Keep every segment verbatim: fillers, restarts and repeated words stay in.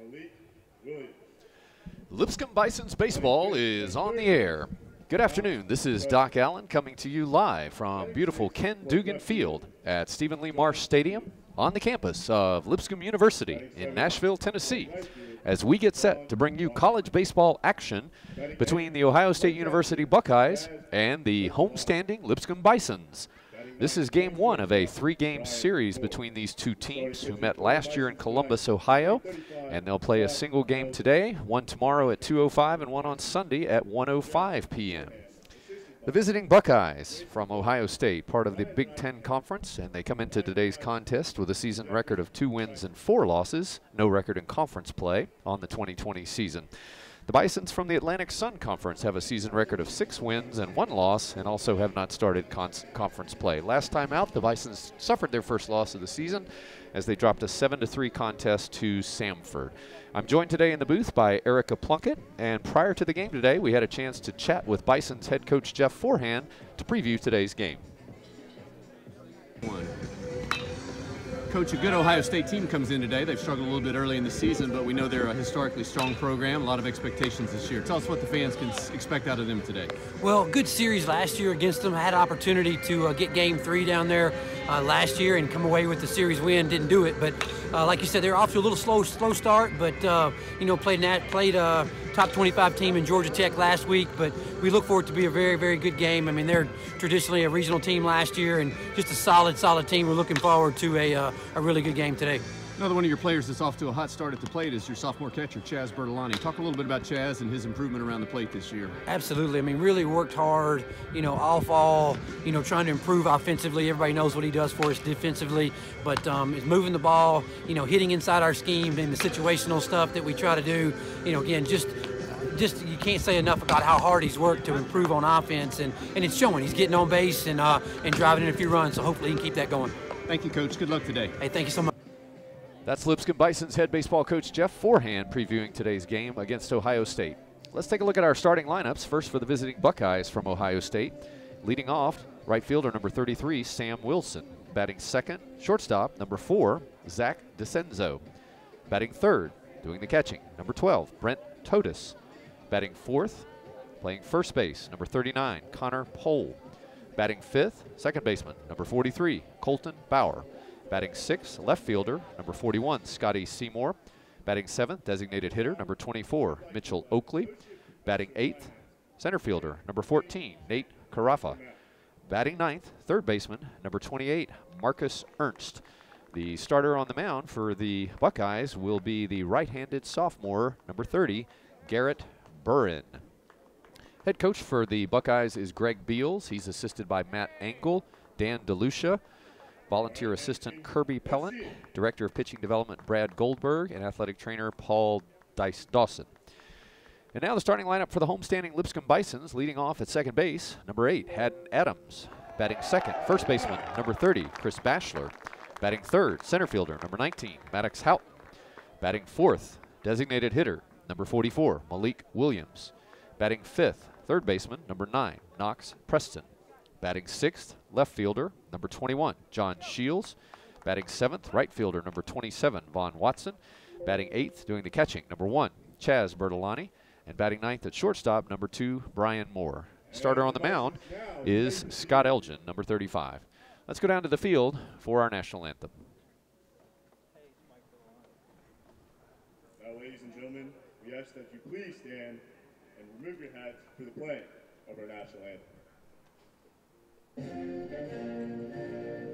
Lipscomb Bison's baseball is on the air. Good afternoon. This is Doc Allen coming to you live from beautiful Ken Dugan Field at Stephen Lee Marsh Stadium on the campus of Lipscomb University in Nashville, Tennessee, as we get set to bring you college baseball action between the Ohio State University Buckeyes and the homestanding Lipscomb Bisons. This is game one of a three-game series between these two teams who met last year in Columbus, Ohio, and they'll play a single game today, one tomorrow at two oh five and one on Sunday at one oh five p m The visiting Buckeyes from Ohio State, part of the Big Ten Conference, and they come into today's contest with a season record of two wins and four losses, no record in conference play on the twenty twenty season. The Bisons from the Atlantic Sun Conference have a season record of six wins and one loss and also have not started con conference play. Last time out, the Bisons suffered their first loss of the season as they dropped a seven to three contest to Samford. I'm joined today in the booth by Erica Plunkett, and prior to the game today, we had a chance to chat with Bison's head coach Jeff Forehand to preview today's game. One. Coach, a good Ohio State team comes in today. They've struggled a little bit early in the season, but we know they're a historically strong program, a lot of expectations this year. Tell us what the fans can expect out of them today. Well, good series last year against them. I had an opportunity to uh, get game three down there uh, last year and come away with the series win. Didn't do it, but uh, like you said, they're off to a little slow slow start, but uh, you know, played nat played a top twenty-five team in Georgia Tech last week, but we look for it to be a very, very good game. I mean, they're traditionally a regional team last year and just a solid, solid team. We're looking forward to a, uh, a really good game today. Another one of your players that's off to a hot start at the plate is your sophomore catcher, Chaz Bertolani. Talk a little bit about Chaz and his improvement around the plate this year. Absolutely. I mean, really worked hard, you know, off all, you know, trying to improve offensively. Everybody knows what he does for us defensively, but um, is moving the ball, you know, hitting inside our scheme and the situational stuff that we try to do. You know, again, just Just you can't say enough about how hard he's worked to improve on offense, and, and it's showing. He's getting on base and uh, and driving in a few runs, so hopefully he can keep that going. Thank you, Coach. Good luck today. Hey, thank you so much. That's Lipscomb Bison's head baseball coach Jeff Forehand previewing today's game against Ohio State. Let's take a look at our starting lineups. First for the visiting Buckeyes from Ohio State. Leading off, right fielder number thirty-three, Sam Wilson. Batting second, shortstop, number four, Zach DeCenzo. Batting third, doing the catching, number twelve, Brent Totis. Batting fourth, playing first base, number thirty-nine, Connor Pohl. Batting fifth, second baseman, number forty-three, Colton Bauer. Batting sixth, left fielder, number forty-one, Scotty Seymour. Batting seventh, designated hitter, number twenty-four, Mitchell Oakley. Batting eighth, center fielder, number fourteen, Nate Carafa. Batting ninth, third baseman, number twenty-eight, Marcus Ernst. The starter on the mound for the Buckeyes will be the right-handed sophomore, number thirty, Garrett Burrin. Head coach for the Buckeyes is Greg Beals. He's assisted by Matt Engel, Dan DeLucia, volunteer assistant Kirby Pellin, director of pitching development Brad Goldberg, and athletic trainer Paul Dice Dawson. And now the starting lineup for the homestanding Lipscomb Bisons. Leading off at second base, number eight, Haddon Adams. Batting second, first baseman, number thirty, Chris Bashler. Batting third, center fielder, number nineteen, Maddox Houghton. Batting fourth, designated hitter, number forty-four, Malik Williams. Batting fifth, third baseman, number nine, Knox Preston. Batting sixth, left fielder, number twenty-one, John Shields. Batting seventh, right fielder, number twenty-seven, Vaughn Watson. Batting eighth, doing the catching, number one, Chaz Bertolani. And batting ninth at shortstop, number two, Brian Moore. Starter on the mound is Scott Elgin, number thirty-five. Let's go down to the field for our national anthem. Now, ladies and gentlemen, we ask that you please stand and remove your hats for the playing of our national anthem.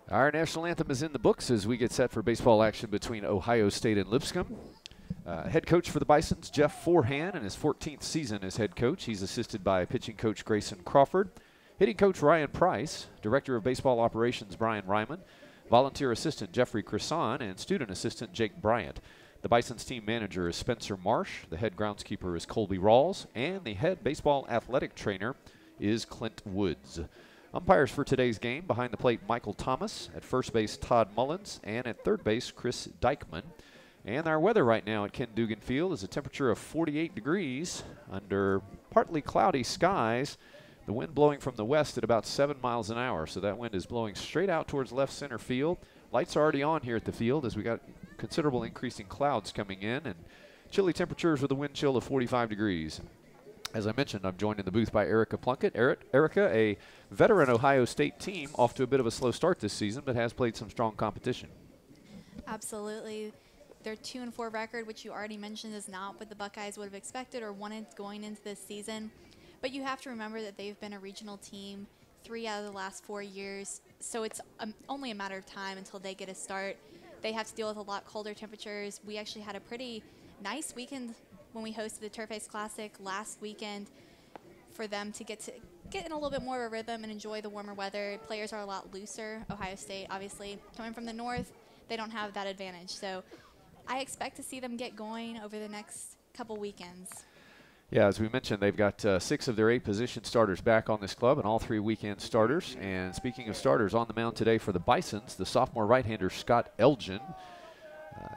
Our national anthem is in the books as we get set for baseball action between Ohio State and Lipscomb. Uh, head coach for the Bisons, Jeff Forehand, in his fourteenth season as head coach. He's assisted by pitching coach Grayson Crawford, hitting coach Ryan Price, director of baseball operations Brian Ryman, volunteer assistant Jeffrey Crisson, and student assistant Jake Bryant. The Bison's team manager is Spencer Marsh, the head groundskeeper is Colby Rawls, and the head baseball athletic trainer is Clint Woods. Umpires for today's game: behind the plate, Michael Thomas; at first base, Todd Mullins; and at third base, Chris Dykman. And our weather right now at Ken Dugan Field is a temperature of forty-eight degrees under partly cloudy skies. The wind blowing from the west at about seven miles an hour, so that wind is blowing straight out towards left center field. Lights are already on here at the field as we got considerable increasing clouds coming in, and chilly temperatures with a wind chill of forty-five degrees. As I mentioned, I'm joined in the booth by Erica Plunkett. Eric, Erica, a veteran Ohio State team, off to a bit of a slow start this season, but has played some strong competition. Absolutely. Their two and four record, which you already mentioned, is not what the Buckeyes would have expected or wanted going into this season. But you have to remember that they've been a regional team three out of the last four years, so it's um, only a matter of time until they get a start. They have to deal with a lot colder temperatures. We actually had a pretty nice weekend when we hosted the Turf Face Classic last weekend for them to get to get in a little bit more of a rhythm and enjoy the warmer weather. Players are a lot looser. Ohio State, obviously, coming from the north, they don't have that advantage. So I expect to see them get going over the next couple weekends. Yeah, as we mentioned, they've got uh, six of their eight position starters back on this club, and all three weekend starters. And speaking of starters, on the mound today for the Bisons, the sophomore right-hander Scott Elgin. Uh,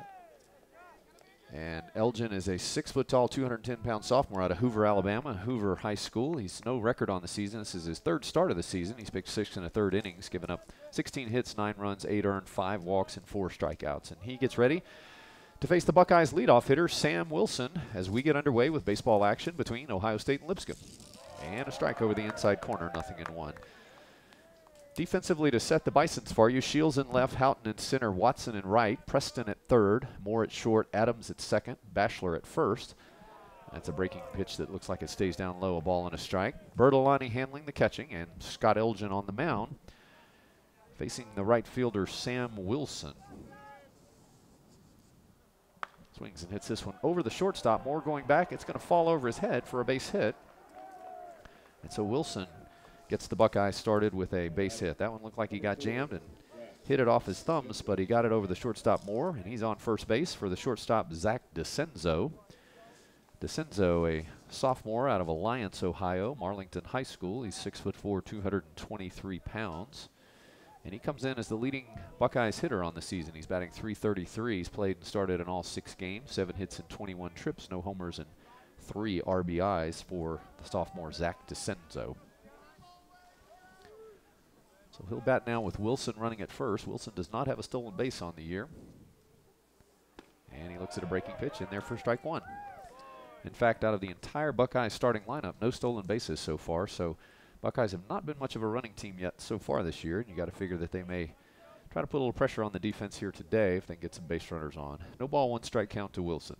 and Elgin is a six-foot-tall, two hundred ten pound sophomore out of Hoover, Alabama, Hoover High School. He's no record on the season. This is his third start of the season. He's pitched six and a third innings, giving up sixteen hits, nine runs, eight earned, five walks, and four strikeouts. And he gets ready to face the Buckeyes leadoff hitter Sam Wilson as we get underway with baseball action between Ohio State and Lipscomb. And a strike over the inside corner, nothing in one. Defensively to set the Bisons for you: Shields in left, Houghton in center, Watson in right, Preston at third, Moore at short, Adams at second, Bachelor at first. That's a breaking pitch that looks like it stays down low, a ball and a strike. Bertolani handling the catching, and Scott Elgin on the mound, facing the right fielder Sam Wilson. Swings and hits this one over the shortstop. Moore going back. It's going to fall over his head for a base hit. And so Wilson gets the Buckeyes started with a base hit. That one looked like he got jammed and hit it off his thumbs, but he got it over the shortstop Moore, and he's on first base for the shortstop Zach DeCenzo. DeCenzo, a sophomore out of Alliance, Ohio, Marlington High School. He's six foot four, two hundred twenty-three pounds. And he comes in as the leading Buckeyes hitter on the season. He's batting three thirty-three. He's played and started in all six games, seven hits and twenty-one trips, no homers and three R B Is for the sophomore Zach DeCenzo. So he'll bat now with Wilson running at first. Wilson does not have a stolen base on the year. And he looks at a breaking pitch in there for strike one. In fact, out of the entire Buckeyes starting lineup, no stolen bases so far. So Buckeyes have not been much of a running team yet so far this year. And you got to figure that they may try to put a little pressure on the defense here today if they can get some base runners on. No ball, one strike count to Wilson.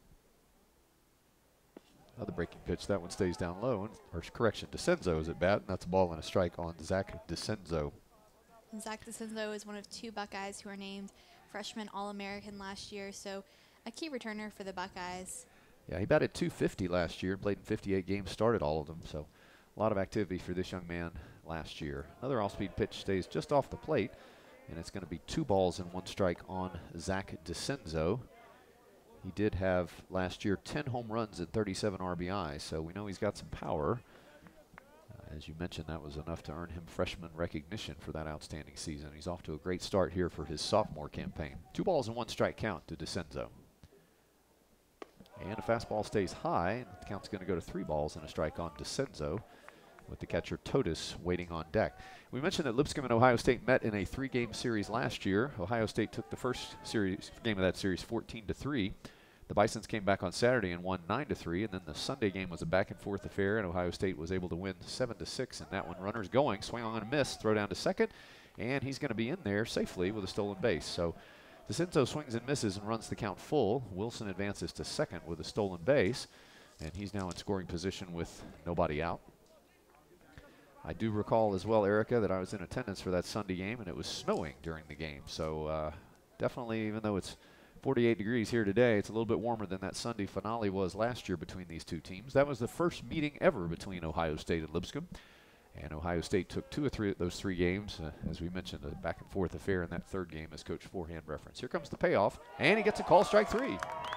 Another breaking pitch. That one stays down low. And, or correction, DeCenzo is at bat, and that's a ball and a strike on Zach DeCenzo. And Zach DeCenzo is one of two Buckeyes who are named freshman All-American last year, so a key returner for the Buckeyes. Yeah, he batted two fifty last year, played in fifty-eight games, started all of them, so a lot of activity for this young man last year. Another off-speed pitch stays just off the plate, and it's going to be two balls and one strike on Zach DeCenzo. He did have last year ten home runs and thirty-seven R B Is, so we know he's got some power. Uh, as you mentioned, that was enough to earn him freshman recognition for that outstanding season. He's off to a great start here for his sophomore campaign. Two balls and one strike count to DeCenzo. And a fastball stays high, and the count's going to go to three balls and a strike on DeCenzo, with the catcher Totis waiting on deck. We mentioned that Lipscomb and Ohio State met in a three-game series last year. Ohio State took the first series game of that series fourteen to three. The Bisons came back on Saturday and won nine to three, and then the Sunday game was a back-and-forth affair, and Ohio State was able to win seven to six in that one. Runners going, swing on and miss, throw down to second, and he's going to be in there safely with a stolen base. So DeCenzo swings and misses and runs the count full. Wilson advances to second with a stolen base, and he's now in scoring position with nobody out. I do recall as well, Erica, that I was in attendance for that Sunday game, and it was snowing during the game. So uh, definitely, even though it's forty-eight degrees here today, it's a little bit warmer than that Sunday finale was last year between these two teams. That was the first meeting ever between Ohio State and Lipscomb. And Ohio State took two or three of those three games, uh, as we mentioned, a back and forth affair in that third game, as Coach Forehand referenced. Here comes the payoff, and he gets a call, strike three.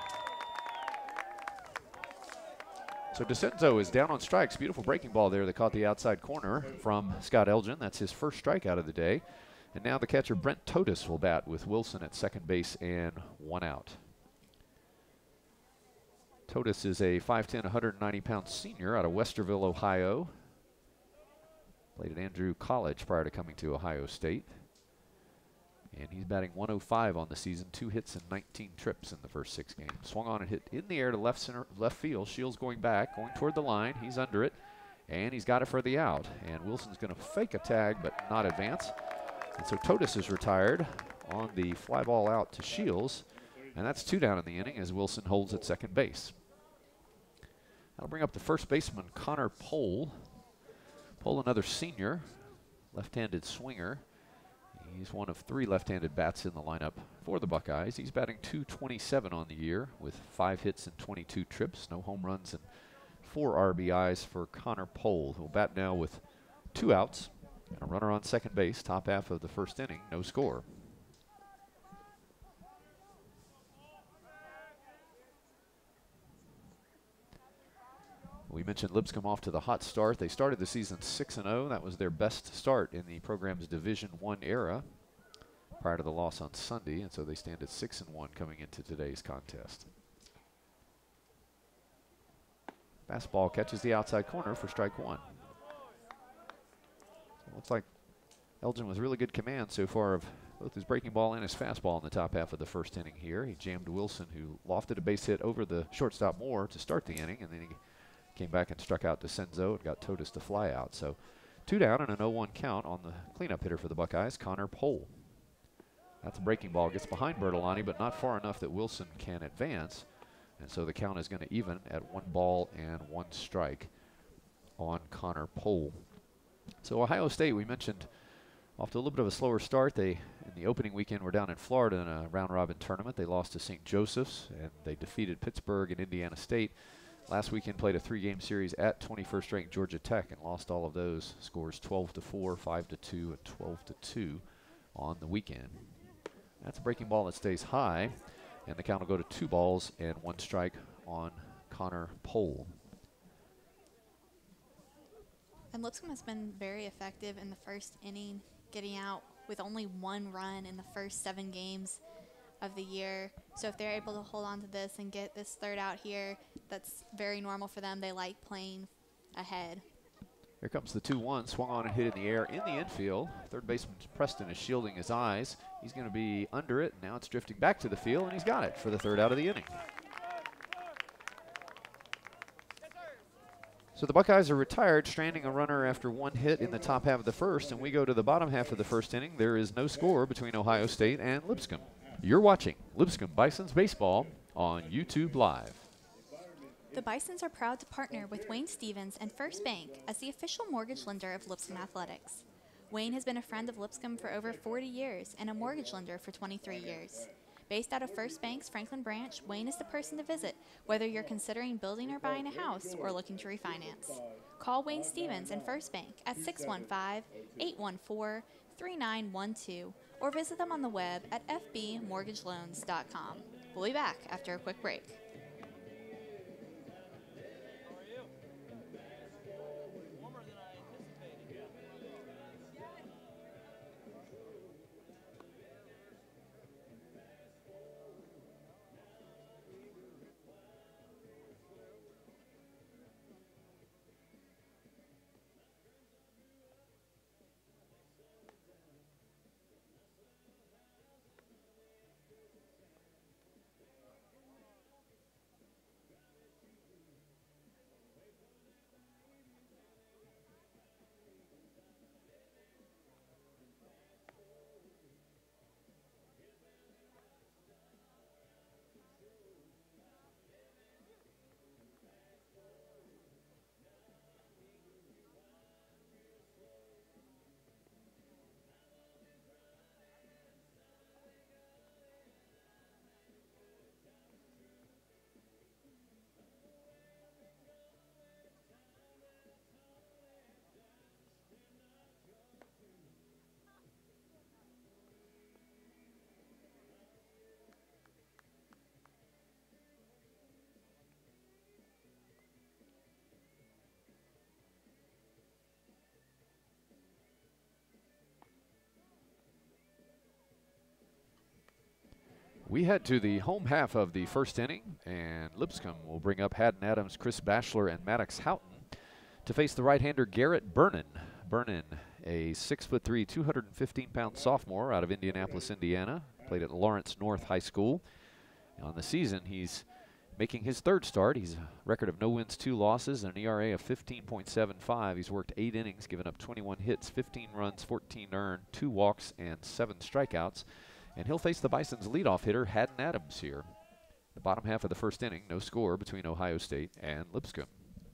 So DeCenzo is down on strikes. Beautiful breaking ball there that caught the outside corner from Scott Elgin. That's his first strikeout of the day. And now the catcher Brent Totis will bat with Wilson at second base and one out. Totis is a five ten, one hundred ninety pound senior out of Westerville, Ohio. Played at Andrew College prior to coming to Ohio State. And he's batting one oh five on the season, two hits and nineteen trips in the first six games. Swung on and hit in the air to left center, left field. Shields going back, going toward the line. He's under it, and he's got it for the out. And Wilson's going to fake a tag, but not advance. And so Totis is retired on the fly ball out to Shields. And that's two down in the inning as Wilson holds at second base. That'll bring up the first baseman, Connor Pohl. Pohl, another senior, left-handed swinger. He's one of three left-handed bats in the lineup for the Buckeyes. He's batting two twenty-seven on the year with five hits and twenty-two trips, no home runs, and four R B Is for Connor Pohl, who'll bat now with two outs and a runner on second base, top half of the first inning, no score. We mentioned Lipscomb off to the hot start. They started the season six and oh. That was their best start in the program's Division One era prior to the loss on Sunday, and so they stand at six and one coming into today's contest. Fastball catches the outside corner for strike one. So looks like Elgin with really good command so far of both his breaking ball and his fastball in the top half of the first inning here. He jammed Wilson, who lofted a base hit over the shortstop Moore to start the inning, and then he came back and struck out DeCenzo and got Totis to fly out. So two down and an oh one count on the cleanup hitter for the Buckeyes, Connor Pohl. That's a breaking ball. Gets behind Bertolani, but not far enough that Wilson can advance. And so the count is going to even at one ball and one strike on Connor Pohl. So Ohio State, we mentioned, off to a little bit of a slower start. They, in the opening weekend, were down in Florida in a round-robin tournament. They lost to Saint Joseph's, and they defeated Pittsburgh and Indiana State. Last weekend played a three-game series at twenty-first ranked Georgia Tech and lost all of those scores twelve to four, five to two, and twelve to two on the weekend. That's a breaking ball that stays high, and the count will go to two balls and one strike on Connor Pohl. And Lipscomb has been very effective in the first inning, getting out with only one run in the first seven games of the year. So if they're able to hold on to this and get this third out here, that's very normal for them. They like playing ahead. Here comes the two one, swung on and hit in the air in the infield. Third baseman Preston is shielding his eyes. He's going to be under it. Now it's drifting back to the field, and he's got it for the third out of the inning. So the Buckeyes are retired, stranding a runner after one hit in the top half of the first, and we go to the bottom half of the first inning. There is no score between Ohio State and Lipscomb. You're watching Lipscomb Bisons Baseball on YouTube Live. The Bisons are proud to partner with Wayne Stevens and First Bank as the official mortgage lender of Lipscomb Athletics. Wayne has been a friend of Lipscomb for over forty years and a mortgage lender for twenty-three years. Based out of First Bank's Franklin branch, Wayne is the person to visit, whether you're considering building or buying a house or looking to refinance. Call Wayne Stevens and First Bank at six one five, eight one four, three nine one two or visit them on the web at f b mortgage loans dot com. We'll be back after a quick break. We head to the home half of the first inning, and Lipscomb will bring up Haddon Adams, Chris Bashler, and Maddox Houghton to face the right-hander Garrett Vernon. Vernon, a six foot three, two hundred fifteen pound sophomore out of Indianapolis, Indiana, played at Lawrence North High School. On the season, he's making his third start. He's a record of no wins, two losses, and an E R A of fifteen point seven five. He's worked eight innings, given up twenty-one hits, fifteen runs, fourteen earned, two walks, and seven strikeouts. And he'll face the Bison's leadoff hitter, Haddon Adams, here. The bottom half of the first inning, no score between Ohio State and Lipscomb.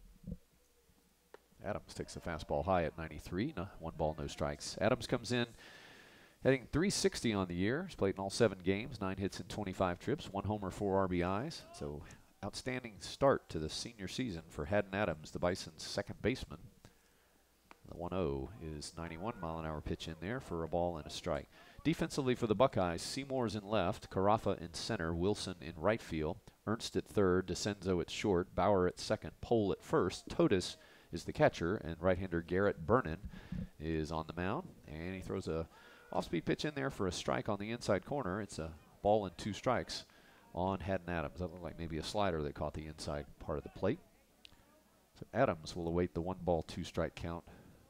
Adams takes the fastball high at ninety-three, no, one ball, no strikes. Adams comes in hitting three sixty on the year. He's played in all seven games, nine hits and twenty-five trips, one homer, four R B Is. So outstanding start to the senior season for Haddon Adams, the Bison's second baseman. The one oh is ninety-one mile an hour pitch in there for a ball and a strike. Defensively for the Buckeyes, Seymour's in left, Carafa in center, Wilson in right field, Ernst at third, DeCenzo at short, Bauer at second, Pohl at first, Totis is the catcher, and right-hander Garrett Vernon is on the mound, and he throws a off-speed pitch in there for a strike on the inside corner. It's a ball and two strikes on Haddon Adams. That looked like maybe a slider that caught the inside part of the plate. So Adams will await the one ball, two strike count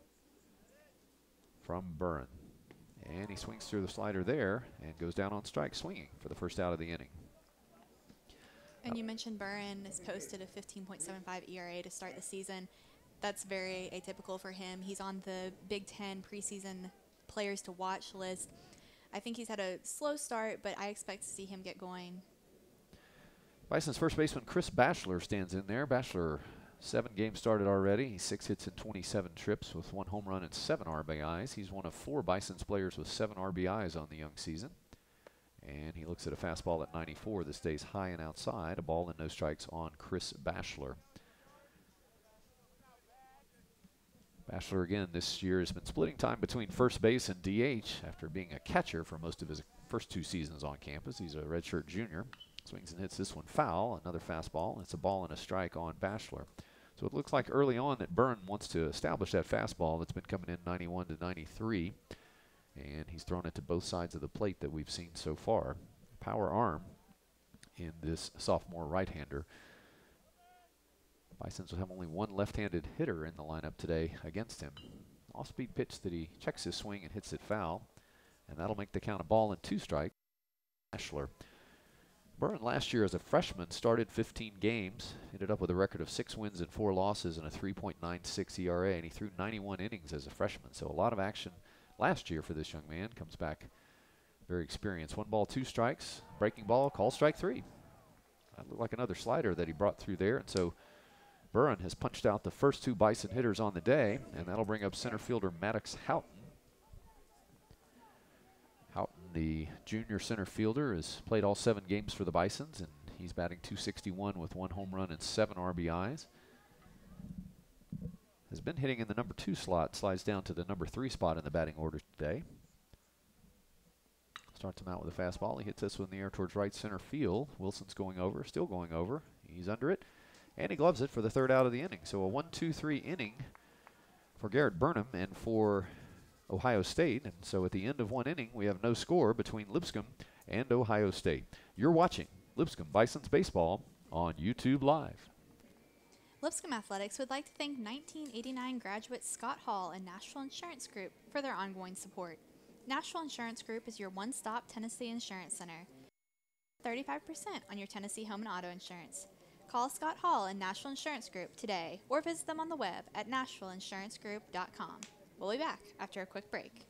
from Burren. And he swings through the slider there and goes down on strike swinging for the first out of the inning. And you mentioned Burren has posted a fifteen point seven five E R A to start the season. That's very atypical for him. He's on the Big Ten preseason players to watch list. I think he's had a slow start, but I expect to see him get going. Bison's first baseman Chris Bashler stands in there. Bashler, seven games started already. He's six hits and twenty-seven trips with one home run and seven R B Is. He's one of four Bison's players with seven R B Is on the young season. And he looks at a fastball at ninety-four that stays high and outside. A ball and no strikes on Chris Bashler. Bashler again this year has been splitting time between first base and D H after being a catcher for most of his first two seasons on campus. He's a redshirt junior. Swings and hits this one foul. Another fastball. It's a ball and a strike on Bashler. So it looks like early on that Byrne wants to establish that fastball that's been coming in ninety-one to ninety-three. And he's thrown it to both sides of the plate that we've seen so far. Power arm in this sophomore right-hander. Bisons will have only one left-handed hitter in the lineup today against him. Off-speed pitch that he checks his swing and hits it foul. And that'll make the count a ball and two strikes. Bashler. Byrne last year as a freshman started fifteen games, ended up with a record of six wins and four losses and a three point nine six E R A, and he threw ninety-one innings as a freshman. So a lot of action last year for this young man. Comes back very experienced. One ball, two strikes. Breaking ball, call strike three. That looked like another slider that he brought through there. And so Byrne has punched out the first two Bison hitters on the day, and that'll bring up center fielder Maddox Houghton. Houghton, the junior center fielder, has played all seven games for the Bisons, and he's batting two sixty-one with one home run and seven R B Is. Has been hitting in the number two slot, slides down to the number three spot in the batting order today. Starts him out with a fastball. He hits this one in the air towards right center field. Wilson's going over, still going over. He's under it, and he gloves it for the third out of the inning. So a one two three inning for Garrett Burnham and for Ohio State. And so at the end of one inning, we have no score between Lipscomb and Ohio State. You're watching Lipscomb Bisons Baseball on YouTube Live. Lipscomb Athletics would like to thank nineteen eighty-nine graduate Scott Hall and Nashville Insurance Group for their ongoing support. Nashville Insurance Group is your one-stop Tennessee insurance center. thirty-five percent on your Tennessee home and auto insurance. Call Scott Hall and Nashville Insurance Group today or visit them on the web at nashville insurance group dot com. We'll be back after a quick break.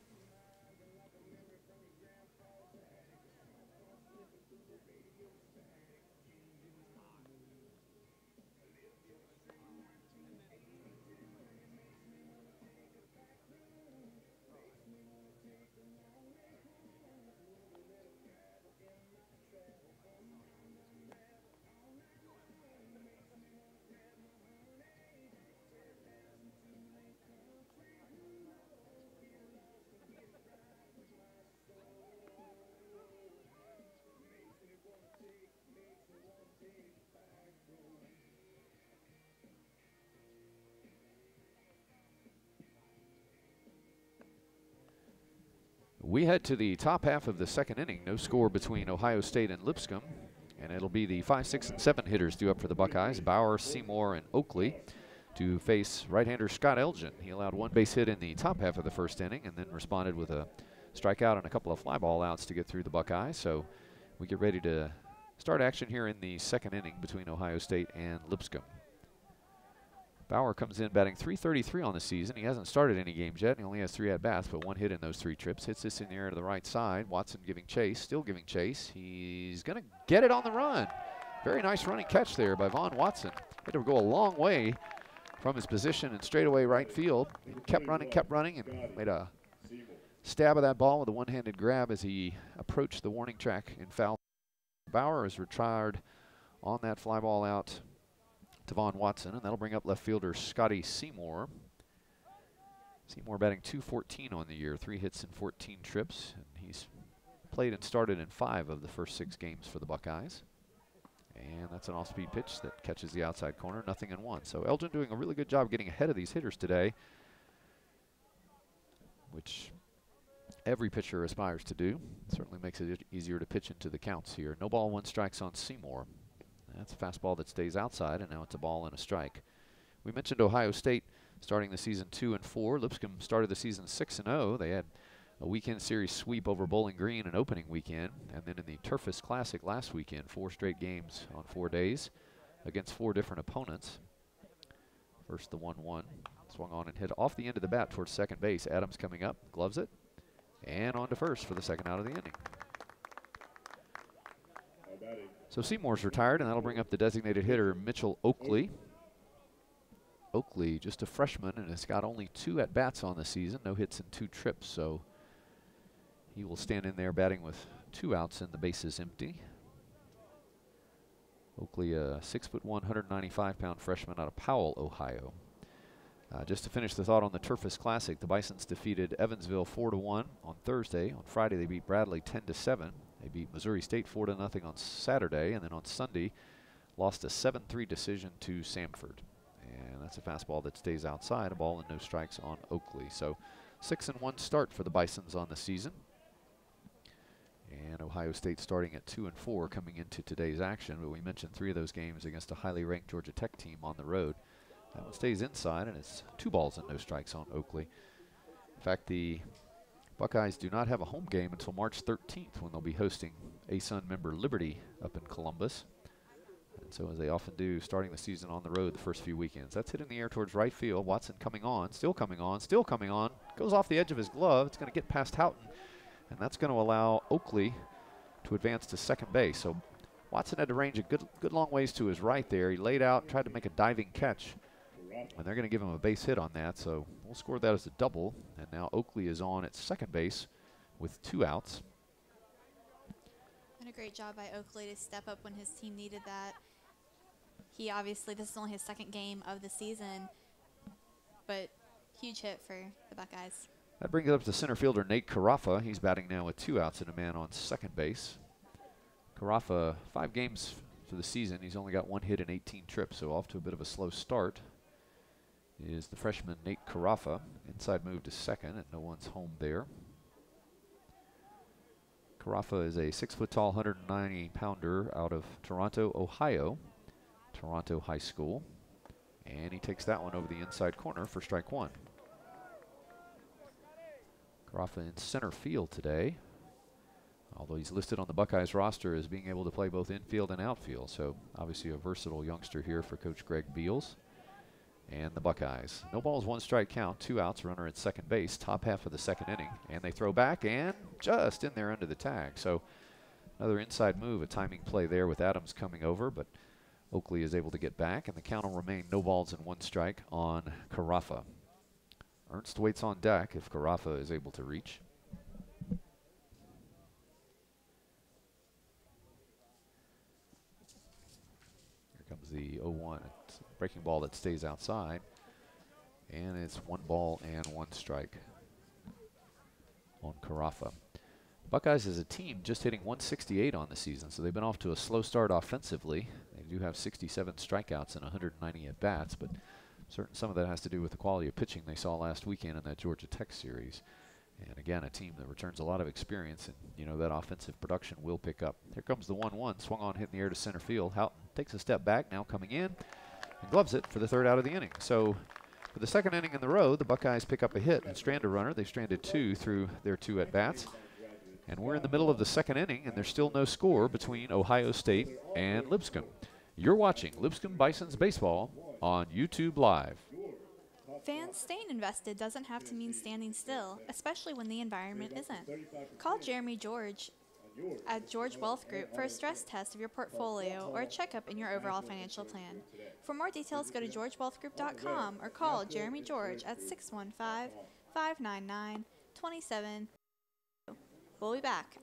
We head to the top half of the second inning. No score between Ohio State and Lipscomb. And it'll be the five, six, and seven hitters due up for the Buckeyes. Bauer, Seymour, and Oakley to face right-hander Scott Elgin. He allowed one base hit in the top half of the first inning and then responded with a strikeout and a couple of fly ball outs to get through the Buckeyes. So we get ready to start action here in the second inning between Ohio State and Lipscomb. Bauer comes in batting three thirty-three on the season. He hasn't started any games yet. He only has three at-bats, but one hit in those three trips. Hits this in the air to the right side. Watson giving chase, still giving chase. He's going to get it on the run. Very nice running catch there by Vaughn Watson. Had to go a long way from his position in straightaway right field. He kept running, kept running, and made a stab of that ball with a one-handed grab as he approached the warning track in foul. Bauer is retired on that fly ball out to Vaughn Watson, and that'll bring up left fielder Scotty Seymour. Seymour batting two fourteen on the year, three hits and fourteen trips, and he's played and started in five of the first six games for the Buckeyes. And that's an off-speed pitch that catches the outside corner, nothing in one. So Elgin doing a really good job getting ahead of these hitters today, which every pitcher aspires to do. Certainly makes it easier to pitch into the counts here. No ball, one strikes on Seymour. That's a fastball that stays outside, and now it's a ball and a strike. We mentioned Ohio State starting the season two and four. Lipscomb started the season six and oh. They had a weekend series sweep over Bowling Green an opening weekend, and then in the Turfist Classic last weekend, four straight games on four days against four different opponents. First the one one, swung on and hit off the end of the bat towards second base. Adams coming up, gloves it, and on to first for the second out of the inning. So Seymour's retired, and that'll bring up the designated hitter, Mitchell Oakley. Oakley, just a freshman, and has got only two at-bats on the season, no hits and two trips, so he will stand in there batting with two outs and the bases empty. Oakley, a six foot one, one hundred ninety-five pound freshman out of Powell, Ohio. Uh, just to finish the thought on the Turfist Classic, the Bisons defeated Evansville four to one on Thursday. On Friday, they beat Bradley ten to seven. They beat Missouri State four to nothing on Saturday, and then on Sunday, lost a seven three decision to Samford. And that's a fastball that stays outside, a ball and no strikes on Oakley. So six and one start for the Bisons on the season. And Ohio State starting at two and four coming into today's action. But we mentioned three of those games against a highly ranked Georgia Tech team on the road. That one stays inside, and it's two balls and no strikes on Oakley. In fact, the Buckeyes do not have a home game until March thirteenth when they'll be hosting A S U N member Liberty up in Columbus. And so as they often do, starting the season on the road the first few weekends. That's hit in the air towards right field. Watson coming on, still coming on, still coming on. Goes off the edge of his glove. It's going to get past Houghton, and that's going to allow Oakley to advance to second base. So Watson had to range a good, good long ways to his right there. He laid out and tried to make a diving catch, and they're going to give him a base hit on that. So we'll score that as a double, and now Oakley is on at second base with two outs. And a great job by Oakley to step up when his team needed that. He obviously, this is only his second game of the season, but huge hit for the Buckeyes. That brings up to center fielder Nate Carafa. He's batting now with two outs and a man on second base. Carafa, five games for the season. He's only got one hit and eighteen trips, so off to a bit of a slow start is the freshman Nate Carafa. Inside move to second, and no one's home there. Carafa is a six foot tall, one hundred ninety pounder out of Toronto, Ohio, Toronto High School. And he takes that one over the inside corner for strike one. Carafa in center field today, although he's listed on the Buckeyes roster as being able to play both infield and outfield. So obviously a versatile youngster here for Coach Greg Beals and the Buckeyes. No balls, one strike count, two outs, runner at second base, top half of the second inning. And they throw back and just in there under the tag. So another inside move, a timing play there with Adams coming over, but Oakley is able to get back, and the count will remain no balls and one strike on Carafa. Ernst waits on deck if Carafa is able to reach. Here comes the oh one. It's a breaking ball that stays outside. And it's one ball and one strike on Carafa. Buckeyes as a team just hitting one sixty-eight on the season, so they've been off to a slow start offensively. They do have sixty-seven strikeouts and one hundred ninety at-bats, but certain some of that has to do with the quality of pitching they saw last weekend in that Georgia Tech series. And again, a team that returns a lot of experience, and you know that offensive production will pick up. Here comes the one one, swung on, hit in the air to center field. Houghton takes a step back, now coming in, and gloves it for the third out of the inning. So for the second inning in the row, the Buckeyes pick up a hit and strand a runner. They stranded two through their two at-bats. And we're in the middle of the second inning, and there's still no score between Ohio State and Lipscomb. You're watching Lipscomb Bisons baseball on YouTube Live. Fans, staying invested doesn't have to mean standing still, especially when the environment isn't. Call Jeremy George at George Wealth Group for a stress test of your portfolio or a checkup in your overall financial plan. For more details, go to george wealth group dot com or call Jeremy George at six one five, five nine nine, two seven. We'll be back.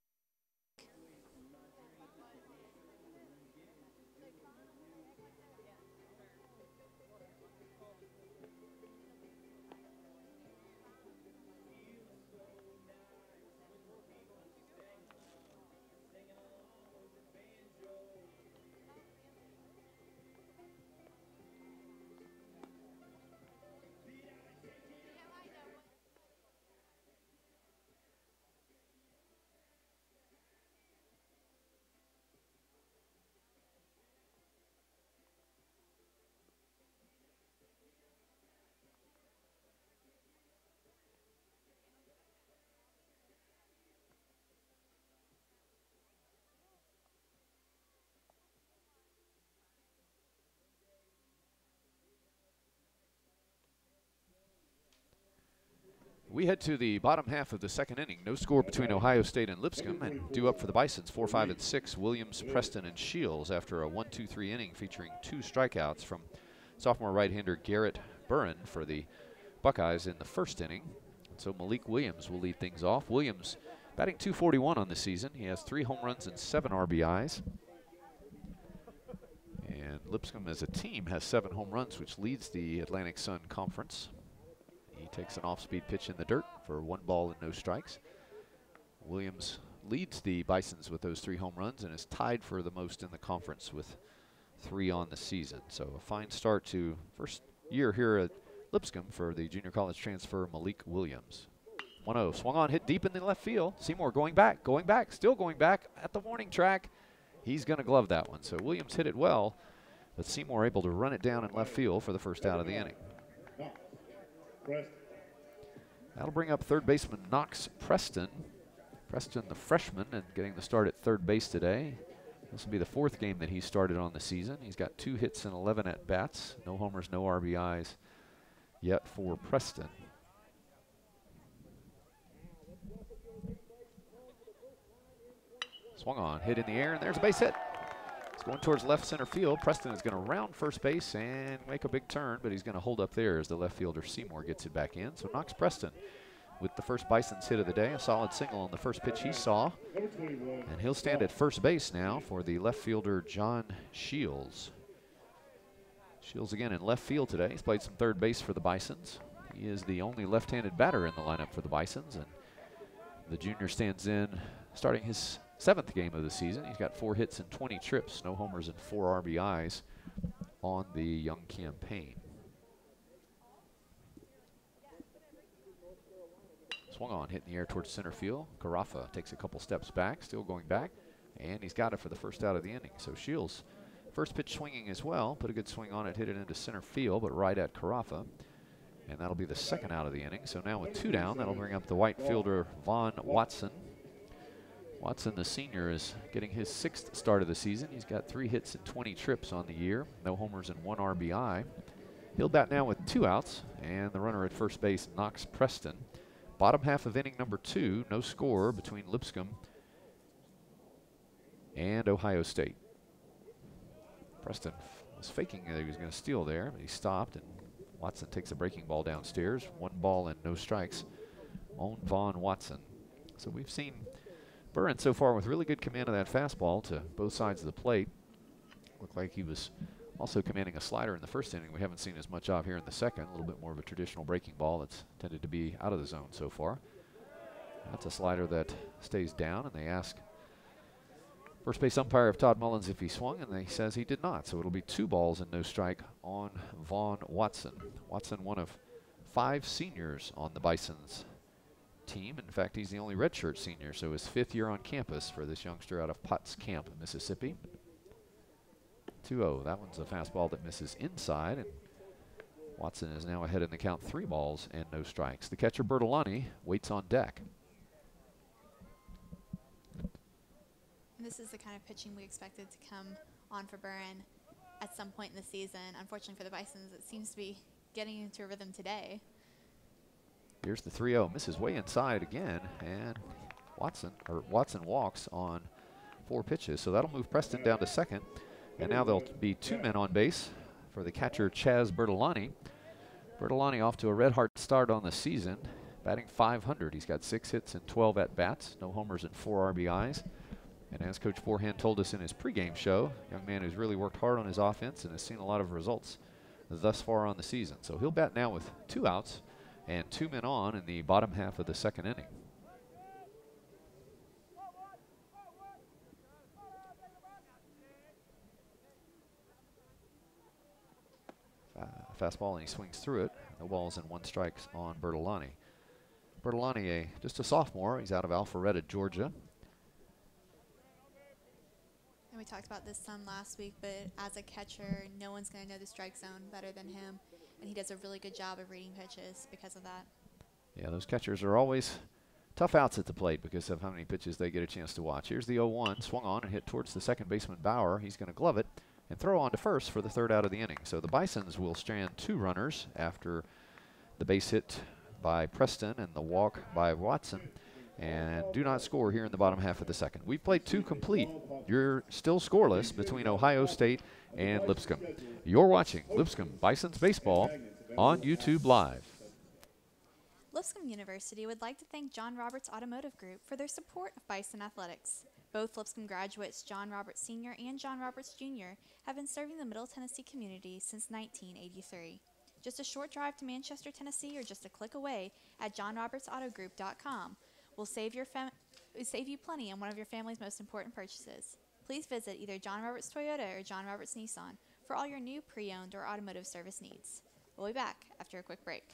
We head to the bottom half of the second inning. No score between Ohio State and Lipscomb, and due up for the Bisons, four, five, and six, Williams, Preston, and Shields after a one two three inning featuring two strikeouts from sophomore right-hander Garrett Burren for the Buckeyes in the first inning. So Malik Williams will lead things off. Williams batting two forty-one on the season. He has three home runs and seven R B Is. And Lipscomb as a team has seven home runs, which leads the Atlantic Sun Conference. He takes an off-speed pitch in the dirt for one ball and no strikes. Williams leads the Bisons with those three home runs and is tied for the most in the conference with three on the season. So a fine start to first year here at Lipscomb for the junior college transfer Malik Williams. one oh, swung on, hit deep in the left field. Seymour going back, going back, still going back at the warning track. He's going to glove that one. So Williams hit it well, but Seymour able to run it down in left field for the first out of the inning. That'll bring up third baseman Knox Preston. Preston, the freshman, and getting the start at third base today. This will be the fourth game that he started on the season. He's got two hits and eleven at-bats. No homers, no R B Is yet for Preston. Swung on, hit in the air, and there's a base hit. It's going towards left center field. Preston is going to round first base and make a big turn, but he's going to hold up there as the left fielder Seymour gets it back in. So Knox Preston with the first Bison's hit of the day, a solid single on the first pitch he saw. And he'll stand at first base now for the left fielder John Shields. Shields again in left field today. He's played some third base for the Bisons. He is the only left-handed batter in the lineup for the Bisons, and the junior stands in starting his seventh game of the season. He's got four hits and twenty trips, no homers and four R B Is on the young campaign. Swung on, hit in the air towards center field. Carafa takes a couple steps back, still going back, and he's got it for the first out of the inning. So Shields, first pitch swinging as well, put a good swing on it, hit it into center field, but right at Carafa. And that'll be the second out of the inning. So now with two down, that'll bring up the right fielder Vaughn Watson. Watson, the senior, is getting his sixth start of the season. He's got three hits and twenty trips on the year, no homers and one R B I. He'll bat now with two outs, and the runner at first base, Knox Preston. Bottom half of inning number two, no score between Lipscomb and Ohio State. Preston was faking that he was going to steal there, but he stopped, and Watson takes a breaking ball downstairs. One ball and no strikes on Vaughn Watson. So we've seen Burren so far with really good command of that fastball to both sides of the plate. Looked like he was also commanding a slider in the first inning. We haven't seen as much of here in the second. A little bit more of a traditional breaking ball that's tended to be out of the zone so far. That's a slider that stays down, and they ask first base umpire of Todd Mullins if he swung, and he says he did not. So it'll be two balls and no strike on Vaughn Watson. Watson, one of five seniors on the Bison's team. In fact, he's the only redshirt senior, so his fifth year on campus for this youngster out of Potts Camp, Mississippi. two oh, that one's a fastball that misses inside, and Watson is now ahead in the count, three balls and no strikes. The catcher, Bertolani, waits on deck. And this is the kind of pitching we expected to come on for Burren at some point in the season. Unfortunately for the Bisons, it seems to be getting into a rhythm today. Here's the three oh, misses way inside again, and Watson or Watson walks on four pitches, so that'll move Preston down to second. And now there'll be two men on base for the catcher, Chaz Bertolani. Bertolani off to a red-hot start on the season, batting five hundred. He's got six hits and twelve at-bats, no homers and four R B Is. And as Coach Forehand told us in his pregame show, young man who's really worked hard on his offense and has seen a lot of results thus far on the season. So he'll bat now with two outs and two men on in the bottom half of the second inning. Uh, fastball, and he swings through it. No balls and one strikes on Bertolani. Bertolani, a, just a sophomore. He's out of Alpharetta, Georgia. And we talked about this some last week, but as a catcher, no one's going to know the strike zone better than him. And he does a really good job of reading pitches because of that. Yeah, those catchers are always tough outs at the plate because of how many pitches they get a chance to watch. Here's the oh one, swung on and hit towards the second baseman, Bauer. He's going to glove it and throw on to first for the third out of the inning. So the Bisons will strand two runners after the base hit by Preston and the walk by Watson, and do not score here in the bottom half of the second. We've played two complete. You're still scoreless between Ohio State and Lipscomb. You're watching Lipscomb Bisons Baseball on YouTube Live. Lipscomb University would like to thank John Roberts Automotive Group for their support of Bison Athletics. Both Lipscomb graduates, John Roberts Senior and John Roberts Junior, have been serving the Middle Tennessee community since nineteen eighty-three. Just a short drive to Manchester, Tennessee, or just a click away at john roberts auto group dot com. We'll save, your fam save you plenty on one of your family's most important purchases. Please visit either John Roberts Toyota or John Roberts Nissan for all your new pre-owned or automotive service needs. We'll be back after a quick break.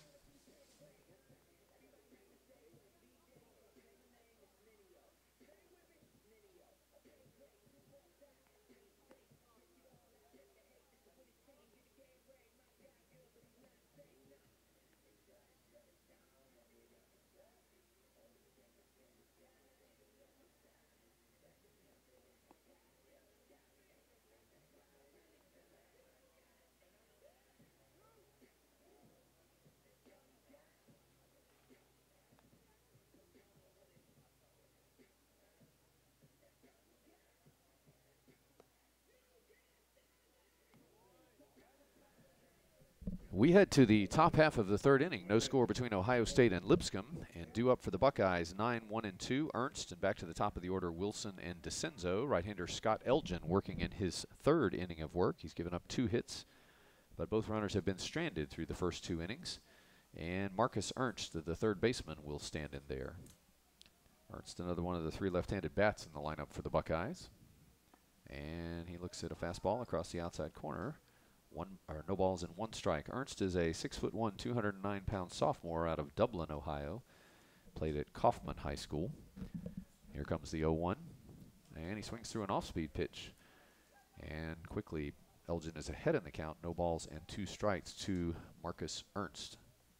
We head to the top half of the third inning. No score between Ohio State and Lipscomb. And due up for the Buckeyes, nine, one, and two, Ernst. And back to the top of the order, Wilson and DeCenzo. Right-hander Scott Elgin working in his third inning of work. He's given up two hits, but both runners have been stranded through the first two innings. And Marcus Ernst, the third baseman, will stand in there. Ernst, another one of the three left-handed bats in the lineup for the Buckeyes. And he looks at a fastball across the outside corner. One, or no balls and one strike. Ernst is a six foot one, two hundred nine pound sophomore out of Dublin, Ohio. Played at Kaufman High School. Here comes the oh one, and he swings through an off-speed pitch. And quickly, Elgin is ahead in the count. No balls and two strikes to Marcus Ernst.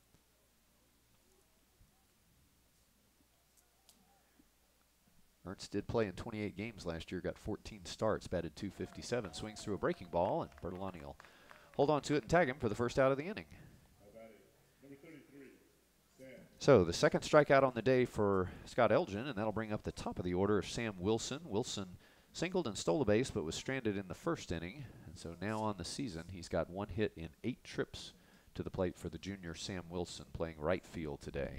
Ernst did play in twenty-eight games last year, got fourteen starts, batted two fifty-seven, swings through a breaking ball, and Bertolani will hold on to it and tag him for the first out of the inning. So the second strikeout on the day for Scott Elgin, and that'll bring up the top of the order of Sam Wilson. Wilson singled and stole a base, but was stranded in the first inning. And so now on the season, he's got one hit in eight trips to the plate for the junior Sam Wilson, playing right field today.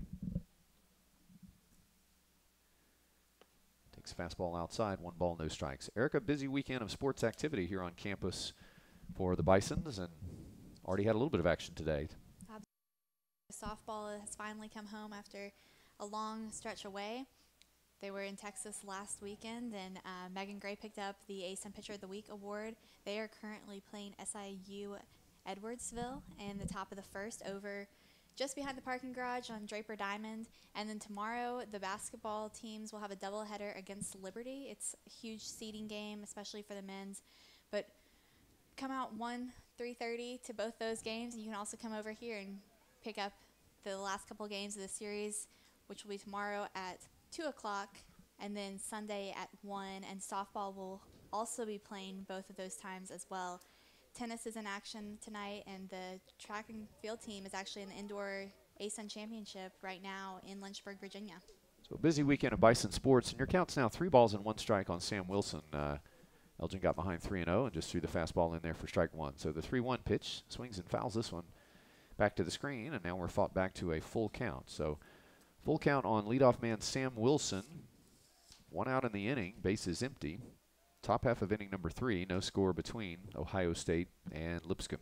Takes fastball outside, one ball, no strikes. Eric, a busy weekend of sports activity here on campus for the Bisons, and already had a little bit of action today. Softball has finally come home after a long stretch away. They were in Texas last weekend, and uh, Megan Gray picked up the A S U N Pitcher of the Week award. They are currently playing S I U Edwardsville in the top of the first over just behind the parking garage on Draper Diamond. And then tomorrow, the basketball teams will have a doubleheader against Liberty. It's a huge seeding game, especially for the men's. But come out one, three thirty to both those games, and you can also come over here and pick up the last couple games of the series, which will be tomorrow at two o'clock, and then Sunday at one. And softball will also be playing both of those times as well. Tennis is in action tonight, and the track and field team is actually in the indoor A S U N championship right now in Lynchburg, Virginia. So a busy weekend of Bison sports, and your count's now three balls and one strike on Sam Wilson. Uh, Elgin got behind three and oh and just threw the fastball in there for strike one. So the three one pitch swings and fouls this one back to the screen, and now we're fought back to a full count. So full count on leadoff man Sam Wilson. One out in the inning, bases empty. Top half of inning number three, no score between Ohio State and Lipscomb.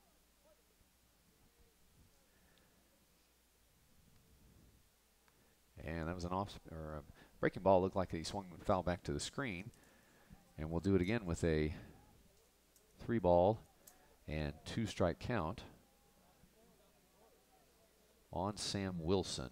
And that was an off or a breaking ball. Looked like he swung and foul back to the screen. And we'll do it again with a three ball and two strike count on Sam Wilson.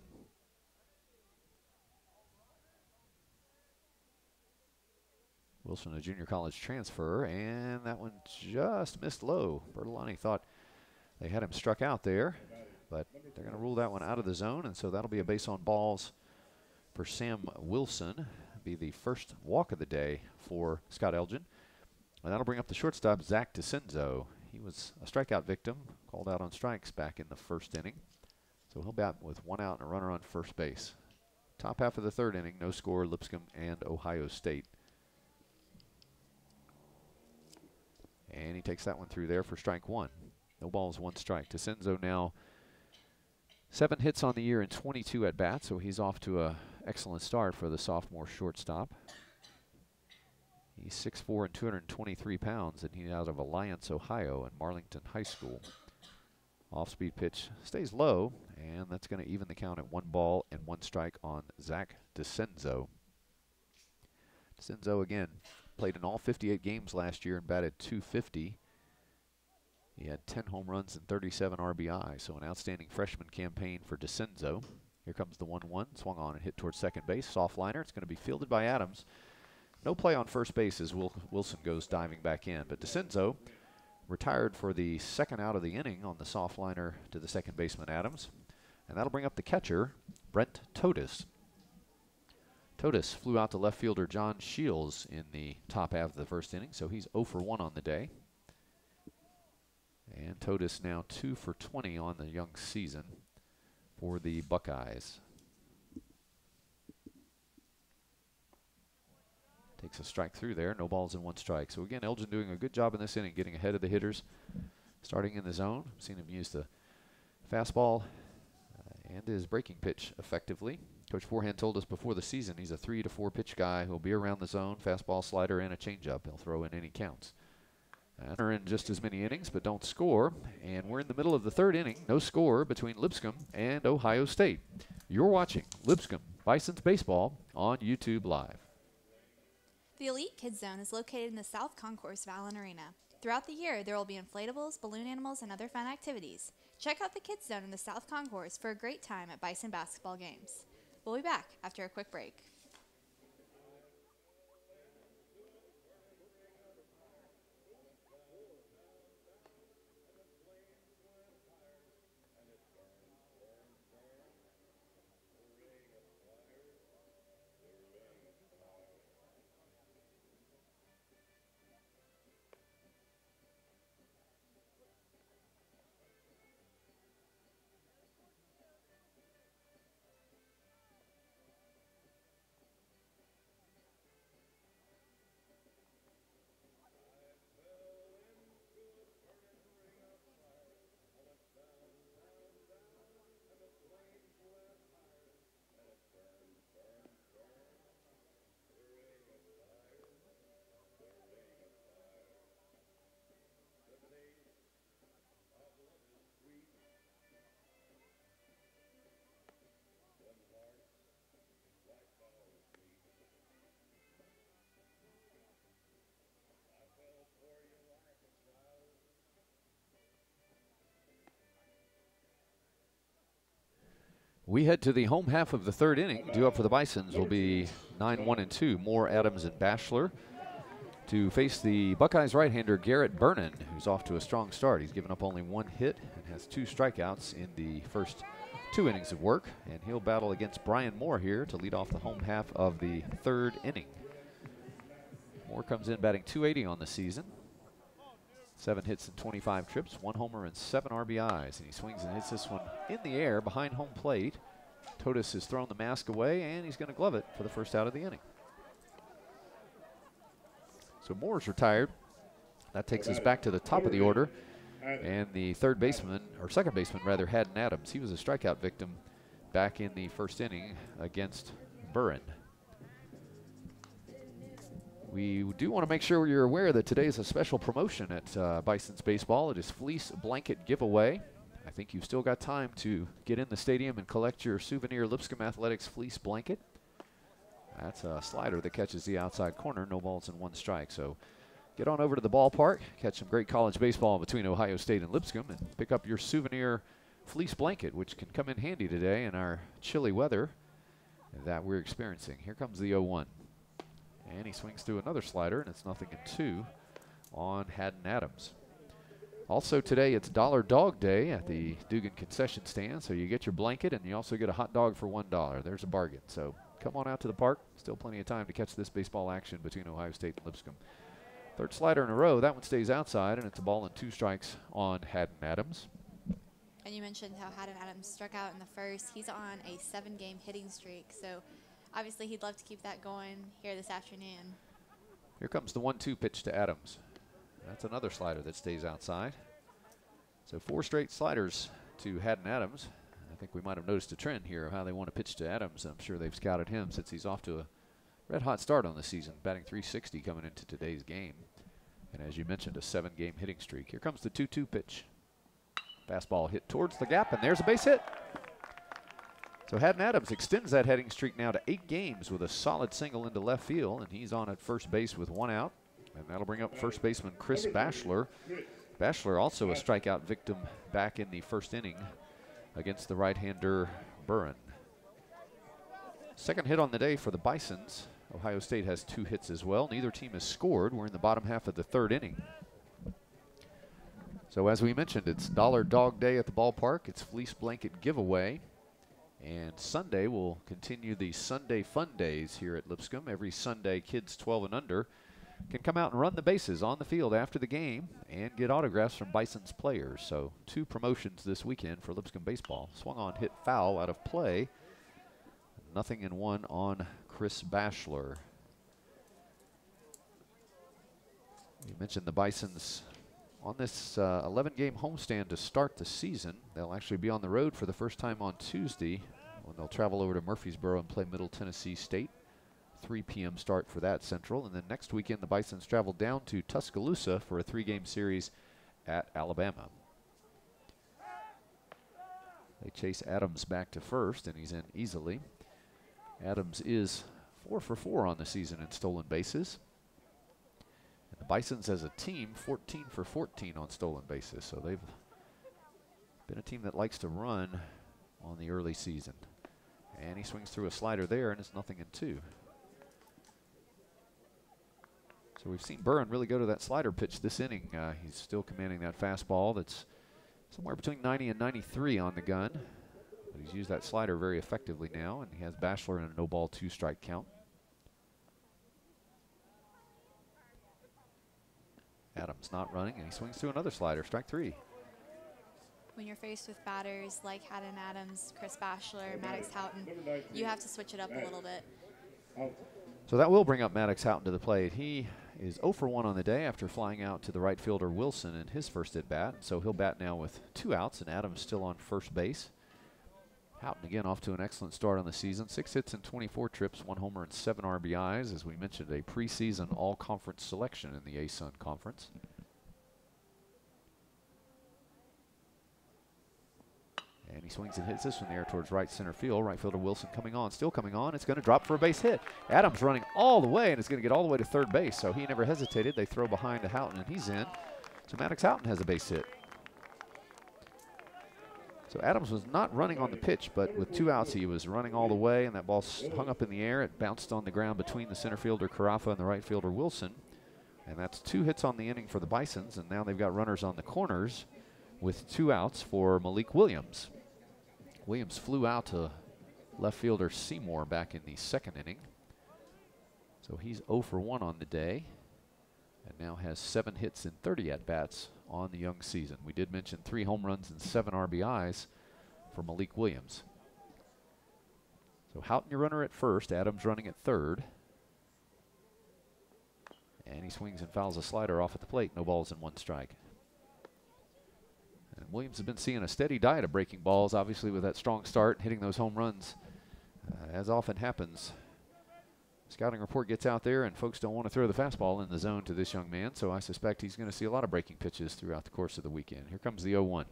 Wilson, a junior college transfer, and that one just missed low. Bertolani thought they had him struck out there, but they're going to rule that one out of the zone, and so that'll be a base on balls for Sam Wilson. Be the first walk of the day for Scott Elgin. And that'll bring up the shortstop, Zach DeCenzo. He was a strikeout victim, called out on strikes back in the first inning. So he'll bat with one out and a runner on first base. Top half of the third inning, no score, Lipscomb and Ohio State. And he takes that one through there for strike one. No balls, one strike. DeCenzo now seven hits on the year and twenty-two at bat, so he's off to a excellent start for the sophomore shortstop. He's six foot four and two hundred twenty-three pounds, and he's out of Alliance, Ohio, and Marlington High School. Off-speed pitch stays low, and that's going to even the count at one ball and one strike on Zach DeCenzo. DeCenzo, again, played in all fifty-eight games last year and batted two fifty. He had ten home runs and thirty-seven R B I, so an outstanding freshman campaign for DeCenzo. Here comes the one one, swung on and hit towards second base. Soft liner, it's going to be fielded by Adams. No play on first base as Wil Wilson goes diving back in, but DeCenzo retired for the second out of the inning on the soft liner to the second baseman Adams. And that'll bring up the catcher, Brent Totis. Totis flew out to left fielder John Shields in the top half of the first inning, so he's oh for one on the day. And Totis now two for twenty on the young season for the Buckeyes. Takes a strike through there, no balls and one strike. So again, Elgin doing a good job in this inning, getting ahead of the hitters, starting in the zone. Seen him use the fastball uh, and his breaking pitch effectively. Coach Forehand told us before the season he's a three to four pitch guy who'll be around the zone, fastball, slider, and a changeup. He'll throw in any counts. And are in just as many innings, but don't score. And we're in the middle of the third inning. No score between Lipscomb and Ohio State. You're watching Lipscomb Bison's Baseball on YouTube Live. The Elite Kids Zone is located in the South Concourse of Allen Arena. Throughout the year, there will be inflatables, balloon animals, and other fun activities. Check out the Kids Zone in the South Concourse for a great time at Bison basketball games. We'll be back after a quick break. We head to the home half of the third inning. Due up for the Bisons will be nine one and two. Moore, Adams, and Bachelor to face the Buckeyes right-hander Garrett Vernon, who's off to a strong start. He's given up only one hit and has two strikeouts in the first two innings of work, and he'll battle against Brian Moore here to lead off the home half of the third inning. Moore comes in batting two eighty on the season. Seven hits and twenty-five trips, one homer and seven R B Is. And he swings and hits this one in the air behind home plate. Totis has thrown the mask away, and he's going to glove it for the first out of the inning. So Moore's retired. That takes us back to the top of the order. And the third baseman, or second baseman rather, Haddon Adams. He was a strikeout victim back in the first inning against Burren. We do want to make sure you're aware that today is a special promotion at uh, Bison's Baseball. It is Fleece Blanket Giveaway. I think you've still got time to get in the stadium and collect your souvenir Lipscomb Athletics fleece blanket. That's a slider that catches the outside corner, no balls and one strike. So get on over to the ballpark, catch some great college baseball between Ohio State and Lipscomb, and pick up your souvenir fleece blanket, which can come in handy today in our chilly weather that we're experiencing. Here comes the oh one. And he swings through another slider, and it's nothing in two on Haddon Adams. Also today, it's Dollar Dog Day at the Dugan concession stand, so you get your blanket, and you also get a hot dog for one dollar. There's a bargain. So come on out to the park. Still plenty of time to catch this baseball action between Ohio State and Lipscomb. Third slider in a row. That one stays outside, and it's a ball and two strikes on Haddon Adams. And you mentioned how Haddon Adams struck out in the first. He's on a seven-game hitting streak, so obviously he'd love to keep that going here this afternoon. Here comes the one two pitch to Adams. That's another slider that stays outside. So four straight sliders to Haddon Adams. I think we might have noticed a trend here of how they want to pitch to Adams. I'm sure they've scouted him since he's off to a red-hot start on the season, batting three sixty coming into today's game. And as you mentioned, a seven-game hitting streak. Here comes the two two pitch. Fastball hit towards the gap, and there's a base hit. So Haddon Adams extends that hitting streak now to eight games with a solid single into left field, and he's on at first base with one out. And that'll bring up first baseman Chris Bachelor. Bachelor also a strikeout victim back in the first inning against the right-hander Burren. Second hit on the day for the Bisons. Ohio State has two hits as well. Neither team has scored. We're in the bottom half of the third inning. So as we mentioned, it's Dollar Dog Day at the ballpark. It's Fleece Blanket Giveaway. And Sunday will continue the Sunday Fun Days here at Lipscomb. Every Sunday, kids twelve and under can come out and run the bases on the field after the game and get autographs from Bison's players. So two promotions this weekend for Lipscomb baseball. Swung on, hit foul out of play. Nothing in one on Chris Bachelor. You mentioned the Bisons on this eleven-game homestand to start the season. They'll actually be on the road for the first time on Tuesday when they'll travel over to Murfreesboro and play Middle Tennessee State. three p m start for that Central. And then next weekend, the Bisons travel down to Tuscaloosa for a three-game series at Alabama. They chase Adams back to first, and he's in easily. Adams is four for four on the season in stolen bases. And the Bisons as a team, fourteen for fourteen on stolen bases. So they've been a team that likes to run on the early season. And he swings through a slider there, and it's nothing in two. So we've seen Burren really go to that slider pitch this inning. Uh, he's still commanding that fastball that's somewhere between ninety and ninety-three on the gun. But he's used that slider very effectively now, and he has Bachelor in a no-ball, two-strike count. Adams not running, and he swings to another slider, strike three. When you're faced with batters like Haddon Adams, Chris Bachelor, Maddox Houghton, you have to switch it up a little bit. So that will bring up Maddox Houghton to the plate. He is oh for one on the day after flying out to the right fielder Wilson in his first at-bat. So he'll bat now with two outs, and Adams still on first base. Houghton again off to an excellent start on the season. Six hits and twenty-four trips, one homer and seven R B Is. As we mentioned, a preseason all-conference selection in the A S U N Conference. And he swings and hits this one there towards right center field. Right fielder Wilson coming on, still coming on. It's going to drop for a base hit. Adams running all the way, and it's going to get all the way to third base. So he never hesitated. They throw behind to Houghton, and he's in. So Maddox Houghton has a base hit. So Adams was not running on the pitch, but with two outs, he was running all the way, and that ball hung up in the air. It bounced on the ground between the center fielder, Carafa, and the right fielder, Wilson. And that's two hits on the inning for the Bisons, and now they've got runners on the corners with two outs for Malik Williams. Williams flew out to left fielder Seymour back in the second inning. So he's oh for one on the day, and now has seven hits and thirty at-bats on the young season. We did mention three home runs and seven R B Is for Malik Williams. So Houghton, your runner at first, Adams running at third. And he swings and fouls a slider off at the plate. No balls and one strike. And Williams has been seeing a steady diet of breaking balls, obviously with that strong start, hitting those home runs. Uh, as often happens, scouting report gets out there and folks don't want to throw the fastball in the zone to this young man, so I suspect he's going to see a lot of breaking pitches throughout the course of the weekend. Here comes the oh one.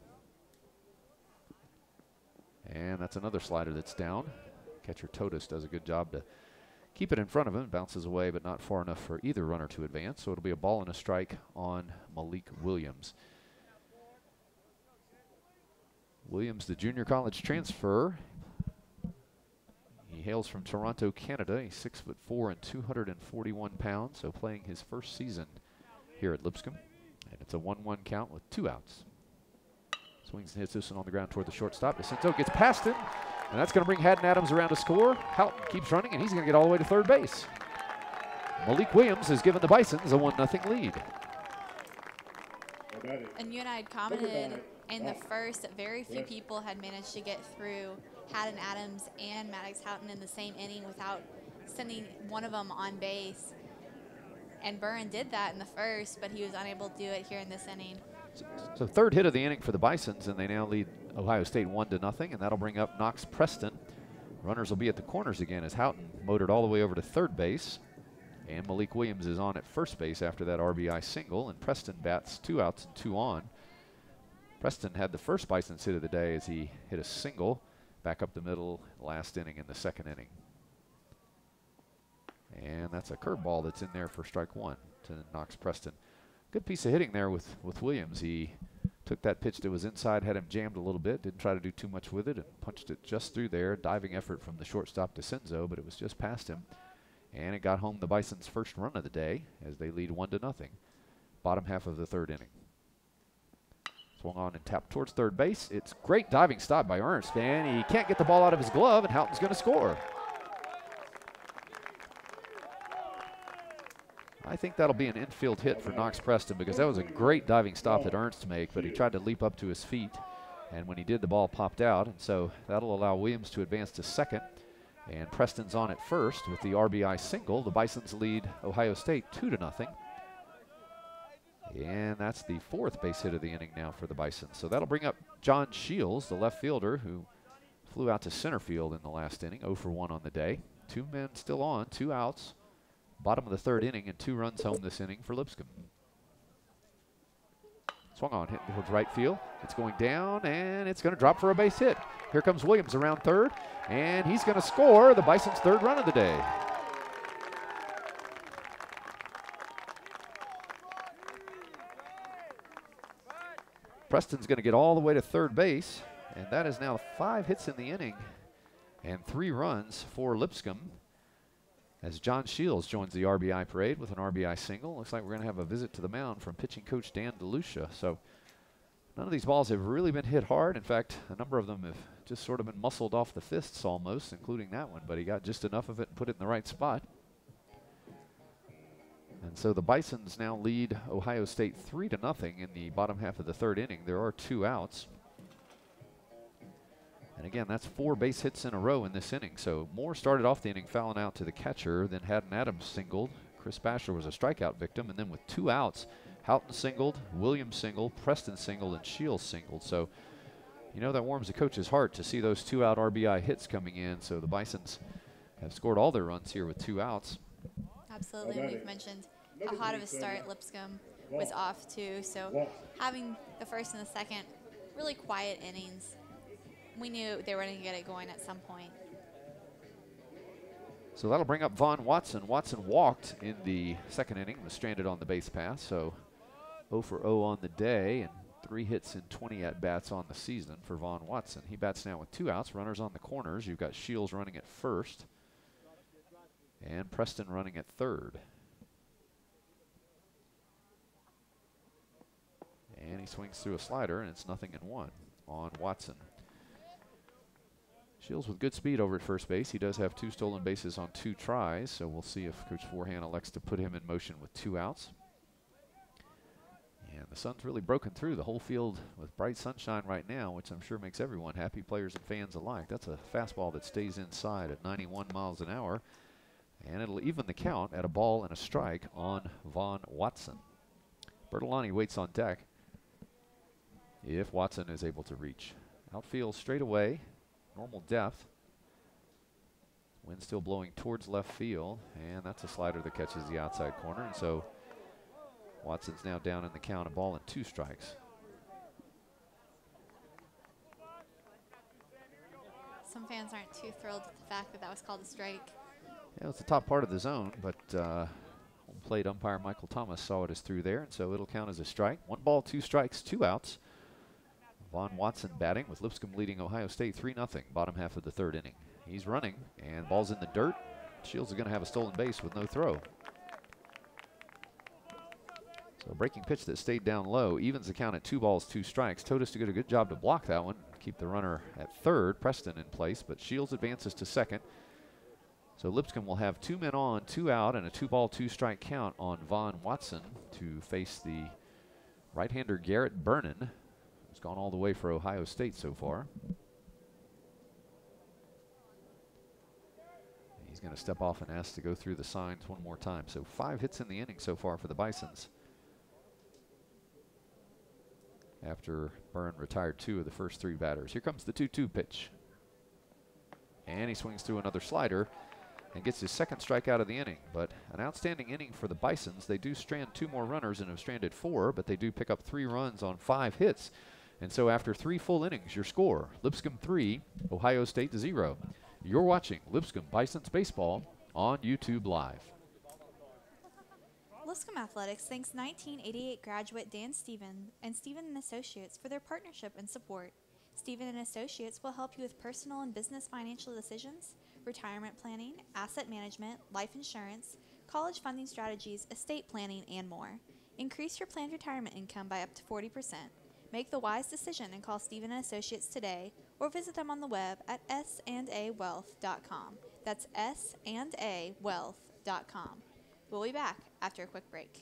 And that's another slider that's down. Catcher Totis does a good job to keep it in front of him. Bounces away, but not far enough for either runner to advance, so it'll be a ball and a strike on Malik Williams. Williams, the junior college transfer. He hails from Toronto, Canada. He's six foot four and two hundred forty-one pounds, so playing his first season here at Lipscomb. And it's a one one count with two outs. Swings and hits this one on the ground toward the shortstop. DeCinto gets past him, and that's going to bring Haddon Adams around to score. Houghton keeps running, and he's going to get all the way to third base. Malik Williams has given the Bisons a one nothing lead. And you and I had commented in the first that very few people had managed to get through Haddon Adams and Maddox Houghton in the same inning without sending one of them on base. And Burren did that in the first, but he was unable to do it here in this inning. So, so third hit of the inning for the Bisons, and they now lead Ohio State one to nothing, and that'll bring up Knox Preston. Runners will be at the corners again as Houghton motored all the way over to third base. And Malik Williams is on at first base after that R B I single, and Preston bats two outs and two on. Preston had the first Bisons hit of the day as he hit a single back up the middle last inning in the second inning. And that's a curveball that's in there for strike one to Knox Preston. Good piece of hitting there with, with Williams. He took that pitch that was inside, had him jammed a little bit, didn't try to do too much with it, and punched it just through there. Diving effort from the shortstop DeCinto, but it was just past him. And it got home the Bisons' first run of the day as they lead one to nothing. Bottom half of the third inning. Swung on and tapped towards third base. It's great diving stop by Ernst, and he can't get the ball out of his glove, and Houghton's going to score. I think that'll be an infield hit for Knox Preston because that was a great diving stop that Ernst made, but he tried to leap up to his feet, and when he did, the ball popped out, and so that'll allow Williams to advance to second. And Preston's on at first with the R B I single. The Bisons lead Ohio State two to nothing. And that's the fourth base hit of the inning now for the Bisons. So that'll bring up John Shields, the left fielder, who flew out to center field in the last inning, oh for one on the day. Two men still on, two outs. Bottom of the third inning, and two runs home this inning for Lipscomb. Swung on, hit towards right field. It's going down, and it's going to drop for a base hit. Here comes Williams around third, and he's going to score the Bisons' third run of the day. Preston's going to get all the way to third base, and that is now five hits in the inning and three runs for Lipscomb as John Shields joins the R B I parade with an R B I single. Looks like we're going to have a visit to the mound from pitching coach Dan DeLucia. So none of these balls have really been hit hard. In fact, a number of them have just sort of been muscled off the fists almost, including that one, but he got just enough of it and put it in the right spot. And so the Bisons now lead Ohio State three to nothing in the bottom half of the third inning. There are two outs. And again, that's four base hits in a row in this inning. So Moore started off the inning fouling out to the catcher, then Haddon Adams singled. Chris Basher was a strikeout victim, and then with two outs, Houghton singled, Williams singled, Preston singled, and Shields singled. So, you know, that warms the coach's heart to see those two out R B I hits coming in. So the Bisons have scored all their runs here with two outs. Absolutely. We've mentioned how hot of a start Lipscomb was off to. So having the first and the second really quiet innings, we knew they were going to get it going at some point. So that'll bring up Vaughn Watson. Watson walked in the second inning, was stranded on the base path. So oh for oh on the day, and Three hits and twenty at-bats on the season for Vaughn Watson. He bats now with two outs, runners on the corners. You've got Shields running at first and Preston running at third. And he swings through a slider, and it's nothing in one on Watson. Shields with good speed over at first base. He does have two stolen bases on two tries, so we'll see if Coach Forehand elects to put him in motion with two outs. And the sun's really broken through the whole field with bright sunshine right now, which I'm sure makes everyone happy, players and fans alike. That's a fastball that stays inside at ninety-one miles an hour, and it'll even the count at a ball and a strike on Vaughn Watson. Bertolani waits on deck if Watson is able to reach. Outfield straight away, normal depth. Wind still blowing towards left field, and that's a slider that catches the outside corner, and so Watson's now down in the count, a ball and two strikes. Some fans aren't too thrilled with the fact that that was called a strike. Yeah, it's the top part of the zone, but uh, home plate umpire Michael Thomas saw it as through there, and so it'll count as a strike. One ball, two strikes, two outs. Vaughn Watson batting with Lipscomb leading Ohio State three nothing, bottom half of the third inning. He's running, and ball's in the dirt. Shields is going to have a stolen base with no throw. So a breaking pitch that stayed down low evens the count at two balls, two strikes. Totus did a good job to block that one, keep the runner at third, Preston in place, but Shields advances to second. So Lipscomb will have two men on, two out, and a two ball, two strike count on Vaughn Watson to face the right-hander Garrett Vernon, who's gone all the way for Ohio State so far. He's going to step off and ask to go through the signs one more time. So five hits in the inning so far for the Bisons, after Byrne retired two of the first three batters. Here comes the two two pitch. And he swings through another slider and gets his second strikeout of the inning. But an outstanding inning for the Bisons. They do strand two more runners and have stranded four, but they do pick up three runs on five hits. And so after three full innings, your score, Lipscomb three, Ohio State zero. You're watching Lipscomb Bisons Baseball on YouTube Live. Lipscomb Athletics thanks nineteen eighty-eight graduate Dan Stephen and Stephen and Associates for their partnership and support. Stephen and Associates will help you with personal and business financial decisions, retirement planning, asset management, life insurance, college funding strategies, estate planning, and more. Increase your planned retirement income by up to forty percent. Make the wise decision and call Stephen and Associates today, or visit them on the web at s and a wealth dot com. That's s and a wealth dot com. We'll be back after a quick break.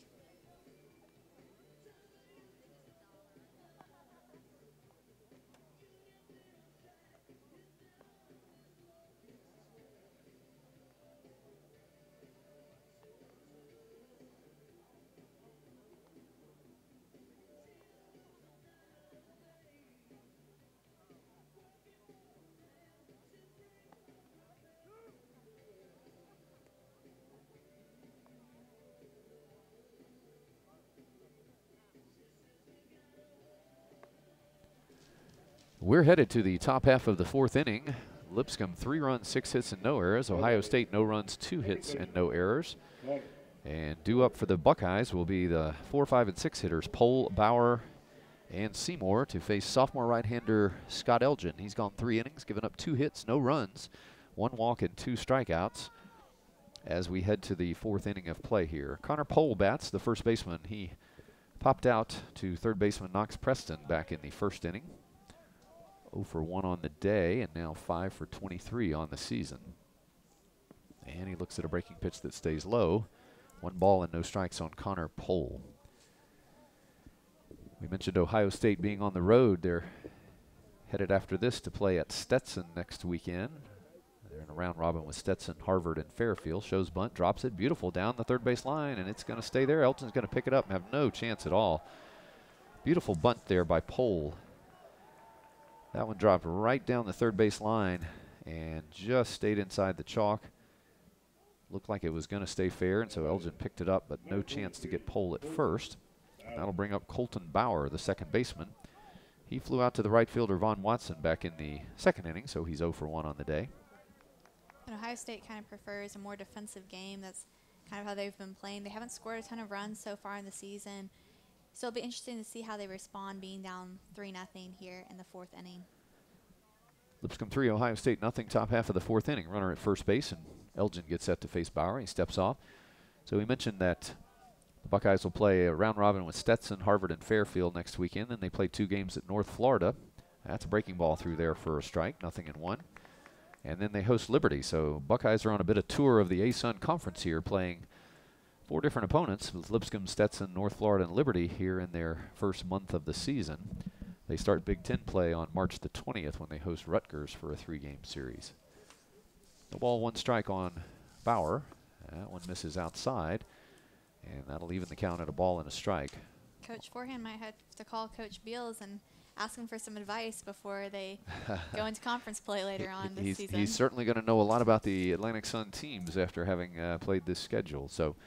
We're headed to the top half of the fourth inning. Lipscomb three runs, six hits, and no errors. Ohio State no runs, two hits, and no errors. And due up for the Buckeyes will be the four, five, and six hitters, Pohl, Bauer, and Seymour, to face sophomore right-hander Scott Elgin. He's gone three innings, given up two hits, no runs, one walk, and two strikeouts as we head to the fourth inning of play here. Connor Pohl bats, the first baseman. He popped out to third baseman Knox Preston back in the first inning. oh for one on the day, and now five for twenty-three on the season. And he looks at a breaking pitch that stays low. One ball and no strikes on Connor Pohl. We mentioned Ohio State being on the road. They're headed after this to play at Stetson next weekend. They're in a round robin with Stetson, Harvard, and Fairfield. Shows bunt, drops it, beautiful, down the third base line, and it's going to stay there. Elton's going to pick it up and have no chance at all. Beautiful bunt there by Pohl. That one dropped right down the third base line and just stayed inside the chalk. Looked like it was going to stay fair, and so Elgin picked it up, but no chance to get Pohl at first. That'll bring up Colton Bauer, the second baseman. He flew out to the right fielder Vaughn Watson back in the second inning, so he's oh for one on the day. And Ohio State kind of prefers a more defensive game. That's kind of how they've been playing. They haven't scored a ton of runs so far in the season. So it'll be interesting to see how they respond being down three nothing here in the fourth inning. Lipscomb three, Ohio State nothing, top half of the fourth inning. Runner at first base, and Elgin gets set to face Bauer. He steps off. So we mentioned that the Buckeyes will play a round robin with Stetson, Harvard, and Fairfield next weekend. Then they play two games at North Florida. That's a breaking ball through there for a strike, nothing in one. And then they host Liberty. So Buckeyes are on a bit of tour of the A S U N Conference here, playing four different opponents with Lipscomb, Stetson, North Florida, and Liberty here in their first month of the season. They start Big Ten play on March the twentieth when they host Rutgers for a three-game series. The ball, one strike on Bauer. That one misses outside, and that'll even the count at a ball and a strike. Coach Forehand might have to call Coach Beals and ask him for some advice before they go into conference play later on this he's, season. He's certainly going to know a lot about the Atlantic Sun teams after having uh, played this schedule. So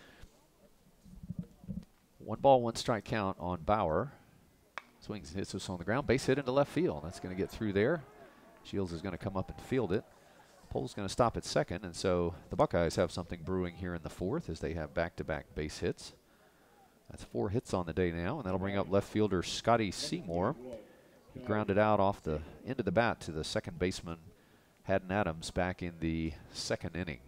one ball, one strike count on Bauer. Swings and hits us on the ground. Base hit into left field. That's going to get through there. Shields is going to come up and field it. Pole's going to stop at second, and so the Buckeyes have something brewing here in the fourth as they have back-to-back base hits. That's four hits on the day now, and that'll bring up left fielder Scotty Seymour. He grounded out off the end of the bat to the second baseman, Haddon Adams, back in the second inning.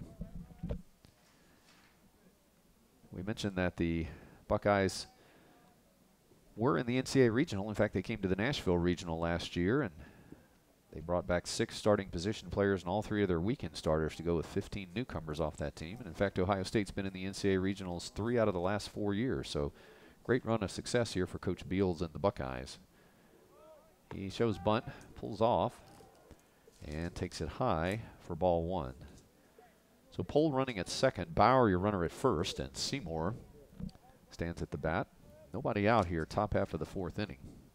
We mentioned that the Buckeyes were in the N C A A Regional. In fact, they came to the Nashville Regional last year, and they brought back six starting position players and all three of their weekend starters to go with fifteen newcomers off that team. And in fact, Ohio State's been in the N C A A Regionals three out of the last four years. So great run of success here for Coach Beals and the Buckeyes. He shows bunt, pulls off, and takes it high for ball one. So Pole running at second, Bauer your runner at first, and Seymour stands at the bat. Nobody out here, top half of the fourth inning.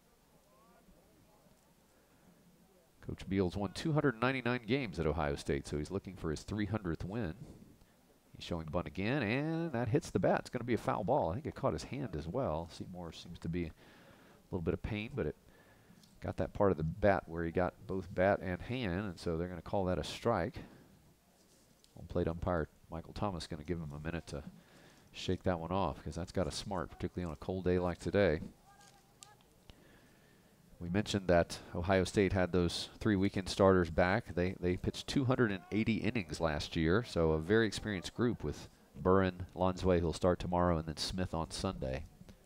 Coach Beals won two hundred ninety-nine games at Ohio State, so he's looking for his three hundredth win. He's showing bunt again, and that hits the bat. It's going to be a foul ball. I think it caught his hand as well. Seymour seems to be a little bit of pain, but it got that part of the bat where he got both bat and hand, and so they're going to call that a strike. Home plate umpire Michael Thomas going to give him a minute to shake that one off, because that's got to smart, particularly on a cold day like today. We mentioned that Ohio State had those three weekend starters back. They they pitched two hundred eighty innings last year, so a very experienced group with Burren, Lonsway, who'll start tomorrow, and then Smith on Sunday.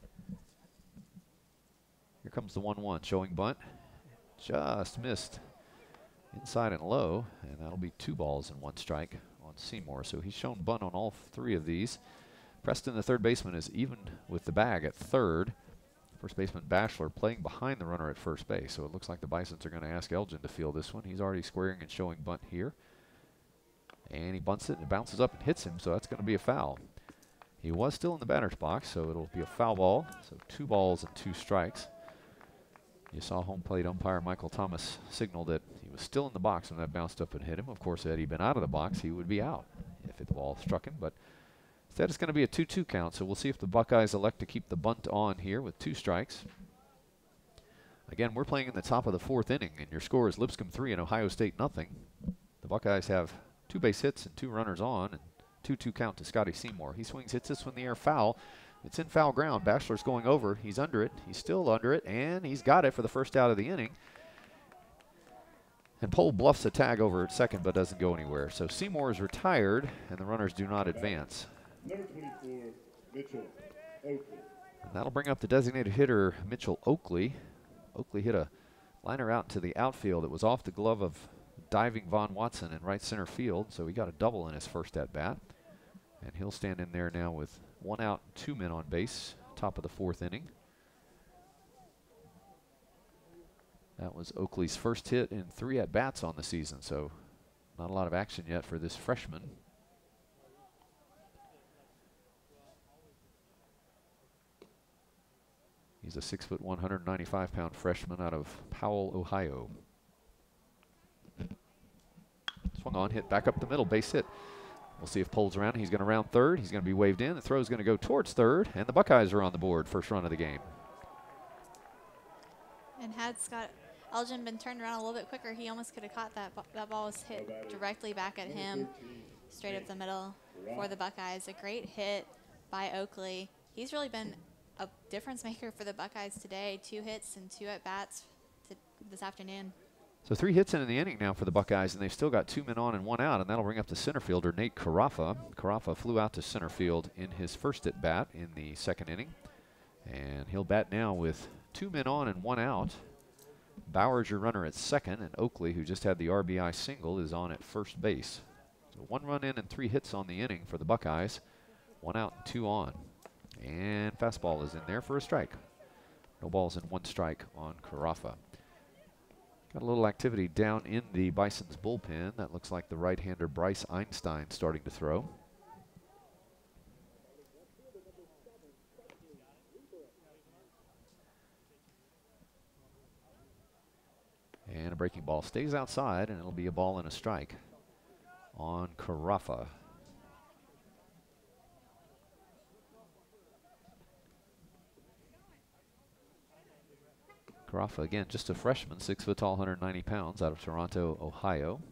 Here comes the one one, showing bunt. Just missed inside and low, and that'll be two balls and one strike on Seymour. So he's shown bunt on all three of these. Preston, the third baseman, is even with the bag at third. First baseman Bachelor playing behind the runner at first base. So it looks like the Bisons are going to ask Elgin to field this one. He's already squaring and showing bunt here. And he bunts it and it bounces up and hits him, so that's going to be a foul. He was still in the batter's box, so it'll be a foul ball. So two balls and two strikes. You saw home plate umpire Michael Thomas signal that he was still in the box when that bounced up and hit him. Of course, had he been out of the box, he would be out if the ball struck him. But instead, it's going to be a two two count, so we'll see if the Buckeyes elect to keep the bunt on here with two strikes. Again, we're playing in the top of the fourth inning, and your score is Lipscomb three and Ohio State nothing. The Buckeyes have two base hits and two runners on, and two two count to Scotty Seymour. He swings, hits this one in the air, foul. It's in foul ground. Bachelor's going over. He's under it. He's still under it, and he's got it for the first out of the inning. And Pole bluffs a tag over at second, but doesn't go anywhere. So Seymour is retired, and the runners do not advance. Number twenty-four, Mitchell Oakley. And that'll bring up the designated hitter, Mitchell Oakley. Oakley hit a liner out to the outfield. It was off the glove of diving Vaughn Watson in right center field, so he got a double in his first at-bat. And he'll stand in there now with one out, two men on base, top of the fourth inning. That was Oakley's first hit in three at-bats on the season, so not a lot of action yet for this freshman. He's a six foot, one hundred ninety-five pound freshman out of Powell, Ohio. Swung on, hit back up the middle, base hit. We'll see if Pole's around. He's going to round third. He's going to be waved in. The throw's going to go towards third, and the Buckeyes are on the board. First run of the game. And had Scott Elgin been turned around a little bit quicker, he almost could have caught that. That ball was hit directly back at him, straight up the middle for the Buckeyes. A great hit by Oakley. He's really been a difference maker for the Buckeyes today. Two hits and two at-bats this afternoon. So three hits in the inning now for the Buckeyes, and they've still got two men on and one out, and that'll bring up the center fielder, Nate Carafa. Carafa flew out to center field in his first at-bat in the second inning, and he'll bat now with two men on and one out. Bauer's your runner at second, and Oakley, who just had the R B I single, is on at first base. So one run in and three hits on the inning for the Buckeyes. One out and two on. And fastball is in there for a strike. No balls and one strike on Carafa. Got a little activity down in the Bison's bullpen. That looks like the right-hander Bryce Einstein starting to throw. And a breaking ball stays outside, and it'll be a ball and a strike on Carafa. Carafa, again, just a freshman, six foot tall, one hundred ninety pounds, out of Toronto, Ohio.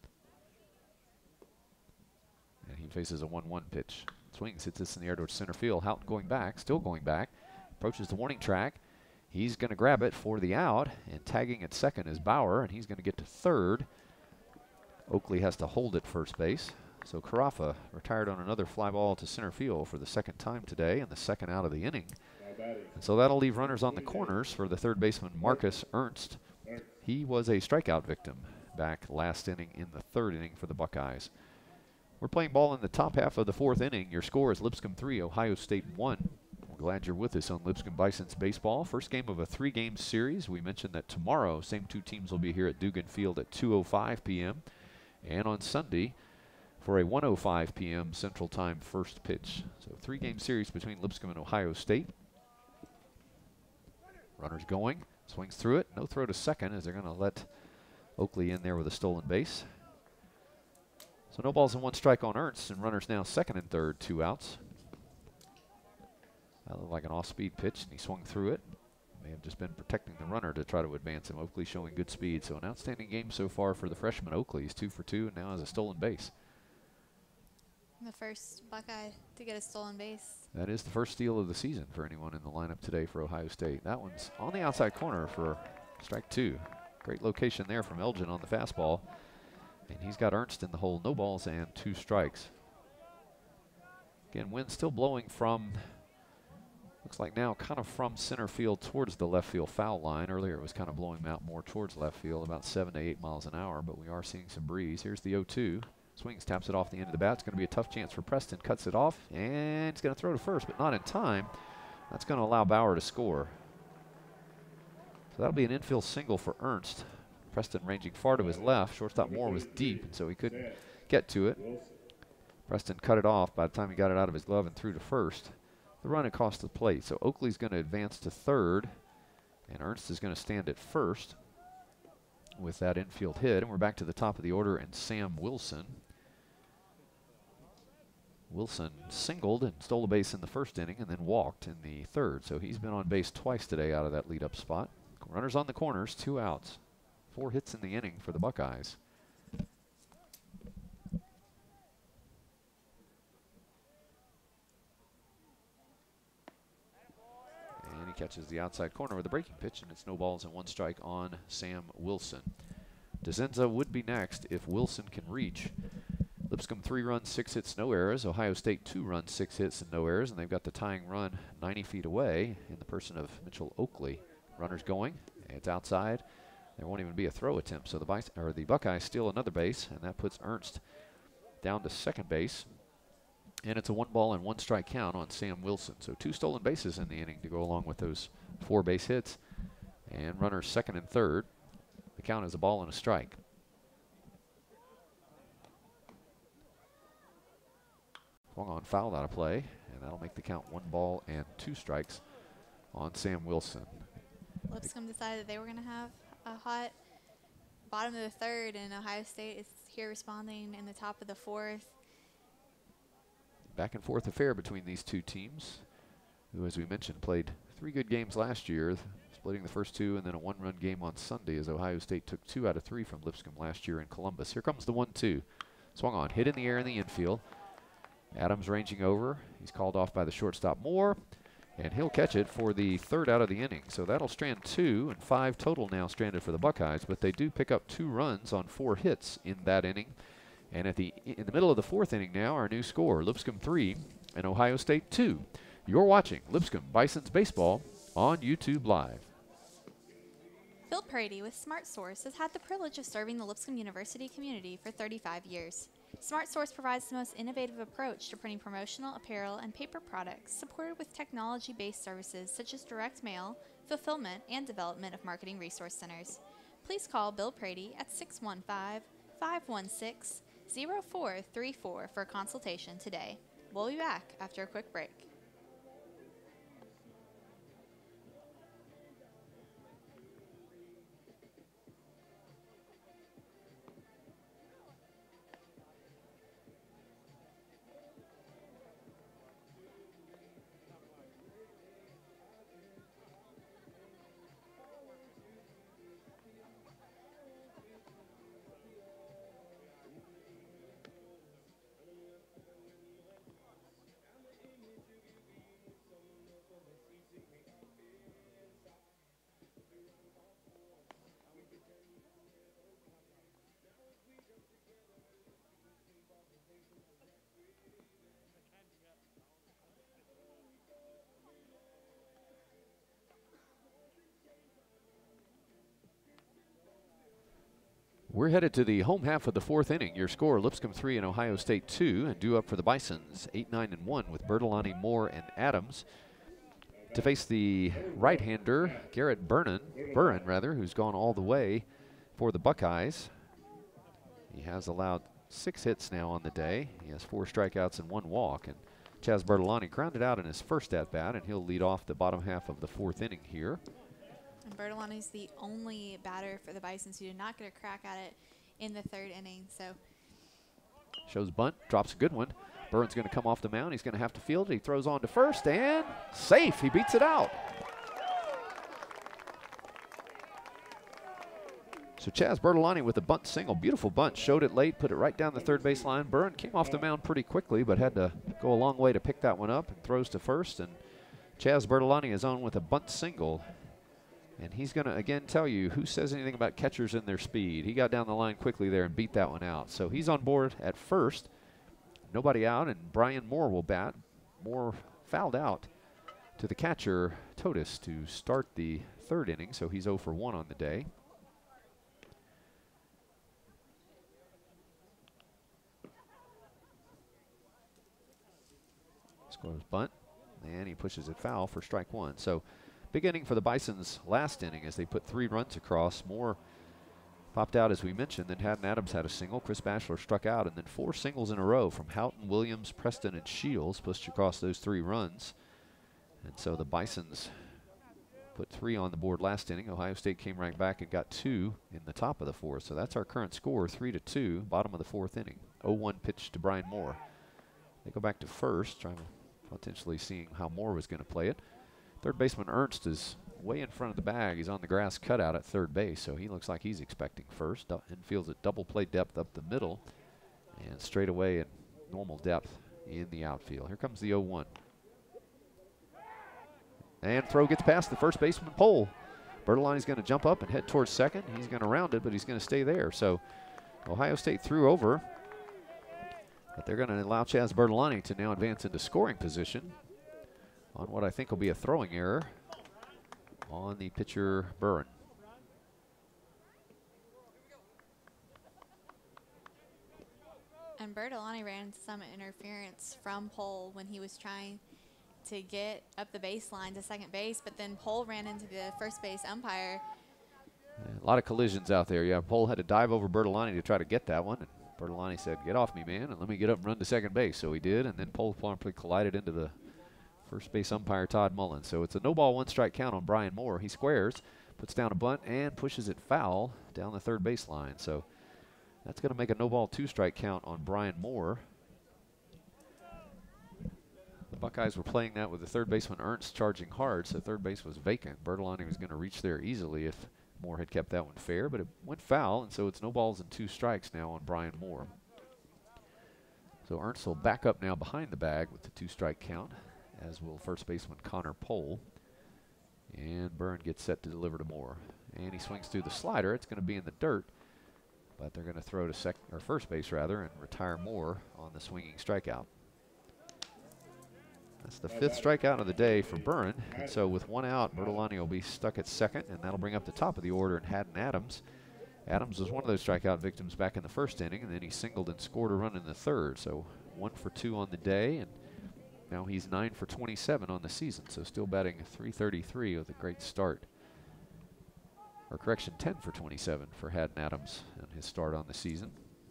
And he faces a one one pitch. Swings, hits this in the air towards center field. Houghton going back, still going back. Approaches the warning track. He's going to grab it for the out, and tagging at second is Bauer, and he's going to get to third. Oakley has to hold at first base. So Carafa retired on another fly ball to center field for the second time today, and the second out of the inning. And so that'll leave runners on the corners for the third baseman, Marcus Ernst. He was a strikeout victim back last inning in the third inning for the Buckeyes. We're playing ball in the top half of the fourth inning. Your score is Lipscomb three, Ohio State one. We're glad you're with us on Lipscomb Bison's baseball. First game of a three-game series. We mentioned that tomorrow, same two teams will be here at Dugan Field at two oh five p m And on Sunday for a one oh five p m Central Time first pitch. So three-game series between Lipscomb and Ohio State. Runners going, swings through it. No throw to second as they're going to let Oakley in there with a stolen base. So no balls and one strike on Ernst, and runners now second and third, two outs. That looked like an off-speed pitch, and he swung through it. May have just been protecting the runner to try to advance him. Oakley showing good speed, so an outstanding game so far for the freshman. Oakley. He's two for two and now has a stolen base. The first Buckeye to get a stolen base. That is the first steal of the season for anyone in the lineup today for Ohio State. That one's on the outside corner for strike two. Great location there from Elgin on the fastball. And he's got Ernst in the hole. No balls and two strikes. Again, wind still blowing from, looks like now kind of from center field towards the left field foul line. Earlier it was kind of blowing out more towards left field, about seven to eight miles an hour, but we are seeing some breeze. Here's the oh two. Swings, taps it off the end of the bat. It's going to be a tough chance for Preston. Cuts it off, and he's going to throw to first, but not in time. That's going to allow Bauer to score. So that'll be an infield single for Ernst. Preston ranging far to his left. Shortstop Moore was deep, and so he couldn't get to it. Preston cut it off by the time he got it out of his glove and threw to first. The run across the plate. So Oakley's going to advance to third, and Ernst is going to stand at first with that infield hit. And we're back to the top of the order, and Sam Wilson. Wilson singled and stole a base in the first inning and then walked in the third. So he's been on base twice today out of that lead-up spot. Runners on the corners, two outs. Four hits in the inning for the Buckeyes. And he catches the outside corner with a breaking pitch, and it's no balls and one strike on Sam Wilson. DeZenza would be next if Wilson can reach. Lipscomb three runs, six hits, no errors. Ohio State two runs, six hits, and no errors. And they've got the tying run ninety feet away in the person of Mitchell Oakley. Runners going. It's outside. There won't even be a throw attempt. So the, Bice or the Buckeyes steal another base, and that puts Ernst down to second base. And it's a one ball and one strike count on Sam Wilson. So two stolen bases in the inning to go along with those four base hits. And runners second and third. The count is a ball and a strike. Swung on, fouled out of play, and that'll make the count one ball and two strikes on Sam Wilson. Lipscomb decided that they were going to have a hot bottom of the third, and Ohio State is here responding in the top of the fourth. Back and forth affair between these two teams, who, as we mentioned, played three good games last year, splitting the first two and then a one-run game on Sunday as Ohio State took two out of three from Lipscomb last year in Columbus. Here comes the one two. Swung on, hit in the air in the infield. Adams ranging over. He's called off by the shortstop Moore. And he'll catch it for the third out of the inning. So that'll strand two, and five total now stranded for the Buckeyes. But they do pick up two runs on four hits in that inning. And at the in the middle of the fourth inning now, our new score, Lipscomb three and Ohio State two. You're watching Lipscomb Bisons Baseball on YouTube Live. Phil Prady with Smart Source has had the privilege of serving the Lipscomb University community for thirty-five years. Smart Source provides the most innovative approach to printing promotional apparel and paper products, supported with technology-based services such as direct mail, fulfillment, and development of marketing resource centers. Please call Bill Prady at six one five, five one six, zero four three four for a consultation today. We'll be back after a quick break. We're headed to the home half of the fourth inning. Your score, Lipscomb three and Ohio State two, and due up for the Bisons, eight, nine, and one with Bertolani, Moore, and Adams. To face the right-hander, Garrett Burnin, Burren, rather, who's gone all the way for the Buckeyes. He has allowed six hits now on the day. He has four strikeouts and one walk, and Chaz Bertolani grounded out in his first at-bat, and he'll lead off the bottom half of the fourth inning here. And Bertolani's the only batter for the Bisons who did not get a crack at it in the third inning. So shows bunt, drops a good one. Burns going to come off the mound. He's going to have to field it. He throws on to first, and safe. He beats it out. So Chaz Bertolani with a bunt single. Beautiful bunt. Showed it late, put it right down the third base line. Burn came off the mound pretty quickly, but had to go a long way to pick that one up, and throws to first. And Chaz Bertolani is on with a bunt single. And he's going to, again, tell you who says anything about catchers and their speed. He got down the line quickly there and beat that one out. So he's on board at first. Nobody out, and Brian Moore will bat. Moore fouled out to the catcher, Totis, to start the third inning, so he's oh for one on the day. Scores bunt, and he pushes it foul for strike one. So big inning for the Bisons last inning as they put three runs across. Moore popped out, as we mentioned. Then Haddon Adams had a single. Chris Bachelor struck out. And then four singles in a row from Houghton, Williams, Preston, and Shields pushed across those three runs. And so the Bisons put three on the board last inning. Ohio State came right back and got two in the top of the fourth. So that's our current score, three to two, bottom of the fourth inning. oh one pitch to Brian Moore. They go back to first, trying to potentially seeing how Moore was going to play it. Third baseman Ernst is way in front of the bag. He's on the grass cutout at third base, so he looks like he's expecting first. And feels a double play depth up the middle and straight away at normal depth in the outfield. Here comes the oh one. And throw gets past the first baseman pole. Bertolani's going to jump up and head towards second. He's going to round it, but he's going to stay there. So Ohio State threw over, but they're going to allow Chaz Bertolani to now advance into scoring position on what I think will be a throwing error on the pitcher, Burren. And Bertolani ran into some interference from Pole when he was trying to get up the baseline to second base, but then Pole ran into the first base umpire. Yeah, a lot of collisions out there. Yeah, Pole had to dive over Bertolani to try to get that one. And Bertolani said, "Get off me, man, and let me get up and run to second base." So he did, and then Pole promptly collided into the first base umpire, Todd Mullen. So it's a no ball, one strike count on Brian Moore. He squares, puts down a bunt, and pushes it foul down the third base line. So that's going to make a no ball, two strike count on Brian Moore. The Buckeyes were playing that with the third baseman Ernst charging hard, so third base was vacant. Bertolani was going to reach there easily if Moore had kept that one fair, but it went foul, and so it's no balls and two strikes now on Brian Moore. So Ernst will back up now behind the bag with the two strike count. as will first baseman Connor Pohl. And Byrne gets set to deliver to Moore. And he swings through the slider. It's going to be in the dirt, but they're going to throw to second or first base rather and retire Moore on the swinging strikeout. That's the fifth strikeout of the day for Byrne. And so with one out, Bertolani will be stuck at second, and that'll bring up the top of the order in Haddon Adams. Adams was one of those strikeout victims back in the first inning, and then he singled and scored a run in the third. So one for two on the day, and now he's nine for twenty-seven on the season, so still batting three thirty-three with a great start. Or correction, ten for twenty-seven for Haddon Adams and his start on the season.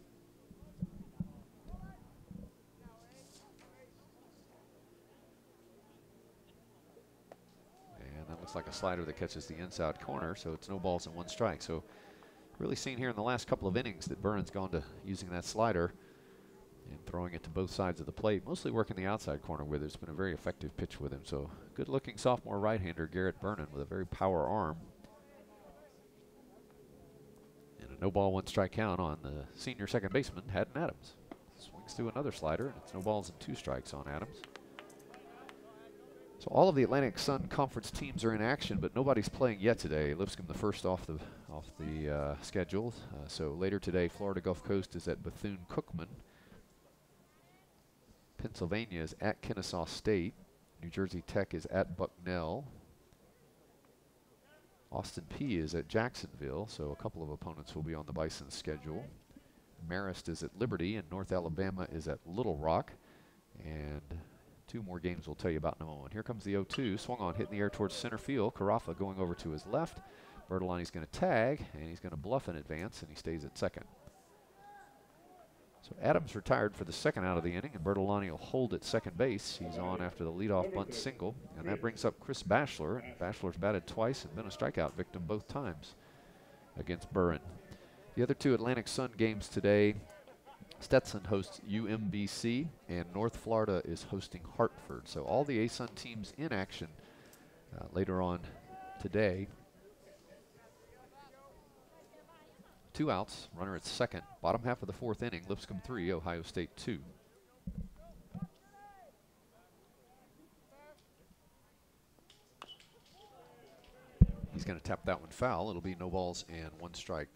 And that looks like a slider that catches the inside corner, so it's no balls and one strike. So really seen here in the last couple of innings that Byrne's gone to using that slider and throwing it to both sides of the plate, mostly working the outside corner with it. It's been a very effective pitch with him. So good-looking sophomore right-hander Garrett Byrne with a very power arm. And a no-ball, one-strike count on the senior second baseman, Haddon Adams. Swings through another slider, and it's no balls and two strikes on Adams. So all of the Atlantic Sun Conference teams are in action, but nobody's playing yet today. Lipscomb the first off the off the uh, schedule. Uh, so later today, Florida Gulf Coast is at Bethune-Cookman. Pennsylvania is at Kennesaw State. New Jersey Tech is at Bucknell. Austin Peay is at Jacksonville, so a couple of opponents will be on the Bison's schedule. Marist is at Liberty, and North Alabama is at Little Rock. And two more games we'll tell you about in a moment. Here comes the oh two, swung on, hit in the air towards center field. Carafa going over to his left. Bertolani's going to tag, and he's going to bluff in advance, and he stays at second. So Adams retired for the second out of the inning, and Bertolani will hold at second base. He's on after the leadoff bunt single, and that brings up Chris Bachelor. And Bachelor's batted twice and been a strikeout victim both times against Byrne. The other two Atlantic Sun games today, Stetson hosts U M B C, and North Florida is hosting Hartford. So all the A S U N teams in action uh, later on today. Two outs, runner at second. Bottom half of the fourth inning, Lipscomb three, Ohio State two. He's going to tap that one foul. It'll be no balls and one strike.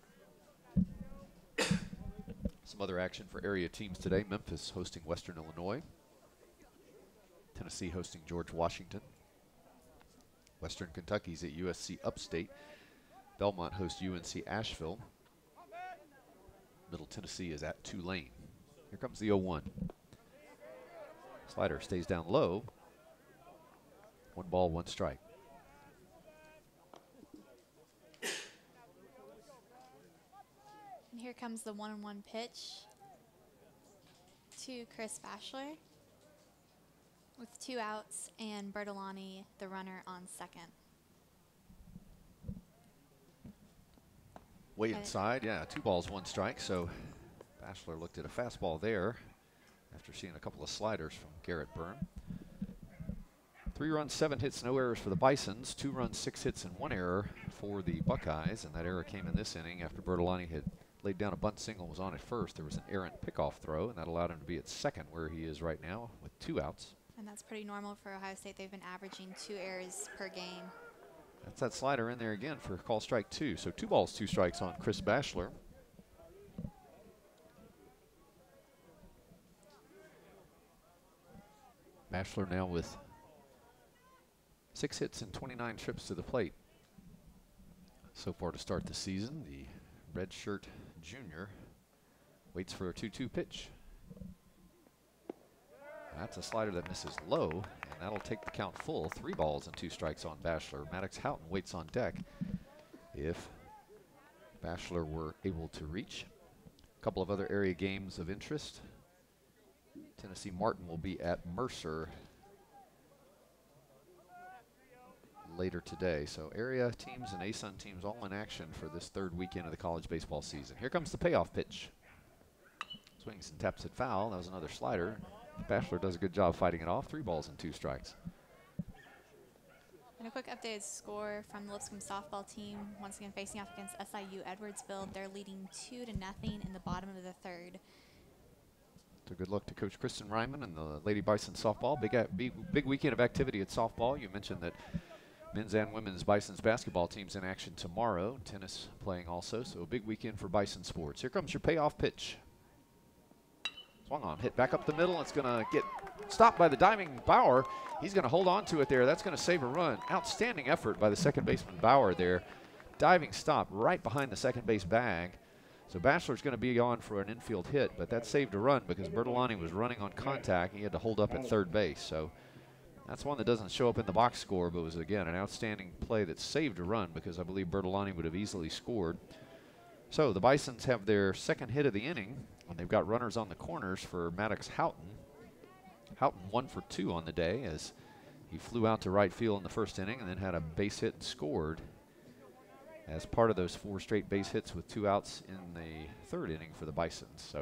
Some other action for area teams today. Memphis hosting Western Illinois. Tennessee hosting George Washington. Western Kentucky's at U S C Upstate. Belmont hosts U N C Asheville. Middle Tennessee is at Tulane. Here comes the oh one. Slider stays down low. One ball, one strike. And here comes the one and one pitch to Chris Bachelor with two outs and Bertolani, the runner, on second. Way inside, yeah, two balls, one strike. So Bachelor looked at a fastball there after seeing a couple of sliders from Garrett Byrne. Three runs, seven hits, no errors for the Bisons. Two runs, six hits, and one error for the Buckeyes. And that error came in this inning after Bertolani had laid down a bunt single and was on at first. There was an errant pickoff throw, and that allowed him to be at second, where he is right now with two outs. And that's pretty normal for Ohio State. They've been averaging two errors per game. That's that slider in there again for call strike two. So two balls, two strikes on Chris Bachelor. Bachelor now with six hits and twenty-nine trips to the plate so far to start the season. The redshirt junior waits for a two two pitch. That's a slider that misses low, and that'll take the count full. Three balls and two strikes on Bachelor. Maddox Houghton waits on deck if Bachelor were able to reach. A couple of other area games of interest. Tennessee Martin will be at Mercer later today. So area teams and A S U N teams all in action for this third weekend of the college baseball season. Here comes the payoff pitch. Swings and taps it foul. That was another slider. Bachelor does a good job fighting it off. Three balls and two strikes. And a quick updated score from the Lipscomb softball team. Once again, facing off against S I U Edwardsville. They're leading two to nothing in the bottom of the third. So good luck to Coach Kristen Ryman and the Lady Bison softball. Big, big, big weekend of activity at softball. You mentioned that men's and women's Bison's basketball teams in action tomorrow. Tennis playing also, so a big weekend for Bison sports. Here comes your payoff pitch. Swung on, hit back up the middle. It's going to get stopped by the diving Bauer. He's going to hold on to it there. That's going to save a run. Outstanding effort by the second baseman Bauer there. Diving stop right behind the second base bag. So Bachelor's going to be on for an infield hit, but that saved a run because Bertolani was running on contact. He had to hold up at third base. So that's one that doesn't show up in the box score, but was, again, an outstanding play that saved a run because I believe Bertolani would have easily scored. So the Bisons have their second hit of the inning, and they've got runners on the corners for Maddox Houghton. Houghton one for two on the day as he flew out to right field in the first inning and then had a base hit and scored as part of those four straight base hits with two outs in the third inning for the Bisons. So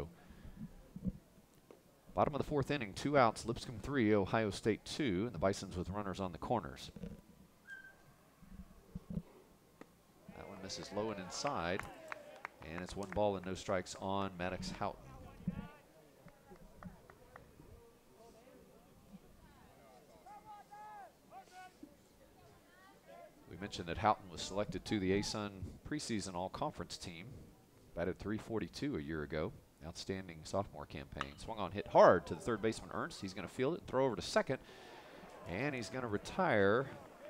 bottom of the fourth inning, two outs, Lipscomb three, Ohio State two, and the Bisons with runners on the corners. That one misses low and inside, and it's one ball and no strikes on Maddox Houghton. We mentioned that Houghton was selected to the A S U N preseason all-conference team. Batted three forty-two a year ago. Outstanding sophomore campaign. Swung on, hit hard to the third baseman Ernst. He's going to field it, throw over to second, and he's going to retire.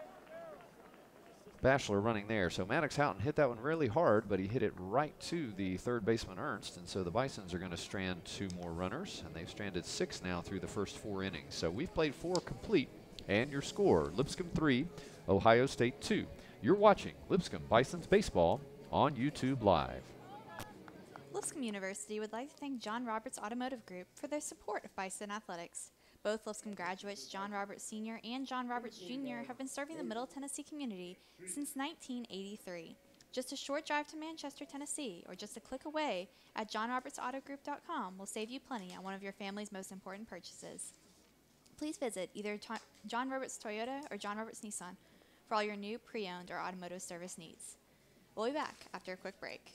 Bachelor running there. So Maddox Houghton hit that one really hard, but he hit it right to the third baseman Ernst, and so the Bisons are going to strand two more runners, and they've stranded six now through the first four innings. So we've played four complete, and your score, Lipscomb three, Ohio State two. You're watching Lipscomb Bisons Baseball on YouTube Live. Lipscomb University would like to thank John Roberts Automotive Group for their support of Bison Athletics. Both Lipscomb graduates, John Roberts Senior and John Roberts Junior, have been serving the Middle Tennessee community since nineteen eighty-three. Just a short drive to Manchester, Tennessee, or just a click away at john roberts auto group dot com will save you plenty on one of your family's most important purchases. Please visit either John Roberts Toyota or John Roberts Nissan for all your new, pre-owned, or automotive service needs. We'll be back after a quick break.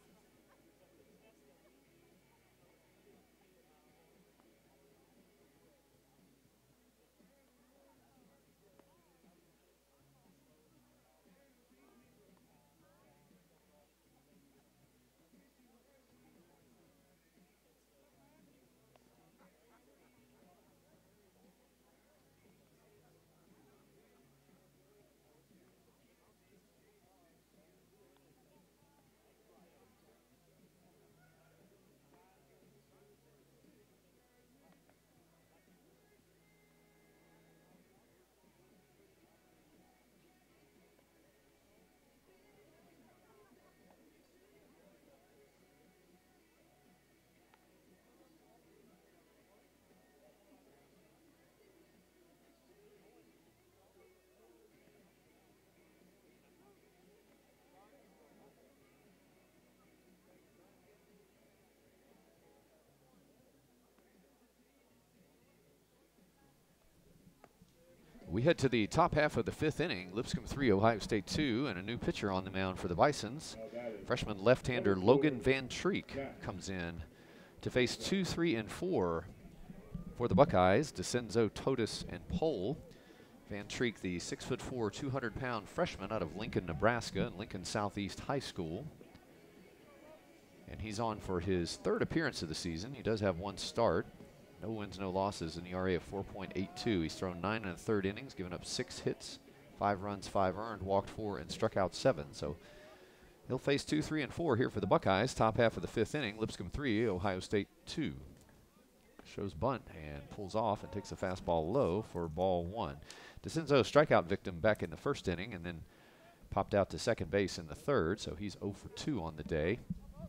We head to the top half of the fifth inning. Lipscomb three, Ohio State two, and a new pitcher on the mound for the Bisons. Freshman left-hander Logan Van Treek comes in to face two, three, and four for the Buckeyes, DeCenzo, Totus, and Pohl. Van Treek, the six foot four, two hundred pound freshman out of Lincoln, Nebraska, and Lincoln Southeast High School. And he's on for his third appearance of the season. He does have one start. No wins, no losses, an E R A of four point eight two. He's thrown nine and a third innings, given up six hits, five runs, five earned, walked four, and struck out seven. So he'll face two, three, and four here for the Buckeyes. Top half of the fifth inning, Lipscomb three, Ohio State two. Shows bunt and pulls off and takes a fastball low for ball one. DeCenzo, strikeout victim back in the first inning, and then popped out to second base in the third, so he's oh for two on the day.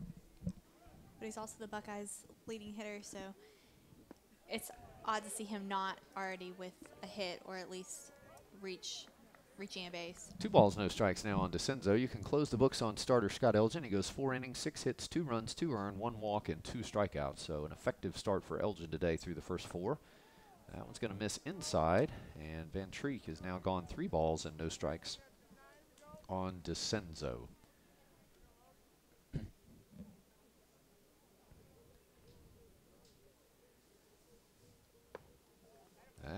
But he's also the Buckeyes' leading hitter, so it's odd to see him not already with a hit or at least reach reaching a base. Two balls, no strikes now on DeCenzo. You can close the books on starter Scott Elgin. He goes four innings, six hits, two runs, two earned, one walk, and two strikeouts. So an effective start for Elgin today through the first four. That one's going to miss inside, and Van Treek has now gone three balls and no strikes on DeCenzo.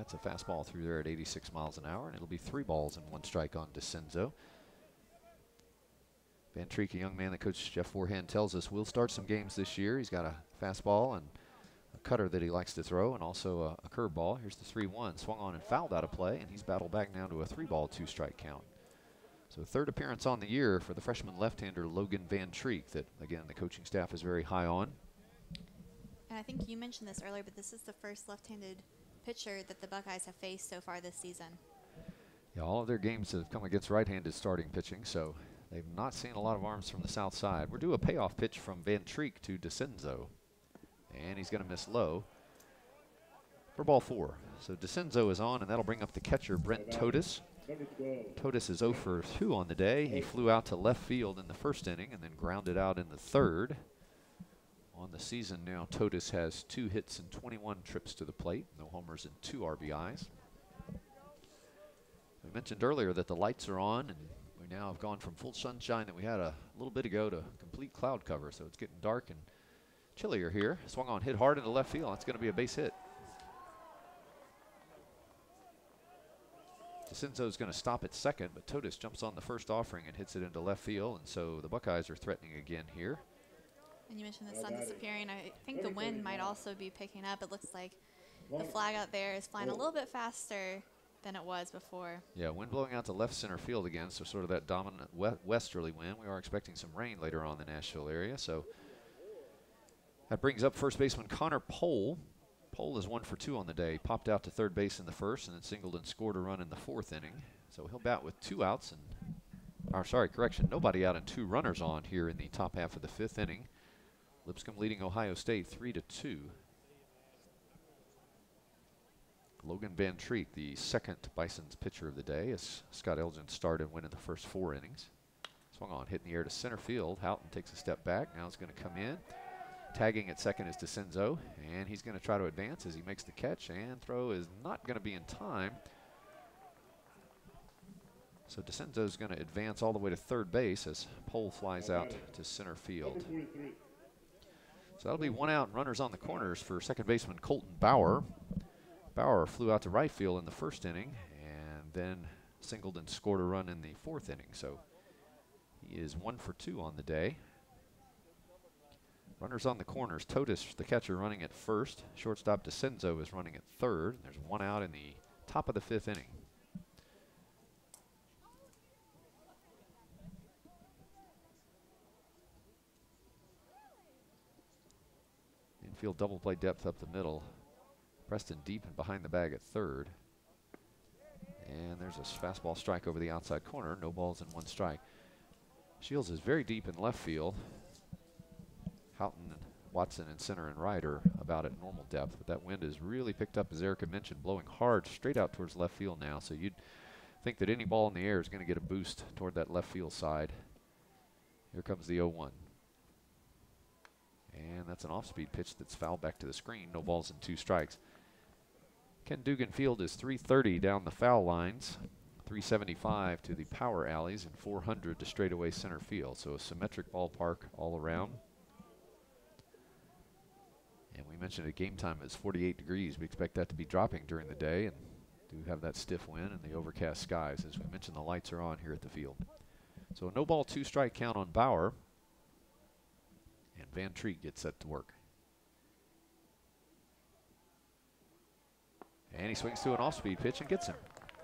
Gets a fastball through there at eighty-six miles an hour, and it'll be three balls and one strike on DeCenzo. Van Treek, a young man that Coach Jeff Forehand tells us will start some games this year. He's got a fastball and a cutter that he likes to throw, and also a, a curveball. Here's the three one, swung on and fouled out of play, and he's battled back down to a three-ball, two-strike count. So third appearance on the year for the freshman left-hander Logan Van Treek that, again, the coaching staff is very high on. And I think you mentioned this earlier, but this is the first left-handed pitcher that the Buckeyes have faced so far this season. Yeah, all of their games have come against right-handed starting pitching, so they've not seen a lot of arms from the south side. We're due a payoff pitch from Van Treek to DeCenzo, and he's going to miss low for ball four. So DeCenzo is on, and that'll bring up the catcher, Brent Totis. Totis is oh for two on the day. He flew out to left field in the first inning and then grounded out in the third. On the season now, Totis has two hits and twenty-one trips to the plate, no homers and two R B Is. We mentioned earlier that the lights are on, and we now have gone from full sunshine that we had a little bit ago to complete cloud cover, so it's getting dark and chillier here. Swung on, hit hard into left field. That's going to be a base hit. DeCenzo is going to stop at second, but Totis jumps on the first offering and hits it into left field, and so the Buckeyes are threatening again here. And you mentioned the sun disappearing. I think the wind might also be picking up. It looks like the flag out there is flying a little bit faster than it was before. Yeah, wind blowing out to left center field again, so sort of that dominant we westerly wind. We are expecting some rain later on in the Nashville area, so that brings up first baseman Connor Pohl. Pohl is one for two on the day. Popped out to third base in the first and then singled and scored a run in the fourth inning. So he'll bat with two outs and, or sorry, correction, nobody out and two runners on here in the top half of the fifth inning. Lipscomb leading Ohio State three to two. Logan Van Treek, the second Bison's pitcher of the day, as Scott Elgin started and went in the first four innings. Swung on, hit in the air to center field. Houghton takes a step back. Now it's going to come in. Tagging at second is DeCenzo, and he's going to try to advance as he makes the catch, and throw is not going to be in time. So DeCenzo is going to advance all the way to third base as Pohl flies out to center field. So that'll be one out and runners on the corners for second baseman Colton Bauer. Bauer flew out to right field in the first inning and then singled and scored a run in the fourth inning. So he is one for two on the day. Runners on the corners. Totis, the catcher, running at first. Shortstop DeCenzo is running at third. There's one out in the top of the fifth inning. Infield double play depth up the middle. Preston deep and behind the bag at third. And there's a fastball strike over the outside corner. No balls and one strike. Shields is very deep in left field. Houghton, Watson, and center and right are about at normal depth, but that wind is really picked up, as Erica mentioned, blowing hard straight out towards left field now. So you'd think that any ball in the air is going to get a boost toward that left field side. Here comes the oh one. And that's an off-speed pitch that's fouled back to the screen. No balls and two strikes. Ken Dugan Field is three thirty down the foul lines, three seventy-five to the power alleys, and four hundred to straightaway center field. So a symmetric ballpark all around. And we mentioned at game time it's forty-eight degrees. We expect that to be dropping during the day, and do have that stiff wind and the overcast skies. As we mentioned, the lights are on here at the field. So a no ball, two strike count on Bauer. And Van Treek gets set to work. And he swings to an off-speed pitch and gets him.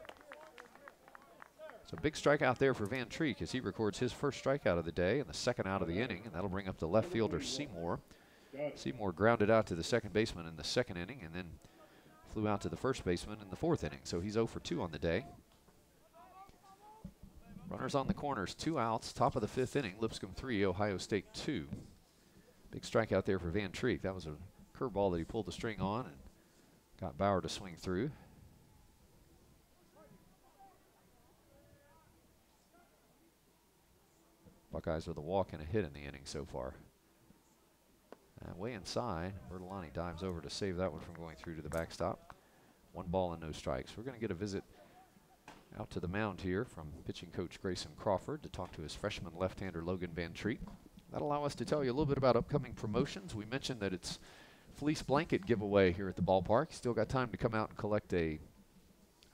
So big strikeout there for Van Treek as he records his first strikeout of the day and the second out of the inning, and that'll bring up the left fielder Seymour. Seymour grounded out to the second baseman in the second inning and then flew out to the first baseman in the fourth inning. So he's oh for two on the day. Runners on the corners, two outs, top of the fifth inning. Lipscomb three, Ohio State two. Big strikeout there for Van Treek. That was a curveball that he pulled the string on and got Bauer to swing through. Buckeyes with a walk and a hit in the inning so far. Uh, way inside, Bertolani dives over to save that one from going through to the backstop. One ball and no strikes. We're going to get a visit out to the mound here from pitching coach Grayson Crawford to talk to his freshman left-hander Logan Van Treek. That'll allow us to tell you a little bit about upcoming promotions. We mentioned that it's fleece blanket giveaway here at the ballpark. Still got time to come out and collect a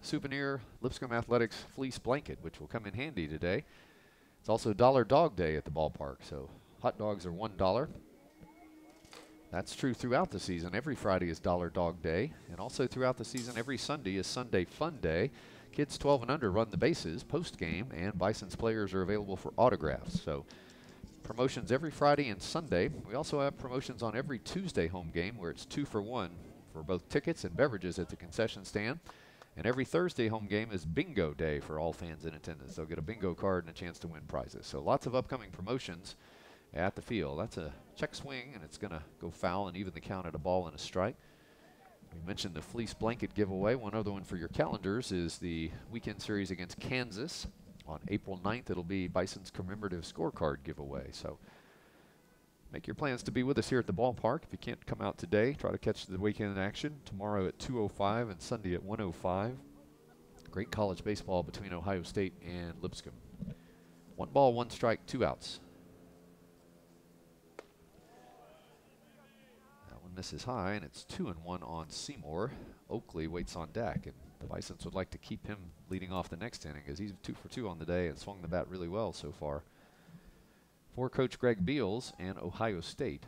souvenir Lipscomb Athletics fleece blanket, which will come in handy today. It's also Dollar Dog Day at the ballpark, so hot dogs are one dollar. That's true throughout the season. Every Friday is Dollar Dog Day, and also throughout the season, every Sunday is Sunday Fun Day. Kids twelve and under run the bases post-game, and Bison's players are available for autographs. So promotions every Friday and Sunday. We also have promotions on every Tuesday home game where it's two for one for both tickets and beverages at the concession stand. And every Thursday home game is bingo day for all fans in attendance. They'll get a bingo card and a chance to win prizes. So lots of upcoming promotions at the field. That's a check swing, and it's going to go foul and even the count at a ball and a strike. We mentioned the fleece blanket giveaway. One other one for your calendars is the weekend series against Kansas. On April ninth, it'll be Bison's commemorative scorecard giveaway. So make your plans to be with us here at the ballpark. If you can't come out today, try to catch the weekend action tomorrow at two oh five and Sunday at one oh five. Great college baseball between Ohio State and Lipscomb. One ball, one strike, two outs. That one misses high, and it's two and one on Seymour. Oakley waits on deck, and the Bisons would like to keep him leading off the next inning as he's two for two on the day and swung the bat really well so far. For Coach Greg Beals and Ohio State.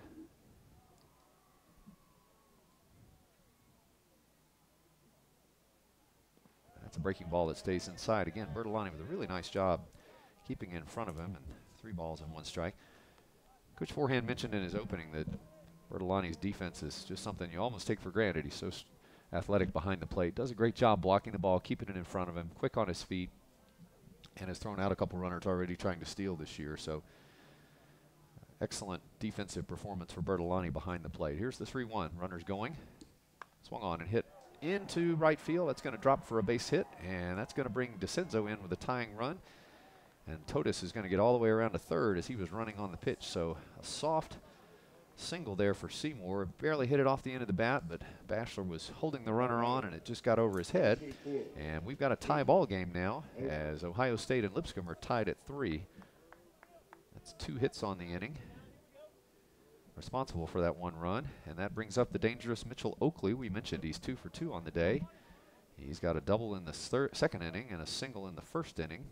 That's a breaking ball that stays inside. Again, Bertolani with a really nice job keeping in front of him, and three balls and one strike. Coach Forehand mentioned in his opening that Bertolani's defense is just something you almost take for granted. He's so athletic behind the plate. Does a great job blocking the ball, keeping it in front of him, quick on his feet, and has thrown out a couple runners already trying to steal this year. So excellent defensive performance for Bertolani behind the plate. Here's the three one. Runners going. Swung on and hit into right field. That's going to drop for a base hit, and that's going to bring DeCenzo in with a tying run. And Totis is going to get all the way around to third as he was running on the pitch. So a soft single there for Seymour. Barely hit it off the end of the bat, but Bachelor was holding the runner on, and it just got over his head. And we've got a tie ball game now as Ohio State and Lipscomb are tied at three. That's two hits on the inning, responsible for that one run, and that brings up the dangerous Mitchell Oakley. We mentioned he's two for two on the day. He's got a double in the third, second inning and a single in the first inning.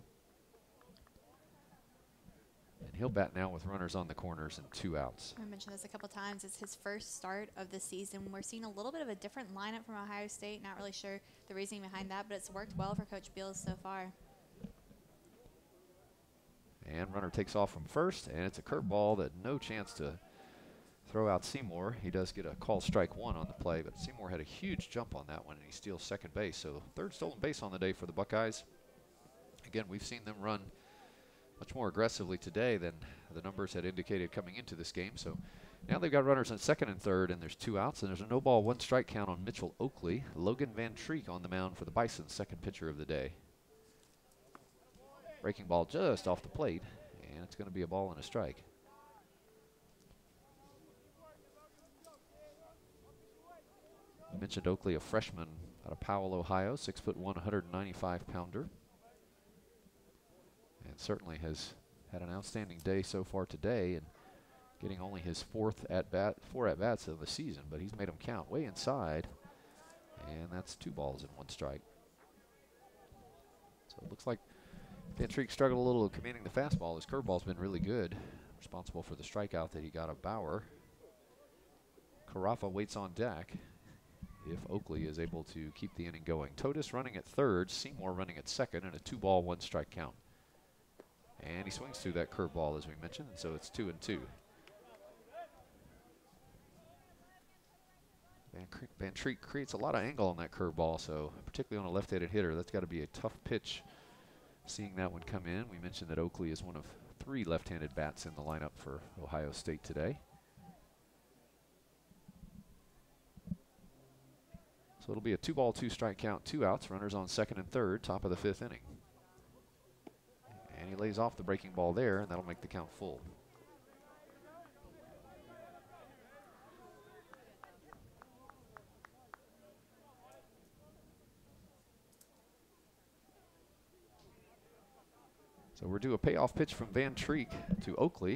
And he'll bat now with runners on the corners and two outs. I mentioned this a couple times. It's his first start of the season. We're seeing a little bit of a different lineup from Ohio State. Not really sure the reasoning behind that, but it's worked well for Coach Beals so far. And runner takes off from first, and it's a curveball that no chance to throw out Seymour. He does get a call strike one on the play, but Seymour had a huge jump on that one, and he steals second base. So third stolen base on the day for the Buckeyes. Again, we've seen them run much more aggressively today than the numbers had indicated coming into this game. So now they've got runners on second and third, and there's two outs, and there's a no ball, one strike count on Mitchell Oakley. Logan Van Treek on the mound for the Bisons, second pitcher of the day. Breaking ball just off the plate, and it's going to be a ball and a strike. I mentioned Oakley, a freshman out of Powell, Ohio, six foot one, one hundred ninety-five pounder. And certainly has had an outstanding day so far today, and getting only his fourth at bat, four at bats of the season, but he's made them count way inside, and that's two balls and one strike. So it looks like Van Treek struggled a little commanding the fastball. His curveball's been really good, responsible for the strikeout that he got of Bauer. Carafa waits on deck if Oakley is able to keep the inning going. Totis running at third, Seymour running at second, and a two ball, one strike count. And he swings through that curveball, as we mentioned, and so it's two and two. Van, Van Treek creates a lot of angle on that curveball, so particularly on a left-handed hitter, that's got to be a tough pitch. Seeing that one come in, we mentioned that Oakley is one of three left-handed bats in the lineup for Ohio State today. So it'll be a two ball, two strike count, two outs, runners on second and third, top of the fifth inning. And he lays off the breaking ball there, and that'll make the count full. So we're due a payoff pitch from Van Treek to Oakley.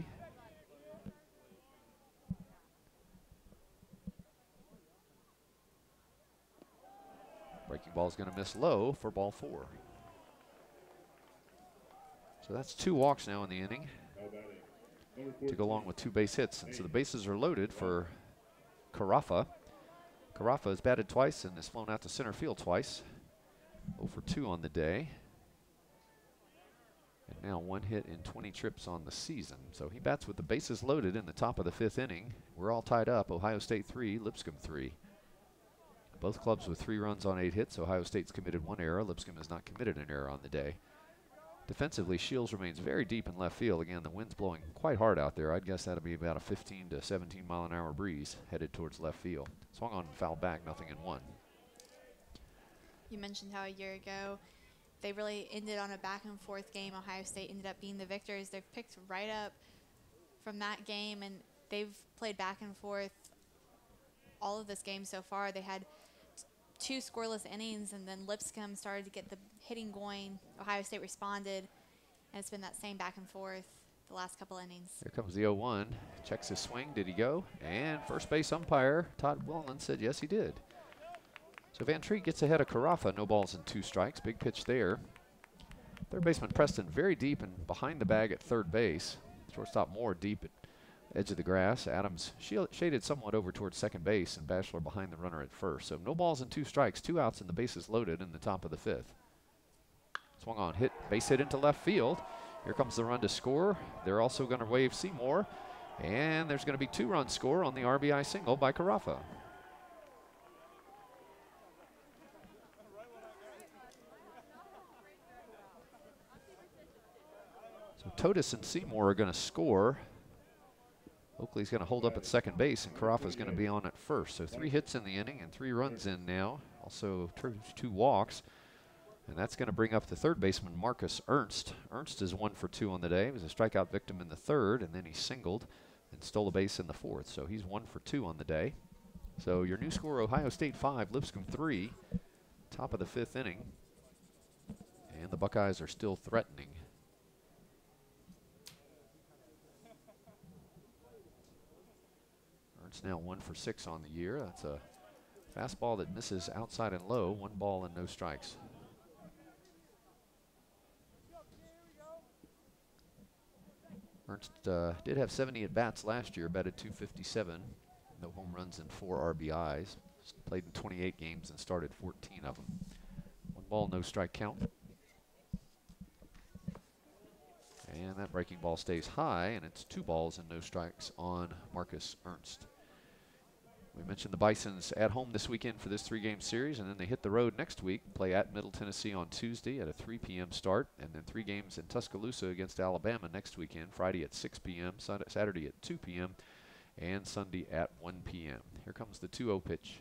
Breaking Ball's going to miss low for ball four. So that's two walks now in the inning to go along with two base hits. And so the bases are loaded for Carafa. Carafa has batted twice and has flown out to center field twice. oh for two on the day. And now one hit in twenty trips on the season. So he bats with the bases loaded in the top of the fifth inning. We're all tied up. Ohio State three, Lipscomb three. Both clubs with three runs on eight hits. Ohio State's committed one error. Lipscomb has not committed an error on the day. Defensively, Shields remains very deep in left field. Again, the wind's blowing quite hard out there. I'd guess that'll be about a fifteen to seventeen mile an hour breeze headed towards left field. Swung on and fouled back, nothing in one. You mentioned how a year ago they really ended on a back and forth game. Ohio State ended up being the victors. They've picked right up from that game, and they've played back and forth all of this game so far. They had two scoreless innings, and then Lipscomb started to get the hitting going. Ohio State responded, and it's been that same back and forth the last couple innings. Here comes the oh one. Checks his swing. Did he go? And first base umpire Todd Willen said yes, he did. So Van Treat gets ahead of Carafa. No balls and two strikes. Big pitch there. Third baseman Preston very deep and behind the bag at third base. Shortstop Moore deep at edge of the grass. Adams shaded somewhat over towards second base, and Bachelor behind the runner at first. So no balls and two strikes, two outs, and the bases loaded in the top of the fifth. Swung on, hit, base hit into left field. Here comes the run to score. They're also going to wave Seymour, and there's going to be two run score on the R B I single by Carafa. So Totis and Seymour are going to score. Oakley's going to hold up at second base, and Carafa's going to be on at first. So three hits in the inning and three runs in now. Also two walks. And that's going to bring up the third baseman, Marcus Ernst. Ernst is one for two on the day. He was a strikeout victim in the third, and then he singled and stole a base in the fourth. So he's one for two on the day. So your new score, Ohio State five, Lipscomb three, top of the fifth inning. And the Buckeyes are still threatening. Ernst now one for six on the year. That's a fastball that misses outside and low. One ball and no strikes. Ernst uh, did have seventy at-bats last year, batted two fifty-seven. No home runs and four R B Is. Played in twenty-eight games and started fourteen of them. One ball, no strike count. And that breaking ball stays high, and it's two balls and no strikes on Marcus Ernst. We mentioned the Bisons at home this weekend for this three-game series, and then they hit the road next week, play at Middle Tennessee on Tuesday at a three p m start, and then three games in Tuscaloosa against Alabama next weekend, Friday at six p m, Saturday at two p m, and Sunday at one p m Here comes the two oh pitch.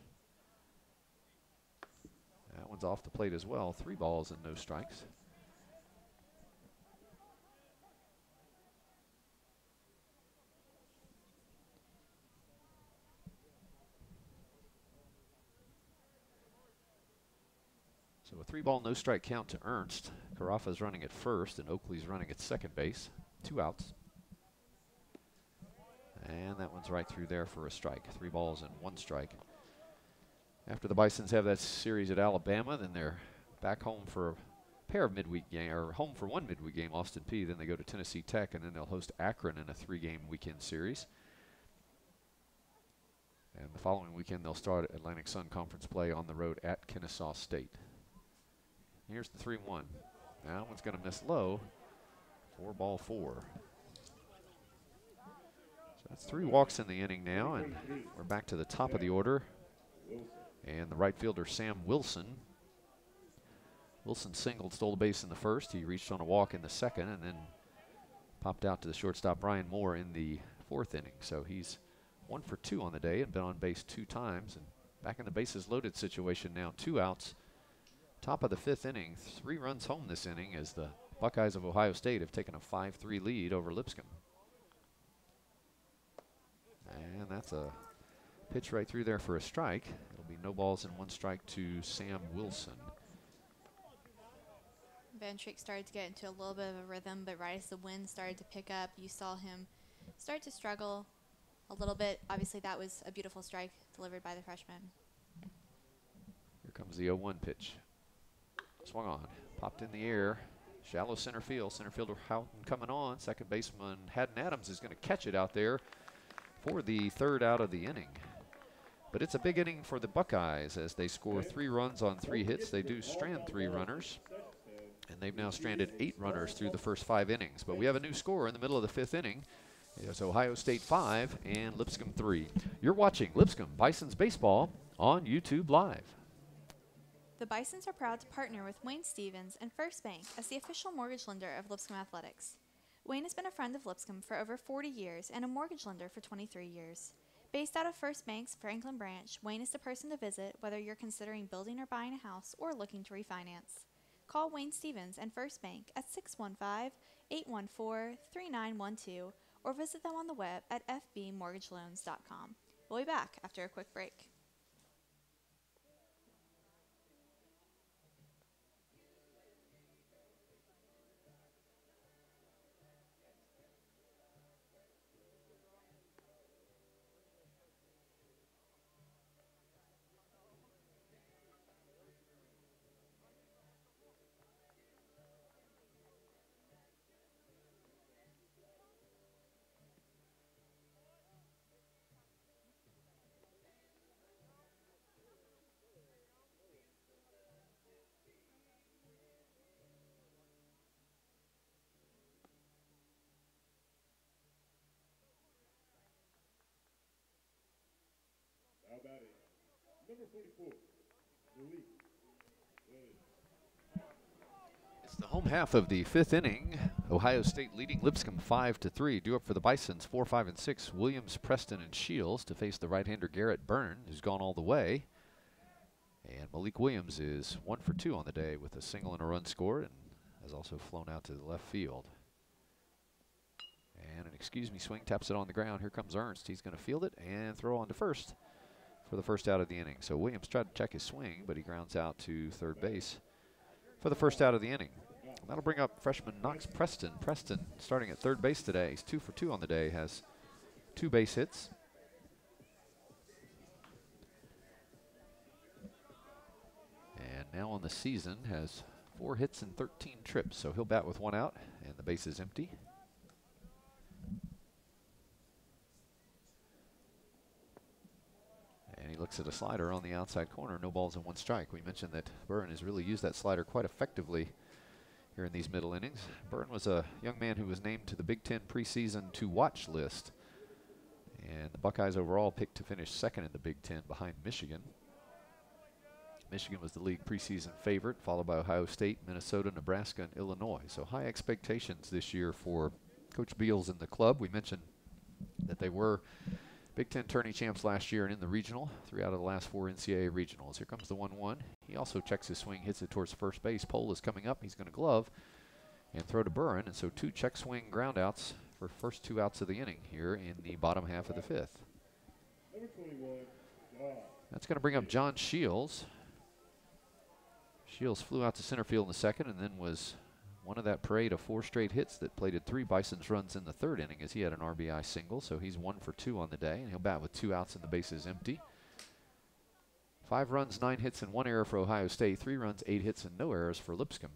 That one's off the plate as well. Three balls and no strikes. So a three ball, no strike count to Ernst. Carafa's running at first, and Oakley's running at second base. Two outs. And that one's right through there for a strike. Three balls and one strike. After the Bisons have that series at Alabama, then they're back home for a pair of midweek game, or home for one midweek game, Austin Peay. Then they go to Tennessee Tech, and then they'll host Akron in a three-game weekend series. And the following weekend, they'll start Atlantic Sun Conference play on the road at Kennesaw State. Here's the three one. That one's going to miss low. Four ball four. So that's three walks in the inning now, and we're back to the top of the order. And the right fielder, Sam Wilson. Wilson singled, stole the base in the first. He reached on a walk in the second, and then popped out to the shortstop, Brian Moore, in the fourth inning. So he's one for two on the day and been on base two times. And back in the bases loaded situation now, two outs. Top of the fifth inning, three runs home this inning as the Buckeyes of Ohio State have taken a five three lead over Lipscomb. And that's a pitch right through there for a strike. It'll be no balls and one strike to Sam Wilson. Van Trick started to get into a little bit of a rhythm, but right as the wind started to pick up, you saw him start to struggle a little bit. Obviously, that was a beautiful strike delivered by the freshman. Here comes the oh one pitch. Swung on, popped in the air. Shallow center field. Center fielder Houghton coming on. Second baseman Haddon Adams is going to catch it out there for the third out of the inning. But it's a big inning for the Buckeyes as they score three runs on three hits. They do strand three runners, and they've now stranded eight runners through the first five innings. But we have a new score in the middle of the fifth inning. It's Ohio State five and Lipscomb three. You're watching Lipscomb Bisons Baseball on YouTube Live. The Bisons are proud to partner with Wayne Stevens and First Bank as the official mortgage lender of Lipscomb Athletics. Wayne has been a friend of Lipscomb for over forty years and a mortgage lender for twenty-three years. Based out of First Bank's Franklin branch, Wayne is the person to visit whether you're considering building or buying a house or looking to refinance. Call Wayne Stevens and First Bank at six one five, eight one four, three nine one two or visit them on the web at f b mortgage loans dot com. We'll be back after a quick break. Now batting, number forty-four, Malik. It's the home half of the fifth inning. Ohio State leading Lipscomb five to three. Due up for the Bisons, four, five, and six. Williams, Preston, and Shields to face the right-hander Garrett Byrne, who's gone all the way. And Malik Williams is one for two on the day with a single and a run scored, and has also flown out to the left field. And an excuse me swing taps it on the ground. Here comes Ernst. He's going to field it and throw on to first for the first out of the inning. So Williams tried to check his swing, but he grounds out to third base for the first out of the inning. And that'll bring up freshman Knox Preston. Preston starting at third base today. He's two for two on the day, has two base hits. And now on the season has four hits and thirteen trips. So he'll bat with one out, and the base is empty. And he looks at a slider on the outside corner. No balls and one strike. We mentioned that Byrne has really used that slider quite effectively here in these middle innings. Byrne was a young man who was named to the Big Ten preseason to watch list. And the Buckeyes overall picked to finish second in the Big Ten behind Michigan. Michigan was the league preseason favorite, followed by Ohio State, Minnesota, Nebraska, and Illinois. So high expectations this year for Coach Beals and the club. We mentioned that they were Big Ten tourney champs last year and in the regional, three out of the last four N C double A regionals. Here comes the one one. He also checks his swing, hits it towards first base. Pole is coming up. He's going to glove and throw to Byrne. And so two check swing ground outs for first two outs of the inning here in the bottom half of the fifth. Number twenty-one, John. That's going to bring up John Shields. Shields flew out to center field in the second and then was one of that parade of four straight hits that plated three Bisons runs in the third inning as he had an R B I single. So he's one for two on the day, and he'll bat with two outs and the bases empty. Five runs, nine hits, and one error for Ohio State. Three runs, eight hits, and no errors for Lipscomb.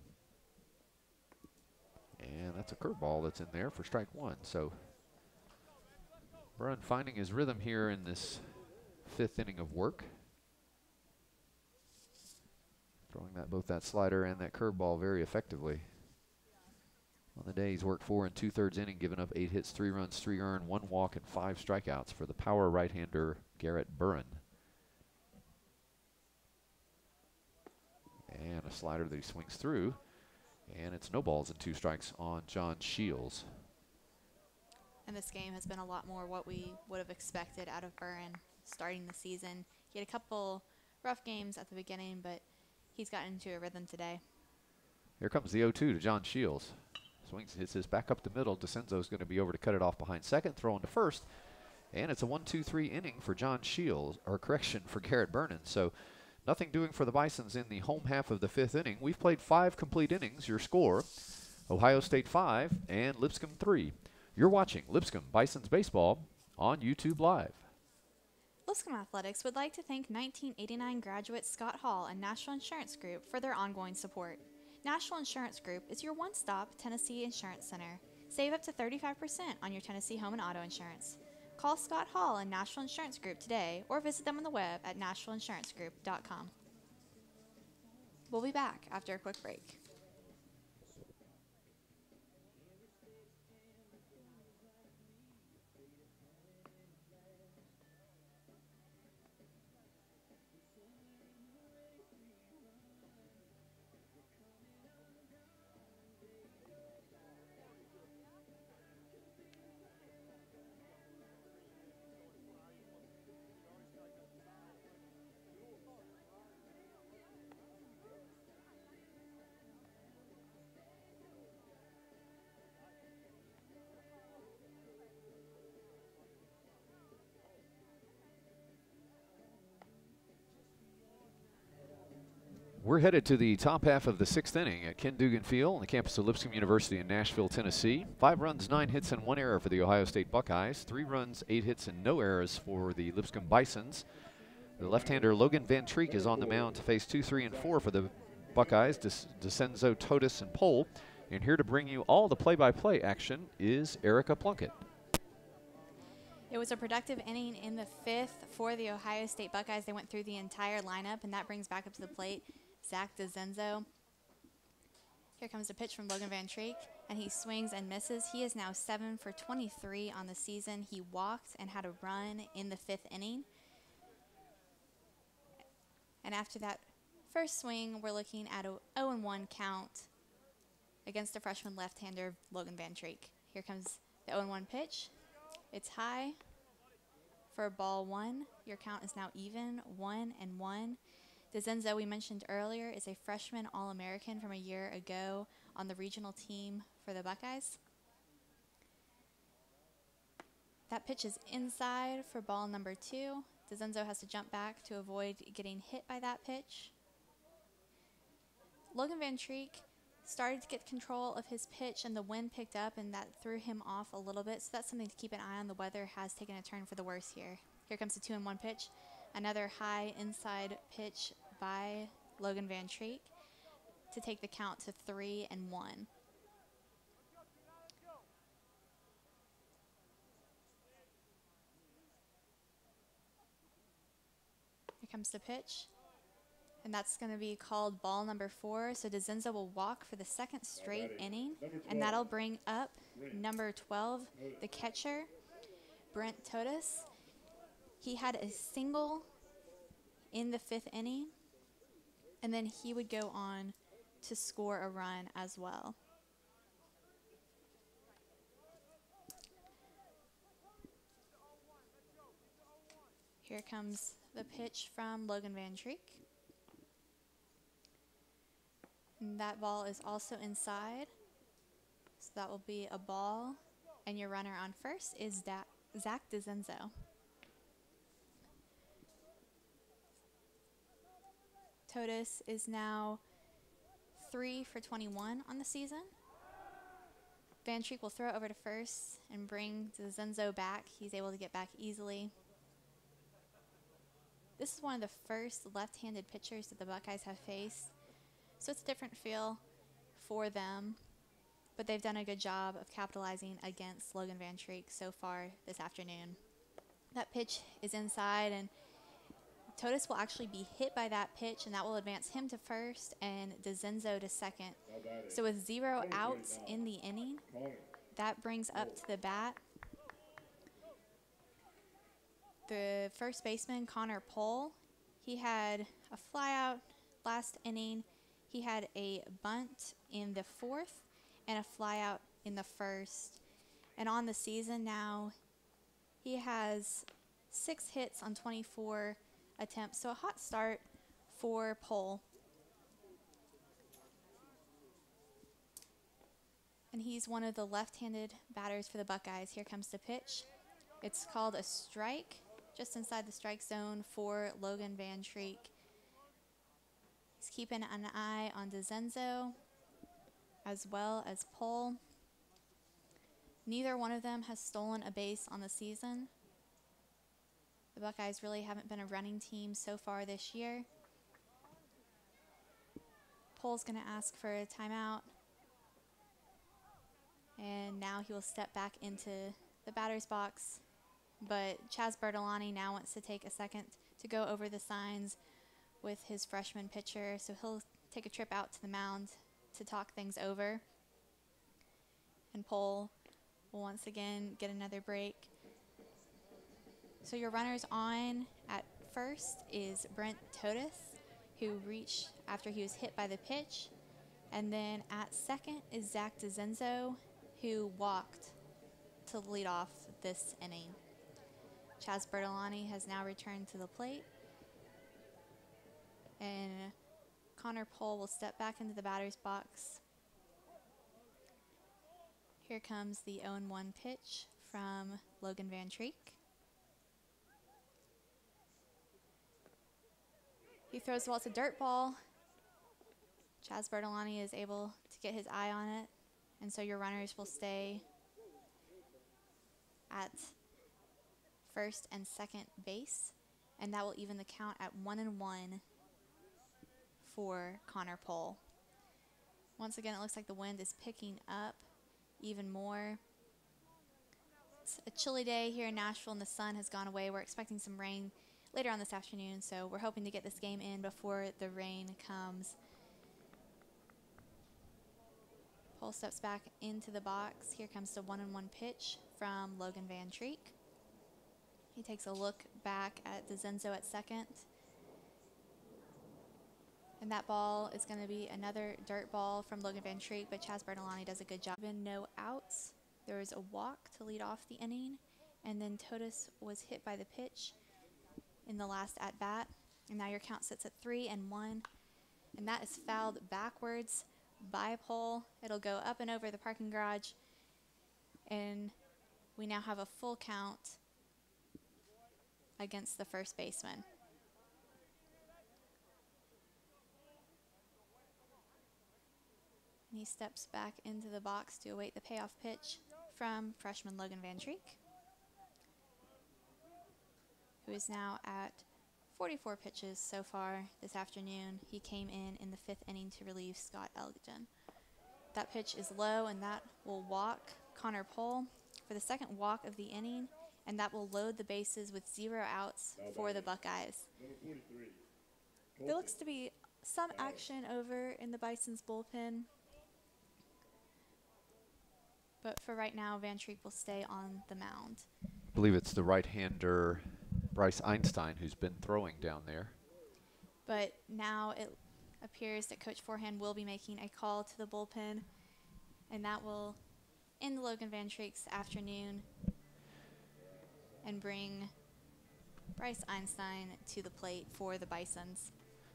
And that's a curveball that's in there for strike one. So Byrne finding his rhythm here in this fifth inning of work. Throwing that both that slider and that curveball very effectively. On the day, he's worked four and two-thirds inning, giving up eight hits, three runs, three earned, one walk, and five strikeouts for the power right-hander Garrett Byrne. And a slider that he swings through, and it's no balls and two strikes on John Shields. And this game has been a lot more what we would have expected out of Byrne starting the season. He had a couple rough games at the beginning, but he's gotten into a rhythm today. Here comes the oh two to John Shields. Swings, hits his back up the middle. DeCenzo's going to be over to cut it off behind second, throwing to first. And it's a one two three inning for John Shields, or correction, for Garrett Byrne. So nothing doing for the Bisons in the home half of the fifth inning. We've played five complete innings. Your score, Ohio State five and Lipscomb three. You're watching Lipscomb Bisons Baseball on YouTube Live. Lipscomb Athletics would like to thank nineteen eighty-nine graduate Scott Hall and National Insurance Group for their ongoing support. National Insurance Group is your one-stop Tennessee insurance center. Save up to thirty-five percent on your Tennessee home and auto insurance. Call Scott Hall and National Insurance Group today or visit them on the web at national insurance group dot com. We'll be back after a quick break. We're headed to the top half of the sixth inning at Ken Dugan Field on the campus of Lipscomb University in Nashville, Tennessee. Five runs, nine hits, and one error for the Ohio State Buckeyes. Three runs, eight hits, and no errors for the Lipscomb Bisons. The left-hander Logan Van Treek is on the mound to face two, three, and four for the Buckeyes, DeCenzo, Totus, and Pohl. And here to bring you all the play-by-play action is Erica Plunkett. It was a productive inning in the fifth for the Ohio State Buckeyes. They went through the entire lineup, and that brings back up to the plate Zach DeCenzo. Here comes a pitch from Logan Van Treek, and he swings and misses. He is now seven for twenty-three on the season. He walked and had a run in the fifth inning. And after that first swing, we're looking at a oh and one count against the freshman left-hander Logan Van Treek. Here comes the oh and one pitch. It's high for ball one. Your count is now even, one and one. DeCenzo, we mentioned earlier, is a freshman All-American from a year ago on the regional team for the Buckeyes. That pitch is inside for ball number two. DeCenzo has to jump back to avoid getting hit by that pitch. Logan Van Treek started to get control of his pitch, and the wind picked up, and that threw him off a little bit. So that's something to keep an eye on. The weather has taken a turn for the worse here. Here comes the two and one pitch. Another high inside pitch by Logan Van Treek to take the count to three and one. Here comes the pitch. And that's going to be called ball number four. So DeCenzo will walk for the second straight inning. And that'll bring up number twelve, the catcher, Brent Totus. He had a single in the fifth inning. And then he would go on to score a run as well. Here comes the pitch from Logan Van Treek. And that ball is also inside. So that will be a ball. And your runner on first is da Zach DeCenzo. Totus is now three for twenty-one on the season. Van Treek will throw it over to first and bring DeCenzo back. He's able to get back easily. This is one of the first left-handed pitchers that the Buckeyes have faced. So it's a different feel for them, but they've done a good job of capitalizing against Logan Van Treek so far this afternoon. That pitch is inside, and Totus will actually be hit by that pitch, and that will advance him to first and DeCenzo to second. So with zero outs in the inning, that brings up to the bat the first baseman, Connor Pohl. He had a flyout last inning. He had a bunt in the fourth and a flyout in the first. And on the season now, he has six hits on twenty-four attempts. So a hot start for Pohl. And he's one of the left-handed batters for the Buckeyes. Here comes the pitch. It's called a strike, just inside the strike zone for Logan Van Treek. He's keeping an eye on DeCenzo as well as Pohl. Neither one of them has stolen a base on the season. The Buckeyes really haven't been a running team so far this year. Pole's going to ask for a timeout. And now he will step back into the batter's box. But Chaz Bertolani now wants to take a second to go over the signs with his freshman pitcher. So he'll take a trip out to the mound to talk things over. And Pole will once again get another break. So your runners on at first is Brent Totis, who reached after he was hit by the pitch. And then at second is Zach DeZenzo, who walked to lead off this inning. Chaz Bertolani has now returned to the plate. And Connor Pole will step back into the batter's box. Here comes the oh and one pitch from Logan Van Treek. He throws the ball. It's a dirt ball. Chaz Bertolani is able to get his eye on it. And so your runners will stay at first and second base. And that will even the count at one and one for Connor Pole. Once again, it looks like the wind is picking up even more. It's a chilly day here in Nashville and the sun has gone away. We're expecting some rain later on this afternoon, so we're hoping to get this game in before the rain comes. Pole steps back into the box. Here comes the one and one pitch from Logan Van Treek. He takes a look back at DeZenzo at second. And that ball is going to be another dirt ball from Logan Van Treek, but Chaz Bertolani does a good job. Been no outs. There was a walk to lead off the inning, and then Totis was hit by the pitch in the last at-bat. And now your count sits at three and one, and that is fouled backwards by Pole. It'll go up and over the parking garage, and we now have a full count against the first baseman. And he steps back into the box to await the payoff pitch from freshman Logan Van Treek, who is now at forty-four pitches so far this afternoon. He came in in the fifth inning to relieve Scott Elgin. That pitch is low, and that will walk Connor Pole for the second walk of the inning, and that will load the bases with zero outs for the Buckeyes. There looks to be some action over in the Bison's bullpen, but for right now, Van Treek will stay on the mound. I believe it's the right-hander Bryce Einstein who's been throwing down there. But now it appears that Coach Forehand will be making a call to the bullpen, and that will end Logan Van Treek's afternoon and bring Bryce Einstein to the plate for the Bisons.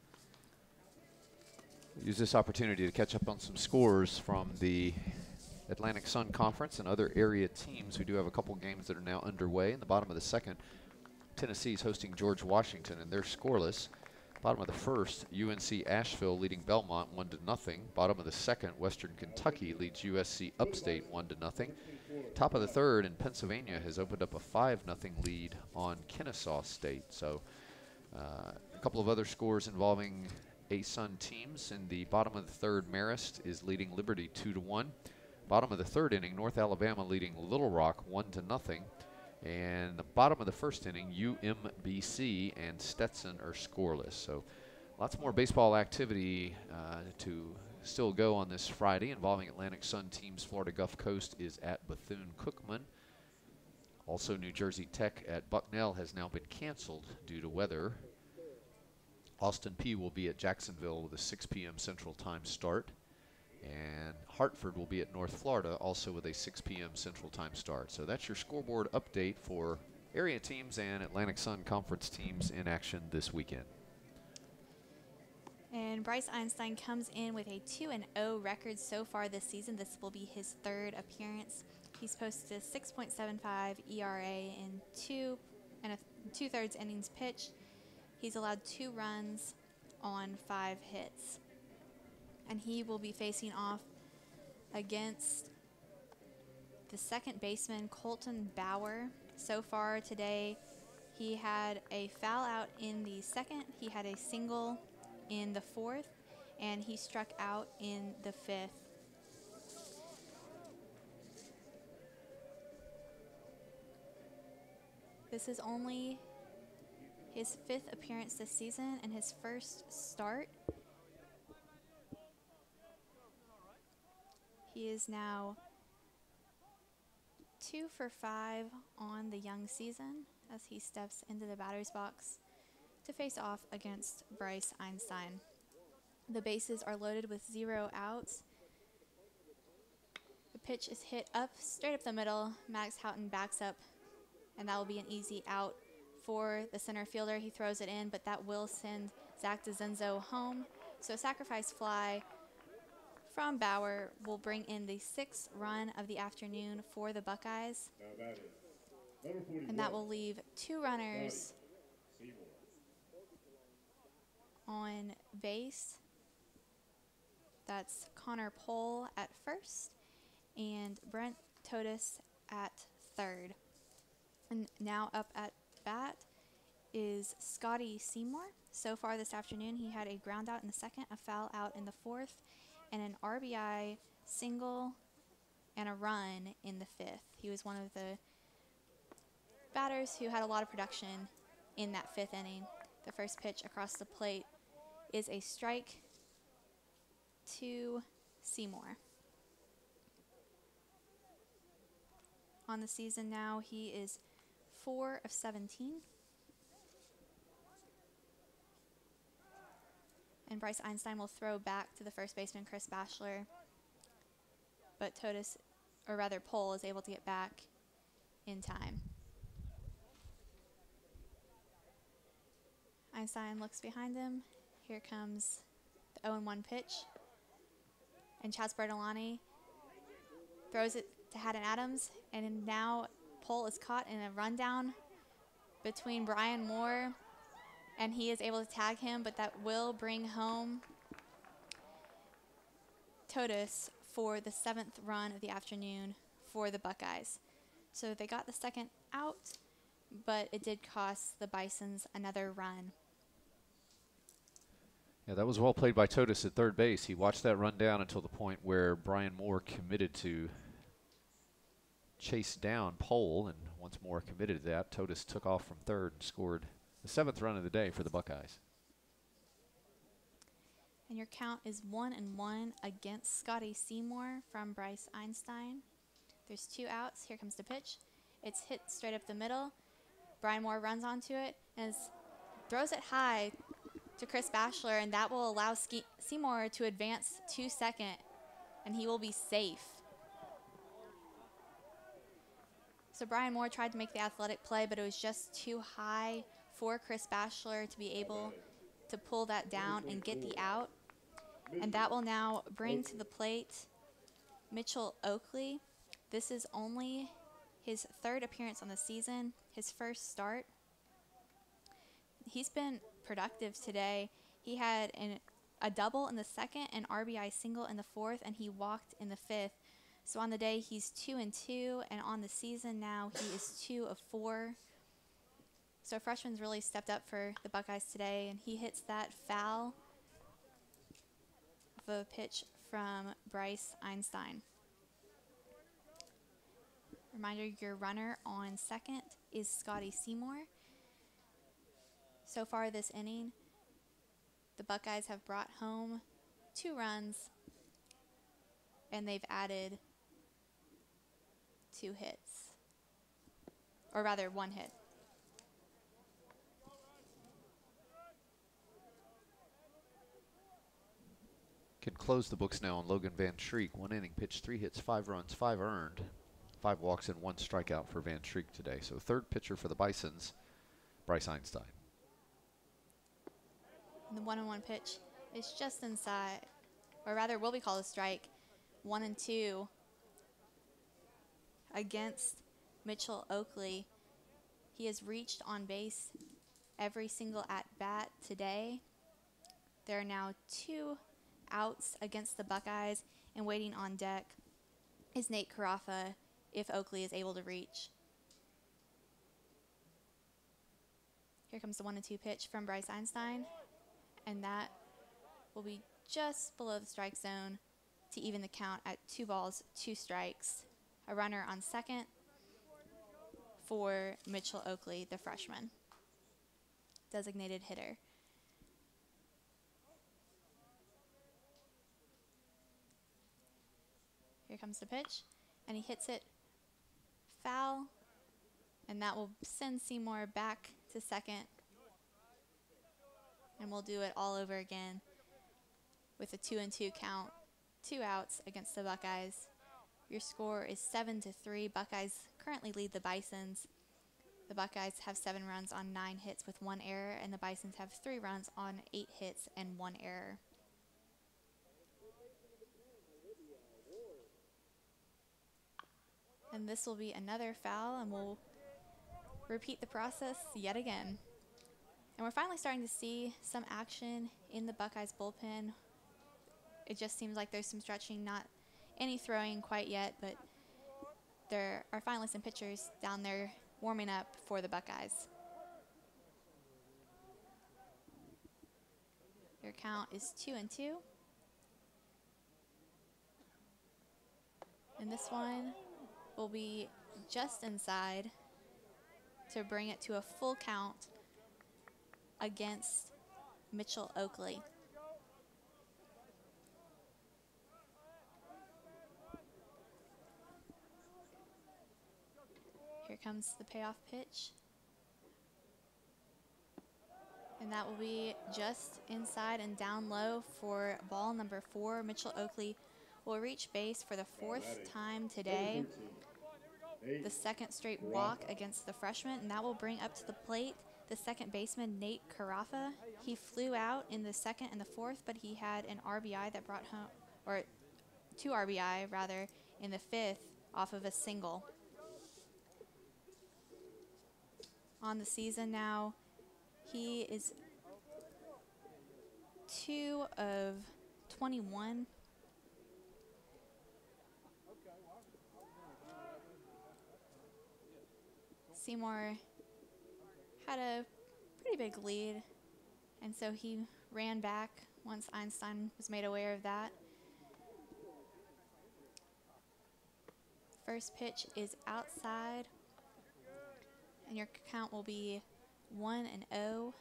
Use this opportunity to catch up on some scores from the Atlantic Sun Conference and other area teams. We do have a couple games that are now underway. In the bottom of the second, Tennessee's hosting George Washington, and they're scoreless. Bottom of the first, U N C Asheville leading Belmont one to nothing. Bottom of the second, Western Kentucky leads U S C Upstate one to nothing. Top of the third, in Pennsylvania has opened up a five nothing lead on Kennesaw State. So uh, a couple of other scores involving A-Sun teams. In the bottom of the third, Marist is leading Liberty two to one. Bottom of the third inning, North Alabama leading Little Rock one to nothing. And the bottom of the first inning, U M B C and Stetson are scoreless. So lots more baseball activity uh, to still go on this Friday involving Atlantic Sun teams. Florida Gulf Coast is at Bethune-Cookman. Also, New Jersey Tech at Bucknell has now been canceled due to weather. Austin Peay will be at Jacksonville with a six p m Central Time start. And Hartford will be at North Florida also with a six p m Central Time start. So that's your scoreboard update for area teams and Atlantic Sun Conference teams in action this weekend. And Bryce Einstein comes in with a two and oh record so far this season. This will be his third appearance. He's posted a six point seven five E R A in two and a two-thirds innings pitched. He's allowed two runs on five hits. And he will be facing off against the second baseman, Colton Bauer. So far today, He had a foul out in the second, he had a single in the fourth, and he struck out in the fifth. This is only his fifth appearance this season and his first start. He is now two for five on the young season as he steps into the batter's box to face off against Bryce Einstein. The bases are loaded with zero outs. The pitch is hit up, straight up the middle. Max Houghton backs up, and that will be an easy out for the center fielder. He throws it in, but that will send Zach DeZenzo home. So a sacrifice fly from Bauer will bring in the sixth run of the afternoon for the Buckeyes. And that will leave two runners on base. That's Connor Pohl at first and Brent Totis at third. And now up at bat is Scotty Seymour. So far this afternoon, he had a ground out in the second, a foul out in the fourth, and an R B I single and a run in the fifth. He was one of the batters who had a lot of production in that fifth inning. The first pitch across the plate is a strike to Seymour. On the season now, he is four of seventeen. And Bryce Einstein will throw back to the first baseman, Chris Bachelor. But Totis, or rather Pohl, is able to get back in time. Einstein looks behind him. Here comes the oh and one pitch. And Chaz Bertolani throws it to Haddon Adams. And now Pohl is caught in a rundown between Brian Moore, and he is able to tag him, but that will bring home Totis for the seventh run of the afternoon for the Buckeyes. So they got the second out, but it did cost the Bisons another run. Yeah, that was well played by Totis at third base. He watched that run down until the point where Brian Moore committed to chase down Pohl, and once Moore committed to that, Totis took off from third and scored the seventh run of the day for the Buckeyes. And your count is one and one against Scotty Seymour from Bryce Einstein. There's two outs. Here comes the pitch. It's hit straight up the middle. Brian Moore runs onto it and is, throws it high to Chris Bachelor, and that will allow Ske Seymour to advance to second, and he will be safe. So Brian Moore tried to make the athletic play, but it was just too high for Chris Bachelor to be able to pull that down and get the out. And that will now bring to the plate Mitchell Oakley. This is only his third appearance on the season, his first start. He's been productive today. He had an, a double in the second, an R B I single in the fourth, and he walked in the fifth. So on the day, he's two and two, and on the season now, he is two of four. So freshman's really stepped up for the Buckeyes today, and he hits that foul of a pitch from Bryce Einstein. Reminder, your runner on second is Scotty Seymour. So far this inning, the Buckeyes have brought home two runs, and they've added two hits, or rather one hit. Can close the books now on Logan Van Schreek. One inning pitch, three hits, five runs, five earned, five walks, and one strikeout for Van Schreek today. So third pitcher for the Bisons, Bryce Einstein. And the one and one pitch is just inside, or rather will be called a strike. One and two against Mitchell Oakley. He has reached on base every single at bat today. There are now two outs against the Buckeyes, and waiting on deck is Nate Carafa if Oakley is able to reach. Here comes the one and two pitch from Bryce Einstein, and that will be just below the strike zone to even the count at two balls, two strikes. A runner on second for Mitchell Oakley, the freshman, designated hitter. Here comes the pitch, and he hits it foul, and that will send Seymour back to second. And we'll do it all over again with a two and two count, two outs against the Buckeyes. Your score is seven to three. Buckeyes currently lead the Bisons. The Buckeyes have seven runs on nine hits with one error, and the Bisons have three runs on eight hits and one error. And this will be another foul, and we'll repeat the process yet again. And we're finally starting to see some action in the Buckeyes bullpen. It just seems like there's some stretching, not any throwing quite yet, but there are finally some pitchers down there warming up for the Buckeyes. Your count is two and two. And this one will be just inside to bring it to a full count against Mitchell Oakley. Here comes the payoff pitch. And that will be just inside and down low for ball number four. Mitchell Oakley will reach base for the fourth time today. The second straight walk against the freshman, and that will bring up to the plate the second baseman, Nate Carafa. He flew out in the second and the fourth, but he had an R B I that brought home, or two R B I rather, in the fifth off of a single. On the season now, he is two of twenty-one. Seymour had a pretty big lead, and so he ran back once Einstein was made aware of that. First pitch is outside, and your count will be one and oh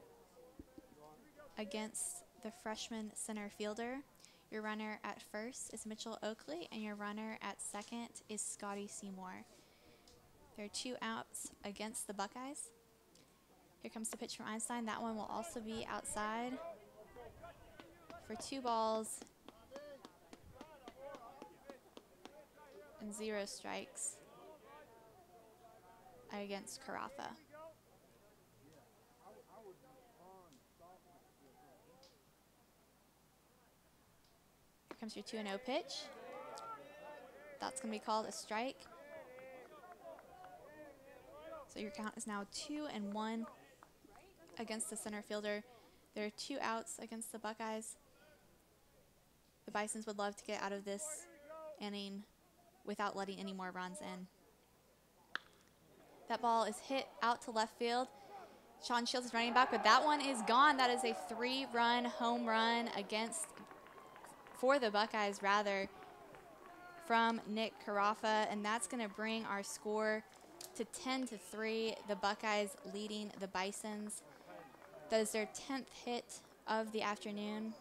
against the freshman center fielder. Your runner at first is Mitchell Oakley, and your runner at second is Scotty Seymour. There are two outs against the Buckeyes. Here comes the pitch from Einstein. That one will also be outside for two balls and zero strikes against Carafa. Here comes your two and oh pitch. That's going to be called a strike. So your count is now two and one against the center fielder. There are two outs against the Buckeyes. The Bisons would love to get out of this inning without letting any more runs in. That ball is hit out to left field. Sean Shields is running back, but that one is gone. That is a three-run home run against, for the Buckeyes rather, from Nick Carafa, and that's going to bring our score to ten to three, the Buckeyes leading the Bisons. That is their tenth hit of the afternoon.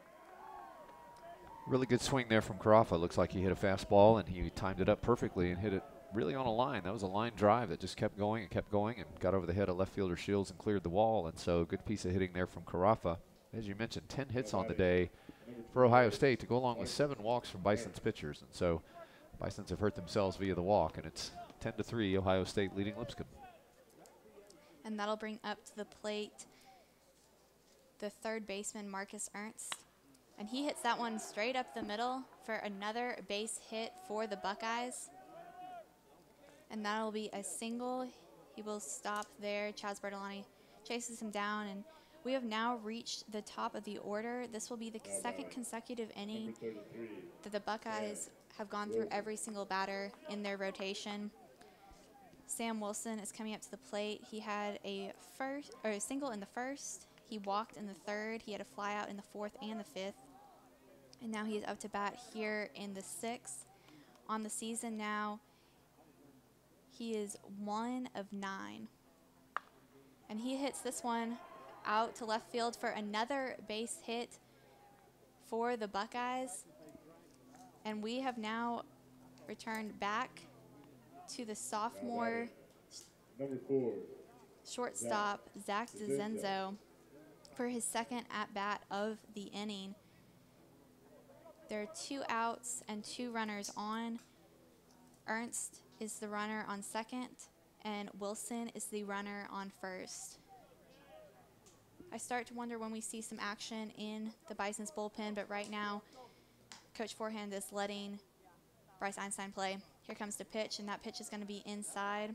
Really good swing there from Carafa. Looks like he hit a fastball, and he timed it up perfectly and hit it really on a line. That was a line drive that just kept going and kept going and got over the head of left fielder Shields and cleared the wall. And so a good piece of hitting there from Carafa. As you mentioned, ten hits on the day for Ohio State to go along with seven walks from Bison's pitchers. And so Bisons have hurt themselves via the walk, and it's ten to three, Ohio State leading Lipscomb. And that'll bring up to the plate the third baseman, Marcus Ernst. And he hits that one straight up the middle for another base hit for the Buckeyes. And that'll be a single. He will stop there. Chaz Bertolani chases him down, and we have now reached the top of the order. This will be the second consecutive inning that the Buckeyes have gone through every single batter in their rotation. Sam Wilson is coming up to the plate. He had a first or a single in the first. He walked in the third. He had a fly out in the fourth and the fifth. And now he is up to bat here in the sixth. On the season now, he is one of nine. And he hits this one out to left field for another base hit for the Buckeyes. And we have now returned back to the sophomore Number four, shortstop, Zach DeZenzo, for his second at-bat of the inning. There are two outs and two runners on. Ernst is the runner on second, and Wilson is the runner on first. I start to wonder when we see some action in the Bison's bullpen, but right now, Coach Forehand is letting Bryce Einstein play. Here comes the pitch, and that pitch is going to be inside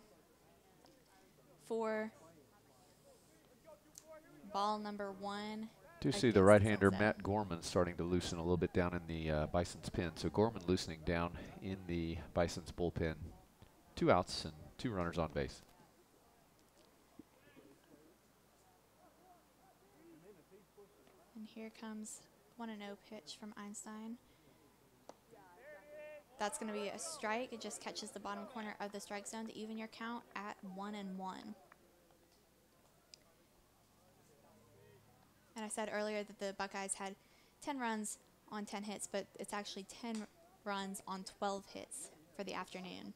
for ball number one. Do see the right-hander Matt Gorman starting to loosen a little bit down in the uh, Bison's pen. So Gorman loosening down in the Bison's bullpen. Two outs and two runners on base. And here comes one and oh pitch from Einstein. That's going to be a strike. It just catches the bottom corner of the strike zone to even your count at one and one. And I said earlier that the Buckeyes had ten runs on ten hits, but it's actually ten runs on twelve hits for the afternoon.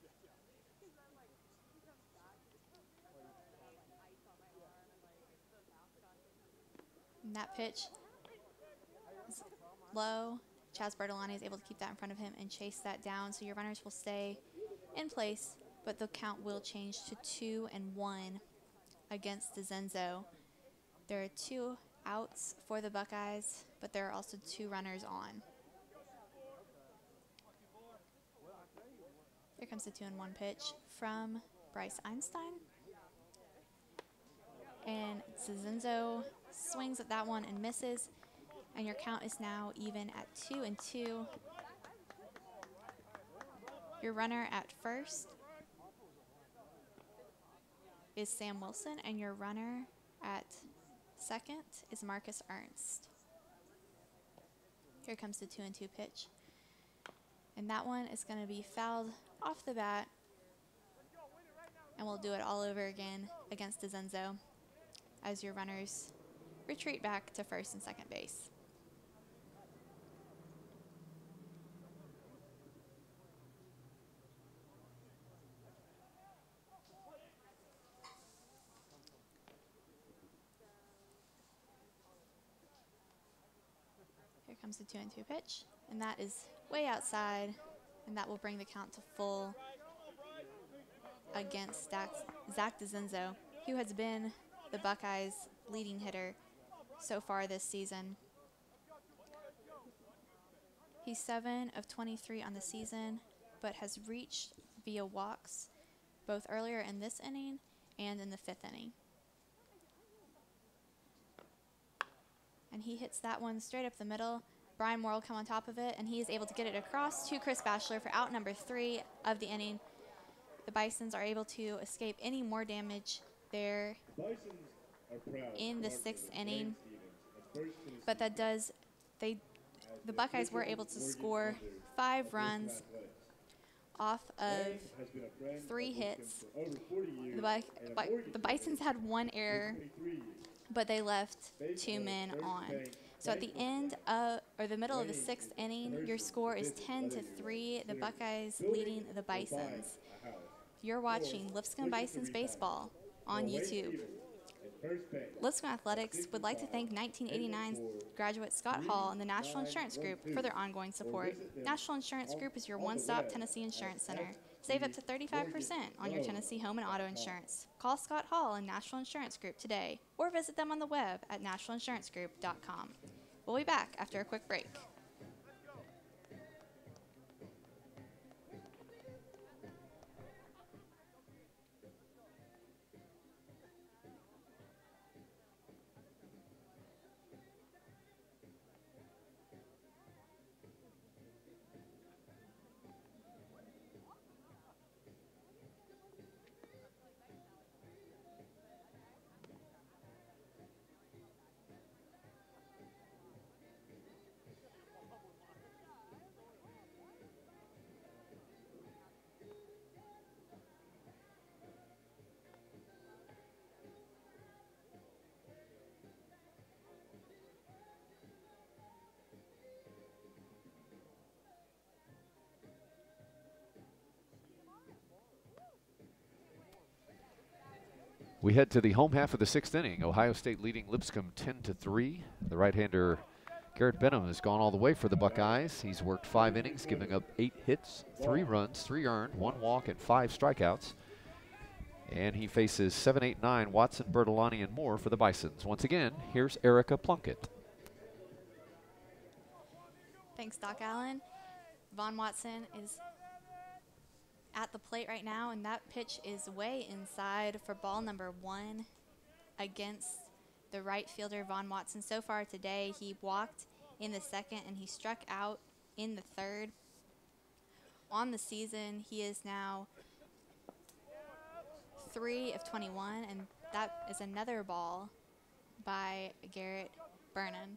And that pitch is low. Chaz Bertolani is able to keep that in front of him and chase that down. So your runners will stay in place, but the count will change to two and one against DeZenzo. There are two outs for the Buckeyes, but there are also two runners on. Here comes the two and one pitch from Bryce Einstein. And DeZenzo swings at that one and misses. And your count is now even at two and two. Your runner at first is Sam Wilson, and your runner at second is Marcus Ernst. Here comes the two and two pitch. And that one is going to be fouled off the bat. And we'll do it all over again against DeZenzo as your runners retreat back to first and second base. Here comes the two and two pitch, and that is way outside, and that will bring the count to full against Zach, Zach DeZenzo, who has been the Buckeyes' leading hitter so far this season. He's seven of twenty-three on the season, but has reached via walks both earlier in this inning and in the fifth inning. And he hits that one straight up the middle. Brian Moore will come on top of it, and he is able to get it across to Chris Bachelor for out number three of the inning. The Bisons are able to escape any more damage there in the sixth inning. But that does, they, the Buckeyes were able to score five runs off of three hits. The, Bi the Bisons had one error, but they left two men on. So at the end of, or the middle of the sixth inning, your score is ten to three, the Buckeyes leading the Bisons. You're watching Lipscomb Bisons baseball on YouTube. Lipscomb Athletics would like to thank nineteen eighty-nine graduate Scott Hall and the National Insurance Group for their ongoing support. National Insurance Group is your one-stop Tennessee insurance center. Save up to thirty-five percent on your Tennessee home and auto insurance. Call Scott Hall and National Insurance Group today, or visit them on the web at national insurance group dot com. We'll be back after a quick break. We head to the home half of the sixth inning. Ohio State leading Lipscomb ten to three. The right-hander Garrett Benham has gone all the way for the Buckeyes. He's worked five innings, giving up eight hits, three runs, three earned, one walk, and five strikeouts. And he faces seven, eight, nine, Watson, Bertolani, and more for the Bisons. Once again, here's Erica Plunkett. Thanks, Doc Allen. Vaughn Watson is at the plate right now, and that pitch is way inside for ball number one against the right fielder, Vaughn Watson. So far today, he walked in the second, and he struck out in the third. On the season, he is now three of twenty-one, and that is another ball by Garrett Burnham.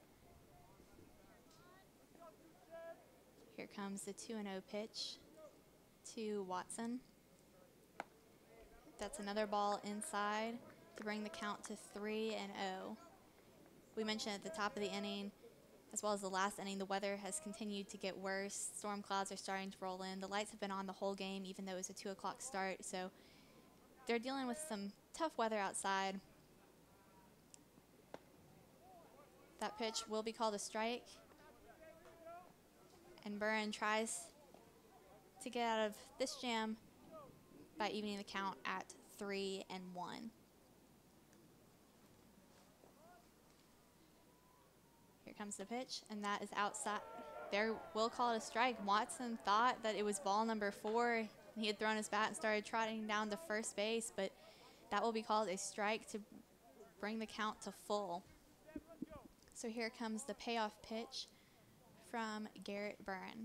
Here comes the two and oh pitch to Watson. That's another ball inside to bring the count to three and oh. We mentioned at the top of the inning, as well as the last inning, the weather has continued to get worse. Storm clouds are starting to roll in. The lights have been on the whole game, even though it was a two o'clock start. So they're dealing with some tough weather outside. That pitch will be called a strike. And Burren tries to get out of this jam by evening the count at three and one. Here comes the pitch, and that is outside. There, will call it a strike. Watson thought that it was ball number four. He had thrown his bat and started trotting down to first base, but that will be called a strike to bring the count to full. So here comes the payoff pitch from Garrett Byrne.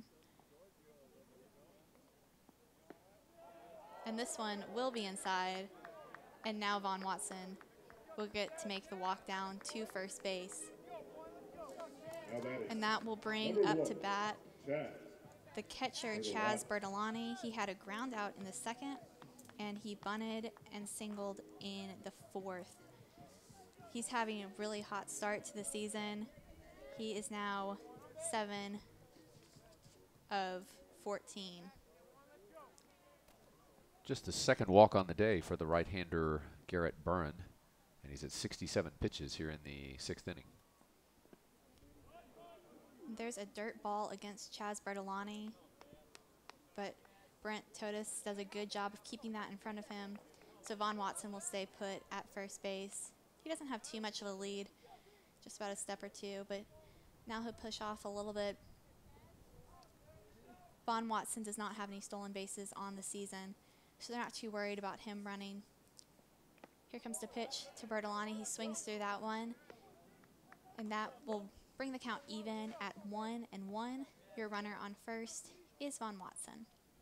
And this one will be inside, and now Vaughn Watson will get to make the walk down to first base. And that will bring up to bat the catcher, Chaz Bertolani. He had a ground out in the second, and he bunted and singled in the fourth. He's having a really hot start to the season. He is now seven of fourteen. Just the second walk on the day for the right-hander Garrett Byrne, and he's at sixty-seven pitches here in the sixth inning. There's a dirt ball against Chaz Bertolani, but Brent Totis does a good job of keeping that in front of him. So Vaughn Watson will stay put at first base. He doesn't have too much of a lead, just about a step or two, but now he'll push off a little bit. Vaughn Watson does not have any stolen bases on the season, so they're not too worried about him running. Here comes the pitch to Bertolani. He swings through that one, and that will bring the count even at one and one. Your runner on first is Vaughn Watson.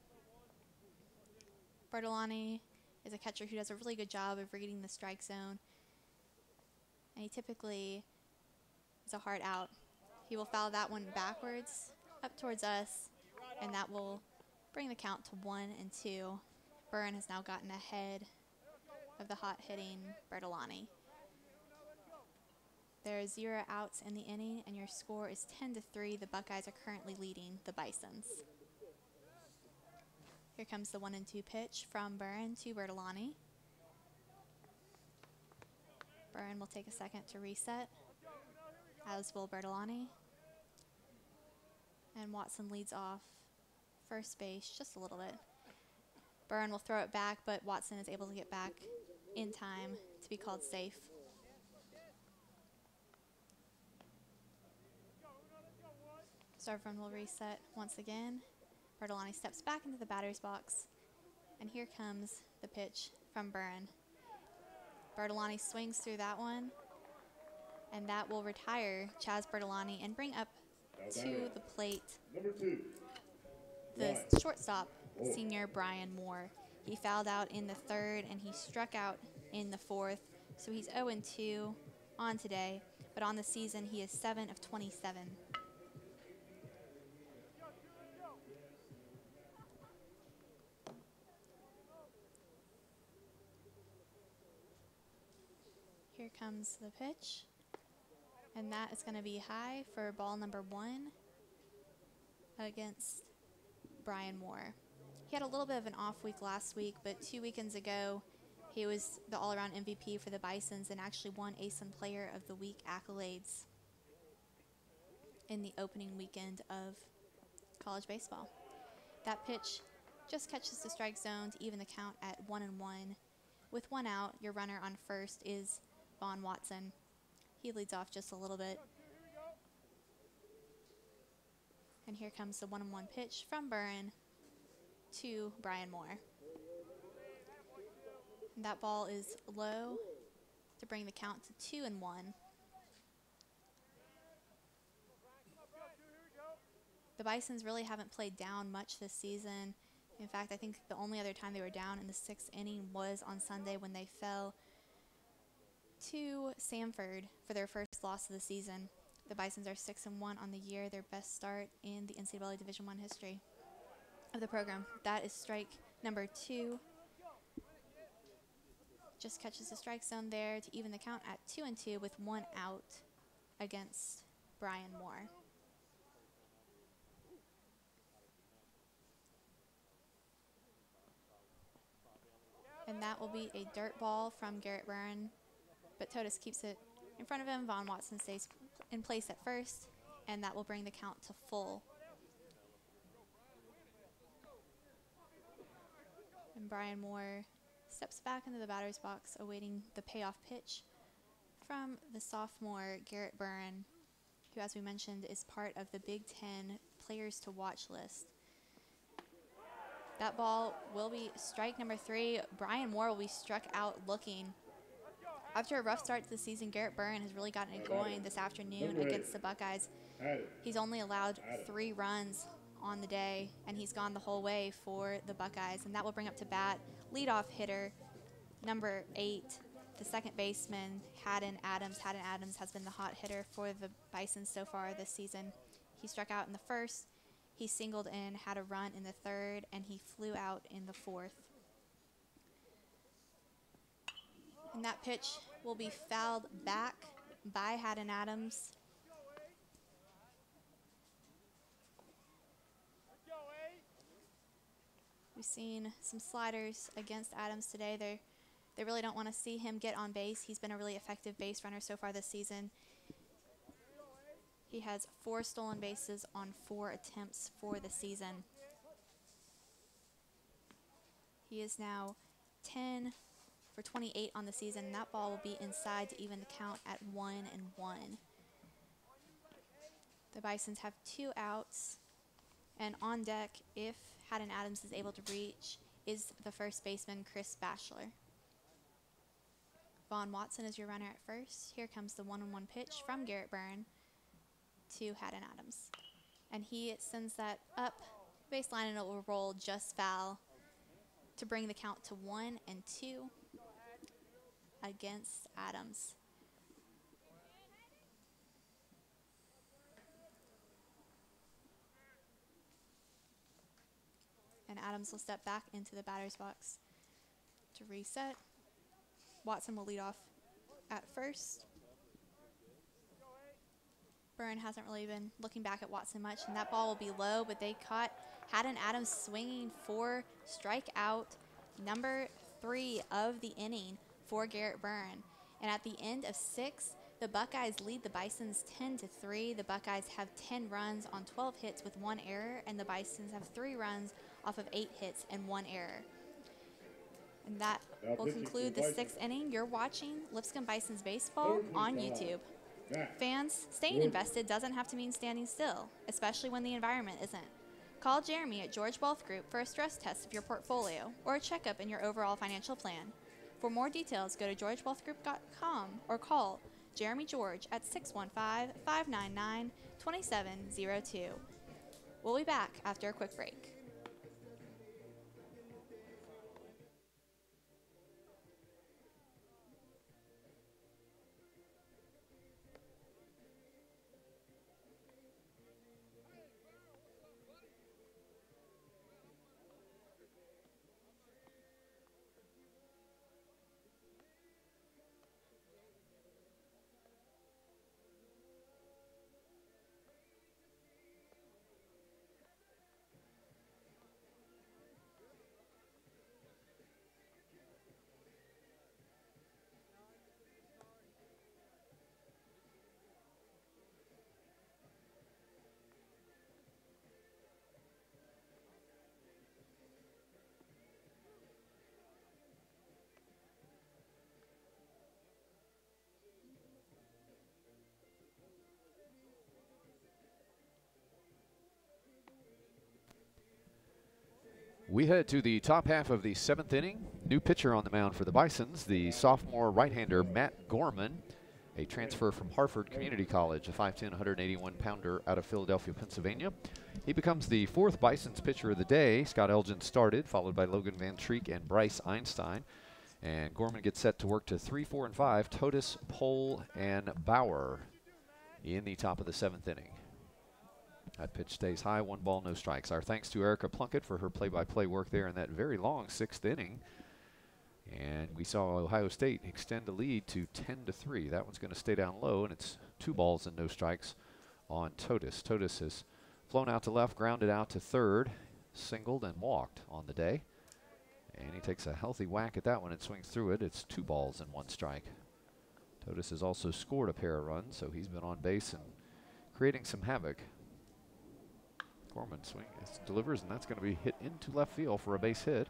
Bertolani is a catcher who does a really good job of reading the strike zone, and he typically is a hard out. He will foul that one backwards up towards us, and that will bring the count to one and two. Byrne has now gotten ahead of the hot-hitting Bertolani. There are zero outs in the inning, and your score is ten to three. The Buckeyes are currently leading the Bisons. Here comes the one and two pitch from Byrne to Bertolani. Byrne will take a second to reset, as will Bertolani. And Watson leads off first base just a little bit. Byrne will throw it back, but Watson is able to get back in time to be called safe. So everyone will reset once again. Bertolani steps back into the batter's box, and here comes the pitch from Byrne. Bertolani swings through that one, and that will retire Chaz Bertolani and bring up to the plate the shortstop, senior Brian Moore. He fouled out in the third, and he struck out in the fourth, so he's oh and two on today, but on the season he is seven of twenty-seven. Here comes the pitch, and that is going to be high for ball number one against Brian Moore. He had a little bit of an off week last week, but two weekends ago He was the all-around M V P for the Bisons and actually won A S U N Player of the Week accolades in the opening weekend of college baseball. That pitch just catches the strike zone to even the count at one and one. With one out, your runner on first is Vaughn Watson. He leads off just a little bit. And here comes the one and one pitch from Burren to Brian Moore. And that ball is low to bring the count to two and one. The Bisons really haven't played down much this season. In fact, I think the only other time they were down in the sixth inning was on Sunday when they fell to Samford for their first loss of the season. The Bisons are six and one on the year, their best start in the N C double A Division One history of the program. That is strike number two. Just catches the strike zone there to even the count at two and two with one out against Brian Moore. And that will be a dirt ball from Garrett Burren, but Totis keeps it in front of him. Vaughn Watson stays in place at first, and that will bring the count to full. And Brian Moore steps back into the batter's box, awaiting the payoff pitch from the sophomore Garrett Burren, who, as we mentioned, is part of the Big Ten players to watch list. That ball will be strike number three. Brian Moore will be struck out looking. After a rough start to the season, Garrett Burren has really gotten it going this afternoon against the Buckeyes. He's only allowed three runs on the day, and he's gone the whole way for the Buckeyes. And that will bring up to bat leadoff hitter number eight, the second baseman, Haddon Adams. Haddon Adams has been the hot hitter for the Bisons so far this season. He struck out in the first. He singled in, had a run in the third, and he flew out in the fourth. And that pitch will be fouled back by Haddon Adams. We've seen some sliders against Adams today. They they really don't want to see him get on base. He's been a really effective base runner so far this season. He has four stolen bases on four attempts for the season. He is now ten for twenty-eight on the season, and that ball will be inside to even the count at one and one. The Bisons have two outs, and on deck, if Haddon Adams is able to reach, is the first baseman, Chris Bachelor. Vaughn Watson is your runner at first. Here comes the one and one pitch from Garrett Burren to Haddon Adams. And he sends that up baseline, and it will roll just foul to bring the count to one and two against Adams. And Adams will step back into the batter's box to reset. Watson will lead off at first. Burren hasn't really been looking back at Watson much, and that ball will be low, but they caught Haddon Adams swinging for strikeout number three of the inning for Garrett Burren. And at the end of six, the Buckeyes lead the Bisons ten to three. The Buckeyes have ten runs on twelve hits with one error, and the Bisons have three runs off of eight hits and one error. And that will conclude the sixth inning. You're watching Lipscomb Bisons baseball on YouTube. Fans, staying invested doesn't have to mean standing still, especially when the environment isn't. Call Jeremy at George Wealth Group for a stress test of your portfolio or a checkup in your overall financial plan. For more details, go to george wealth group dot com or call Jeremy George at six one five, five nine nine, two seven zero two. We'll be back after a quick break. We head to the top half of the seventh inning. New pitcher on the mound for the Bisons, the sophomore right-hander Matt Gorman, a transfer from Harford Community College, a five ten, one eighty-one pounder out of Philadelphia, Pennsylvania. He becomes the fourth Bisons pitcher of the day. Scott Elgin started, followed by Logan Van Treek and Bryce Einstein. And Gorman gets set to work to three, four, and five, Totis, Pohl, and Bauer in the top of the seventh inning. That pitch stays high, one ball, no strikes. Our thanks to Erica Plunkett for her play-by-play work there in that very long sixth inning. And we saw Ohio State extend the lead to ten to three. That one's going to stay down low, and it's two balls and no strikes on Totis. Totis has flown out to left, grounded out to third, singled and walked on the day. And he takes a healthy whack at that one and swings through it. It's two balls and one strike. Totis has also scored a pair of runs, so he's been on base and creating some havoc. Gorman swing delivers, and that's going to be hit into left field for a base hit.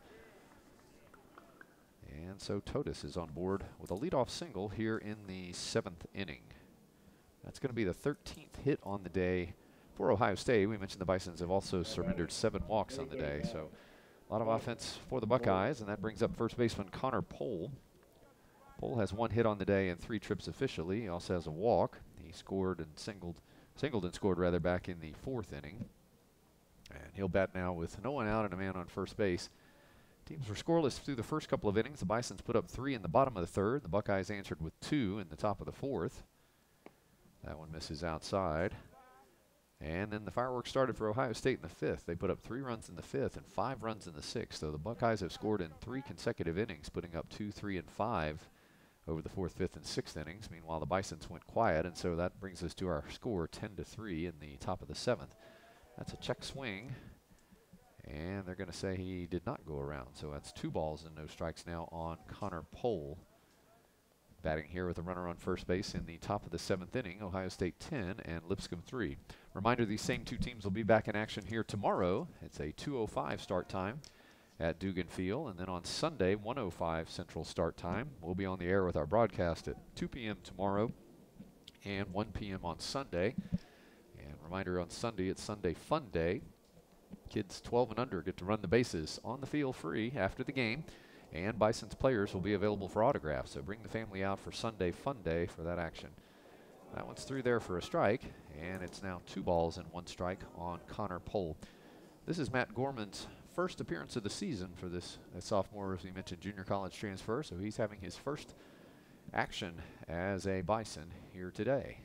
And so Totis is on board with a leadoff single here in the seventh inning. That's going to be the thirteenth hit on the day for Ohio State. We mentioned the Bisons have also surrendered seven walks on the day, so a lot of offense for the Buckeyes, and that brings up first baseman Connor Pohl. Pohl has one hit on the day and three trips officially. He also has a walk. He scored and singled, singled and scored rather back in the fourth inning. And he'll bat now with no one out and a man on first base. Teams were scoreless through the first couple of innings. The Bisons put up three in the bottom of the third. The Buckeyes answered with two in the top of the fourth. That one misses outside. And then the fireworks started for Ohio State in the fifth. They put up three runs in the fifth and five runs in the sixth. So the Buckeyes have scored in three consecutive innings, putting up two, three, and five over the fourth, fifth, and sixth innings. Meanwhile, the Bisons went quiet, and so that brings us to our score, ten to three in the top of the seventh. That's a check swing, and they're going to say he did not go around. So that's two balls and no strikes now on Connor Pohl. Batting here with a runner on first base in the top of the seventh inning, Ohio State ten and Lipscomb three. Reminder, these same two teams will be back in action here tomorrow. It's a two oh five start time at Dugan Field, and then on Sunday, one oh five Central start time. We'll be on the air with our broadcast at two p m tomorrow and one p m on Sunday. And reminder, on Sunday, it's Sunday Fun Day. Kids twelve and under get to run the bases on the field free after the game. And Bison's players will be available for autographs. So bring the family out for Sunday Fun Day for that action. That one's through there for a strike. And it's now two balls and one strike on Connor Pohl. This is Matt Gorman's first appearance of the season for this sophomore, as we mentioned, junior college transfer. So he's having his first action as a Bison here today.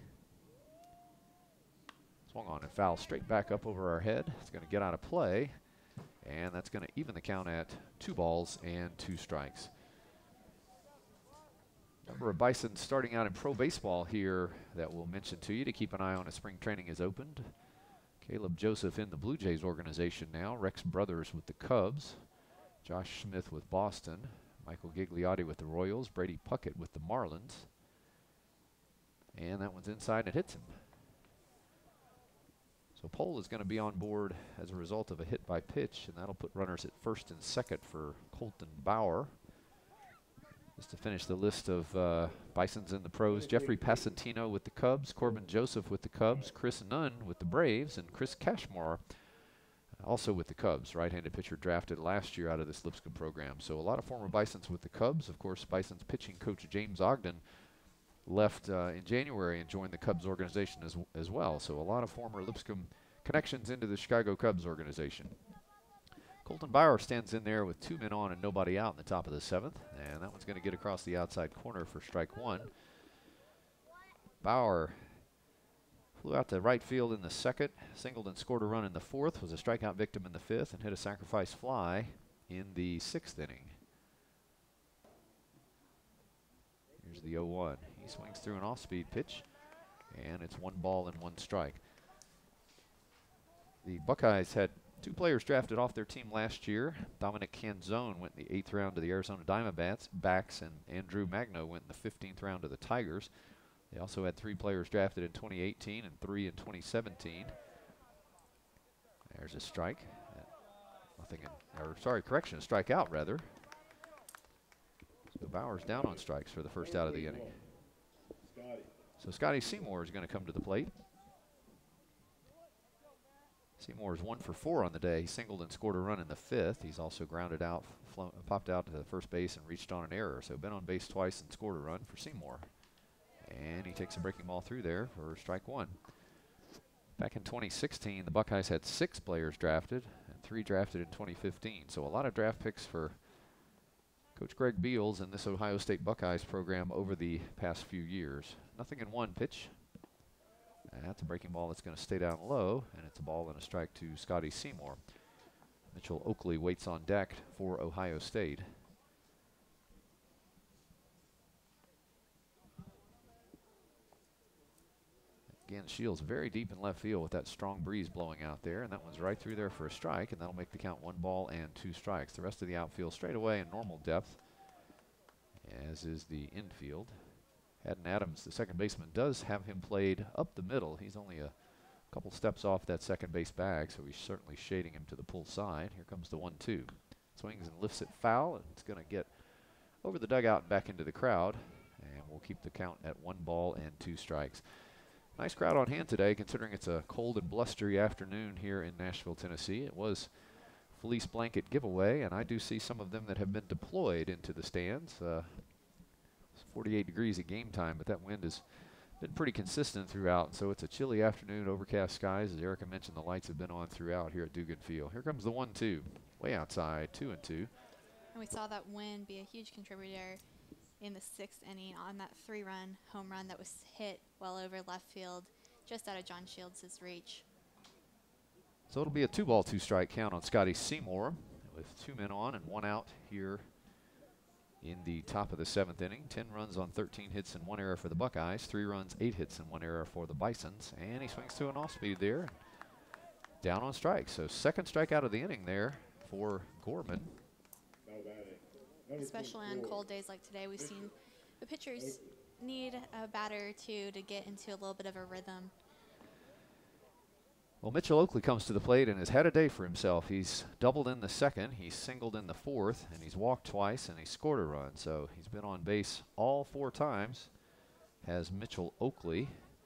Swung on and foul straight back up over our head. It's going to get out of play, and that's going to even the count at two balls and two strikes. Number of Bisons starting out in pro baseball here that we'll mention to you to keep an eye on as spring training is opened. Caleb Joseph in the Blue Jays organization now. Rex Brothers with the Cubs. Josh Smith with Boston. Michael Gigliotti with the Royals. Brady Puckett with the Marlins. And that one's inside and hits him. So Pohl is going to be on board as a result of a hit by pitch, and that'll put runners at first and second for Colton Bauer. Just to finish the list of uh, Bisons in the pros, Jeffrey Passantino with the Cubs, Corbin Joseph with the Cubs, Chris Nunn with the Braves, and Chris Cashmore also with the Cubs, right-handed pitcher drafted last year out of this Lipscomb program. So a lot of former Bisons with the Cubs. Of course, Bisons pitching coach James Ogden left uh, in January and joined the Cubs organization as, as well. So a lot of former Lipscomb connections into the Chicago Cubs organization. Colton Bauer stands in there with two men on and nobody out in the top of the seventh. And that one's going to get across the outside corner for strike one. Bauer flew out to right field in the second, singled and scored a run in the fourth, was a strikeout victim in the fifth, and hit a sacrifice fly in the sixth inning. Here's the oh one. He swings through an off-speed pitch, and it's one ball and one strike. The Buckeyes had two players drafted off their team last year. Dominic Canzone went in the eighth round to the Arizona Diamondbacks, backs, and Andrew Magno went in the fifteenth round to the Tigers. They also had three players drafted in twenty eighteen and three in twenty seventeen. There's a strike. Nothing in, or sorry, correction, a strikeout rather. So Bauer's down on strikes for the first out of the inning. So Scotty Seymour is going to come to the plate. Seymour is one for four on the day. He singled and scored a run in the fifth. He's also grounded out, flown, popped out to the first base and reached on an error. So been on base twice and scored a run for Seymour. And he takes a breaking ball through there for strike one. Back in twenty sixteen, the Buckeyes had six players drafted and three drafted in twenty fifteen. So a lot of draft picks for Coach Greg Beals and this Ohio State Buckeyes program over the past few years. Nothing in one pitch. That's a breaking ball that's going to stay down low, and it's a ball and a strike to Scotty Seymour. Mitchell Oakley waits on deck for Ohio State. Again, Shields very deep in left field with that strong breeze blowing out there, and that one's right through there for a strike, and that'll make the count one ball and two strikes. The rest of the outfield straight away in normal depth, as is the infield. Haddon Adams, the second baseman, does have him played up the middle. He's only a couple steps off that second base bag, so he's certainly shading him to the pull side. Here comes the one two. Swings and lifts it foul, and it's going to get over the dugout and back into the crowd, and we'll keep the count at one ball and two strikes. Nice crowd on hand today, considering it's a cold and blustery afternoon here in Nashville, Tennessee. It was fleece blanket giveaway, and I do see some of them that have been deployed into the stands. Uh, it's forty-eight degrees at game time, but that wind has been pretty consistent throughout. So it's a chilly afternoon, overcast skies. As Erica mentioned, the lights have been on throughout here at Dugan Field. Here comes the one two, way outside, two and two. And we saw that wind be a huge contributor in the sixth inning on that three-run home run that was hit well over left field, just out of John Shields' reach. So it'll be a two-ball, two-strike count on Scotty Seymour with two men on and one out here in the top of the seventh inning. Ten runs on thirteen hits and one error for the Buckeyes. Three runs, eight hits and one error for the Bisons. And he swings to an off-speed there. Down on strikes. So second strikeout of the inning there for Gorman. Especially on cold days like today, we've seen the pitchers need a batter or two to get into a little bit of a rhythm. Well, Mitchell Oakley comes to the plate and has had a day for himself. He's doubled in the second, he's singled in the fourth, and he's walked twice, and he scored a run. So he's been on base all four times, has Mitchell Oakley,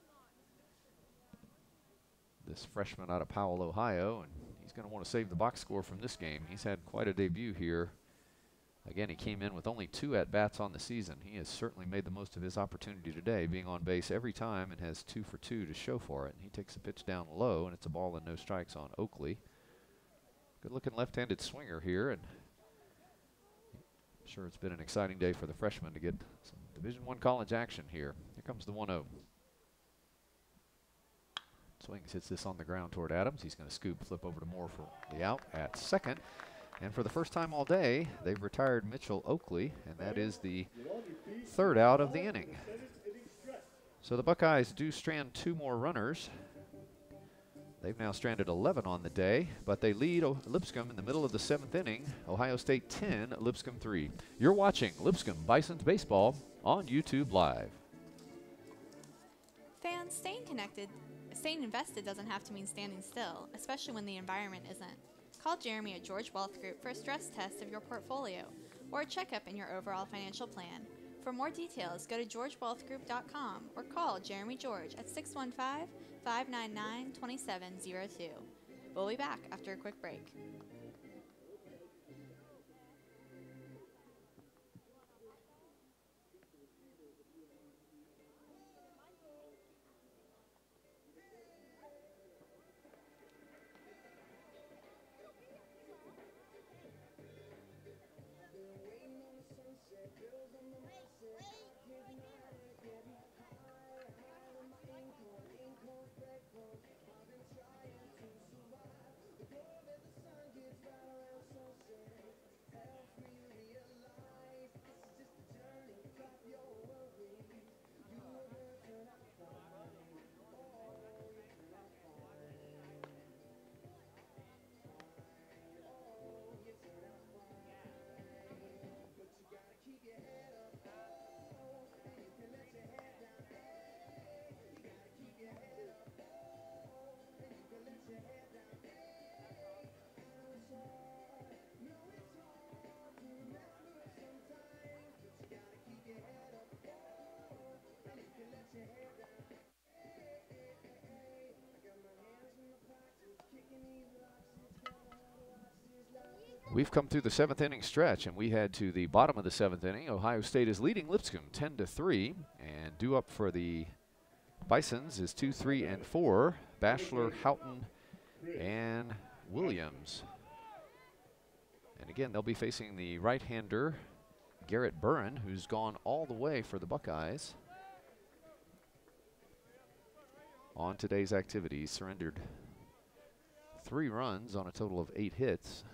this freshman out of Powell, Ohio, and he's going to want to save the box score from this game. He's had quite a debut here. Again, he came in with only two at-bats on the season. He has certainly made the most of his opportunity today, being on base every time, and has two for two to show for it. And he takes a pitch down low, and it's a ball and no strikes on Oakley. Good-looking left-handed swinger here, and I'm sure it's been an exciting day for the freshman to get some Division One college action here. Here comes the one oh. Swings, hits this on the ground toward Adams. He's going to scoop, flip over to Moore for the out at second. And for the first time all day, they've retired Mitchell Oakley, and that is the third out of the inning. So the Buckeyes do strand two more runners. They've now stranded eleven on the day, but they lead o Lipscomb in the middle of the seventh inning. Ohio State ten, Lipscomb three. You're watching Lipscomb Bisons Baseball on YouTube Live. Fans, staying connected, staying invested doesn't have to mean standing still, especially when the environment isn't. Call Jeremy at George Wealth Group for a stress test of your portfolio or a checkup in your overall financial plan. For more details, go to george wealth group dot com or call Jeremy George at six one five, five nine nine, two seven zero two. We'll be back after a quick break. We've come through the seventh inning stretch, and we head to the bottom of the seventh inning. Ohio State is leading Lipscomb ten to three, and due up for the Bisons is two, three, and four. Bachelor, Houghton, and Williams. And again, they'll be facing the right-hander, Garrett Burren, who's gone all the way for the Buckeyes on today's activities. Surrendered three runs on a total of eight hits.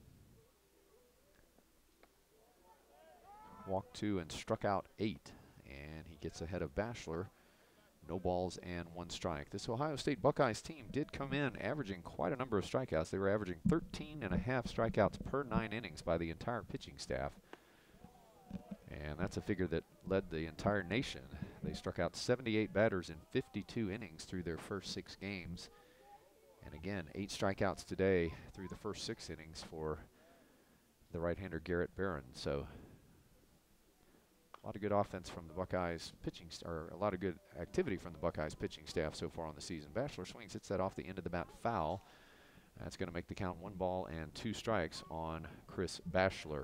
Walked two and struck out eight, and he gets ahead of Bachelor. No balls and one strike. This Ohio State Buckeyes team did come in averaging quite a number of strikeouts. They were averaging thirteen and a half strikeouts per nine innings by the entire pitching staff. And that's a figure that led the entire nation. They struck out seventy-eight batters in fifty-two innings through their first six games. And again, eight strikeouts today through the first six innings for the right-hander Garrett Barron. So a lot of good offense from the Buckeyes pitching, or a lot of good activity from the Buckeyes pitching staff so far on the season. Bachelor swings, hits that off the end of the bat foul. That's going to make the count one ball and two strikes on Chris Bachelor.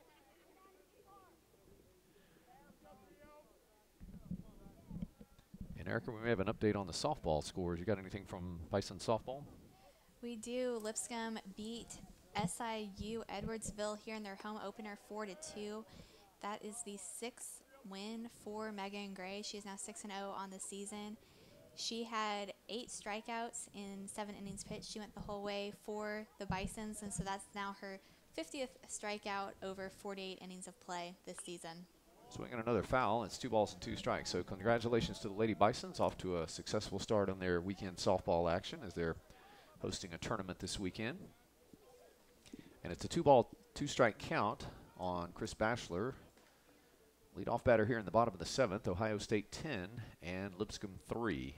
And Erica, we may have an update on the softball scores. You got anything from Bison softball? We do. Lipscomb beat S I U Edwardsville here in their home opener four to two. That is the sixth win for Megan Gray. She is now six and oh on the season. She had eight strikeouts in seven innings pitched. She went the whole way for the Bisons, and so that's now her fiftieth strikeout over forty-eight innings of play this season. Swinging another foul. It's two balls and two strikes. So congratulations to the Lady Bisons, off to a successful start on their weekend softball action as they're hosting a tournament this weekend. And it's a two ball, two strike count on Chris Bachelor. Leadoff batter here in the bottom of the seventh. Ohio State ten and Lipscomb three.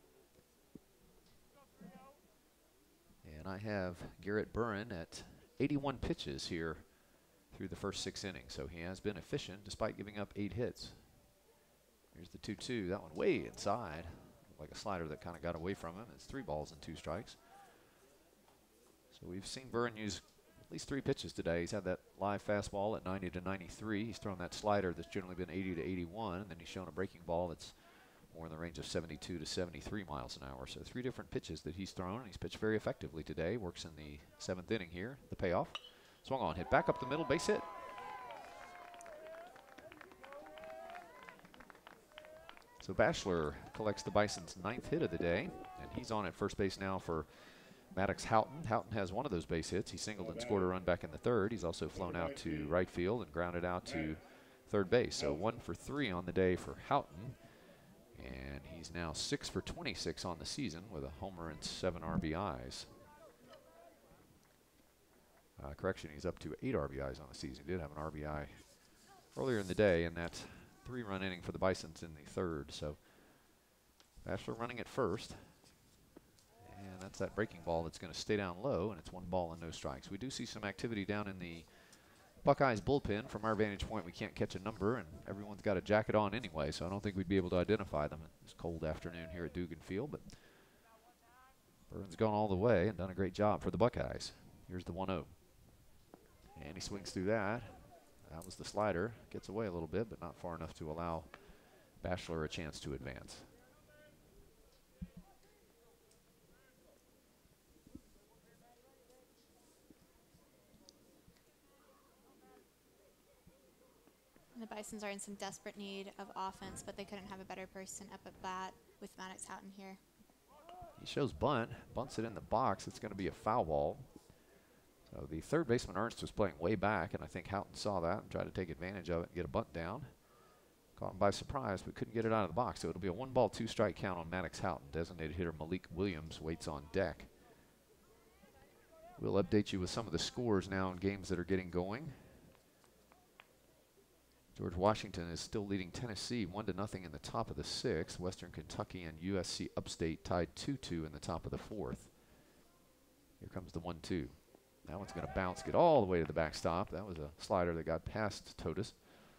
And I have Garrett Burren at eighty-one pitches here through the first six innings. So he has been efficient despite giving up eight hits. Here's the two two. That one way inside. Like a slider that kind of got away from him. It's three balls and two strikes. So we've seen Burren use at least three pitches today. He's had that live fastball at ninety to ninety-three. He's thrown that slider that's generally been eighty to eighty-one. And then he's shown a breaking ball that's more in the range of seventy-two to seventy-three miles an hour. So three different pitches that he's thrown. He's pitched very effectively today. Works in the seventh inning here. The payoff. Swung on, hit back up the middle, base hit. So Bachelor collects the Bison's ninth hit of the day, and he's on at first base now for Maddox Houghton. Houghton has one of those base hits. He singled and scored a run back in the third. He's also flown out to right field and grounded out to third base. So one for three on the day for Houghton. And he's now six for twenty-six on the season with a homer and seven R B Is. Uh, correction, he's up to eight R B Is on the season. He did have an R B I earlier in the day in that three-run inning for the Bisons in the third. So Bachelor running at first. And that's that breaking ball that's going to stay down low, and it's one ball and no strikes. We do see some activity down in the Buckeyes bullpen. From our vantage point, we can't catch a number, and everyone's got a jacket on anyway, so I don't think we'd be able to identify them this cold afternoon here at Dugan Field. But Burns gone all the way and done a great job for the Buckeyes. Here's the one oh. And he swings through that. That was the slider. Gets away a little bit, but not far enough to allow Bachelor a chance to advance. The Bisons are in some desperate need of offense, but they couldn't have a better person up at bat with Maddox Houghton here. He shows bunt, bunts it in the box. It's going to be a foul ball. So the third baseman, Ernst, was playing way back, and I think Houghton saw that and tried to take advantage of it and get a bunt down. Caught him by surprise, but couldn't get it out of the box. So it'll be a one ball, two strike count on Maddox Houghton. Designated hitter Malik Williams waits on deck. We'll update you with some of the scores now in games that are getting going. George Washington is still leading Tennessee one to nothing in the top of the sixth. Western Kentucky and U S C Upstate tied two two in the top of the fourth. Here comes the one two. That one's going to bounce, get all the way to the backstop. That was a slider that got past Totus.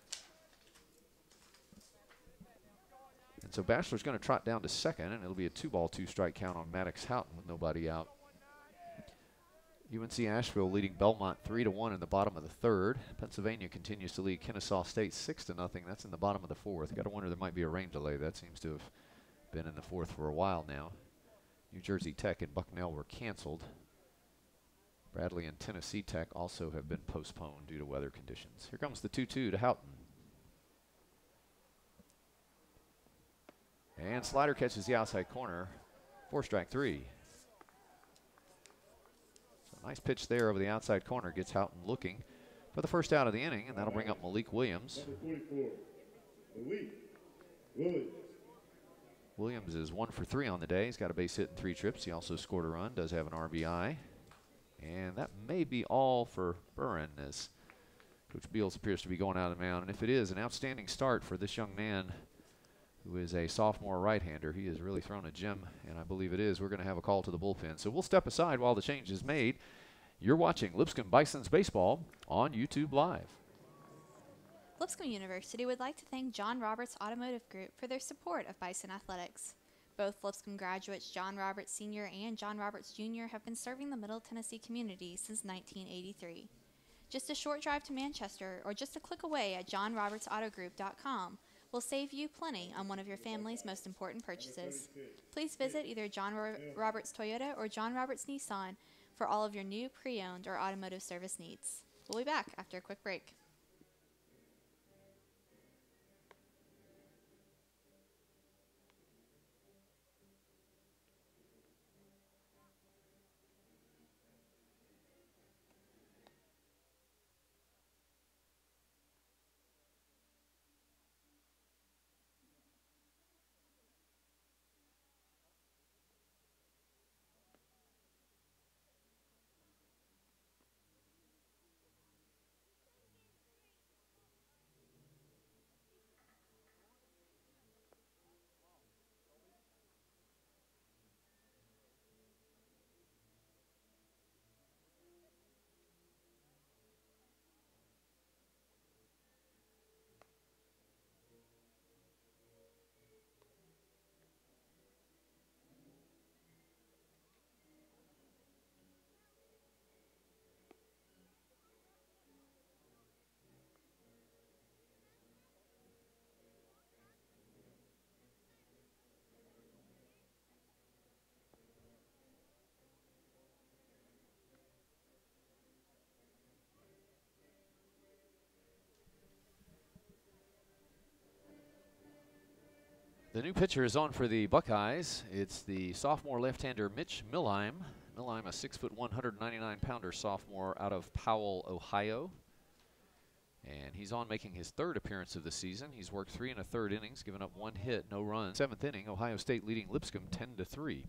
And so Bachelor's going to trot down to second, and it'll be a two ball, two strike count on Maddox Houghton with nobody out U N C Asheville leading Belmont three to one in the bottom of the third. Pennsylvania continues to lead Kennesaw State six to nothing. That's in the bottom of the fourth. Got to wonder there might be a rain delay. That seems to have been in the fourth for a while now. New Jersey Tech and Bucknell were canceled. Bradley and Tennessee Tech also have been postponed due to weather conditions. Here comes the two two to Houghton. And Slider catches the outside corner. Four strike three. So nice pitch there over the outside corner. Gets Houghton looking for the first out of the inning, and that'll bring up Malik Williams. Malik Williams. Williams is one for three on the day. He's got a base hit and three trips. He also scored a run, does have an R B I. And that may be all for Burren as Coach Beals appears to be going out of the mound. And if it is, an outstanding start for this young man who is a sophomore right-hander. He has really thrown a gem, and I believe it is. We're going to have a call to the bullpen. So we'll step aside while the change is made. You're watching Lipscomb Bisons Baseball on YouTube Live. Lipscomb University would like to thank John Roberts Automotive Group for their support of Bison Athletics. Both Lipscomb graduates, John Roberts Senior and John Roberts Junior, have been serving the Middle Tennessee community since nineteen eighty-three. Just a short drive to Manchester or just a click away at john roberts auto group dot com will save you plenty on one of your family's most important purchases. Please visit either John Ro Roberts Toyota or John Roberts Nissan for all of your new, pre-owned, or automotive service needs. We'll be back after a quick break. The new pitcher is on for the Buckeyes. It's the sophomore left-hander Mitch Milheim. Milheim, a six foot one hundred ninety-nine pounder sophomore out of Powell, Ohio. And he's on making his third appearance of the season. He's worked three and a third innings, given up one hit, no runs. Seventh inning, Ohio State leading Lipscomb ten to three.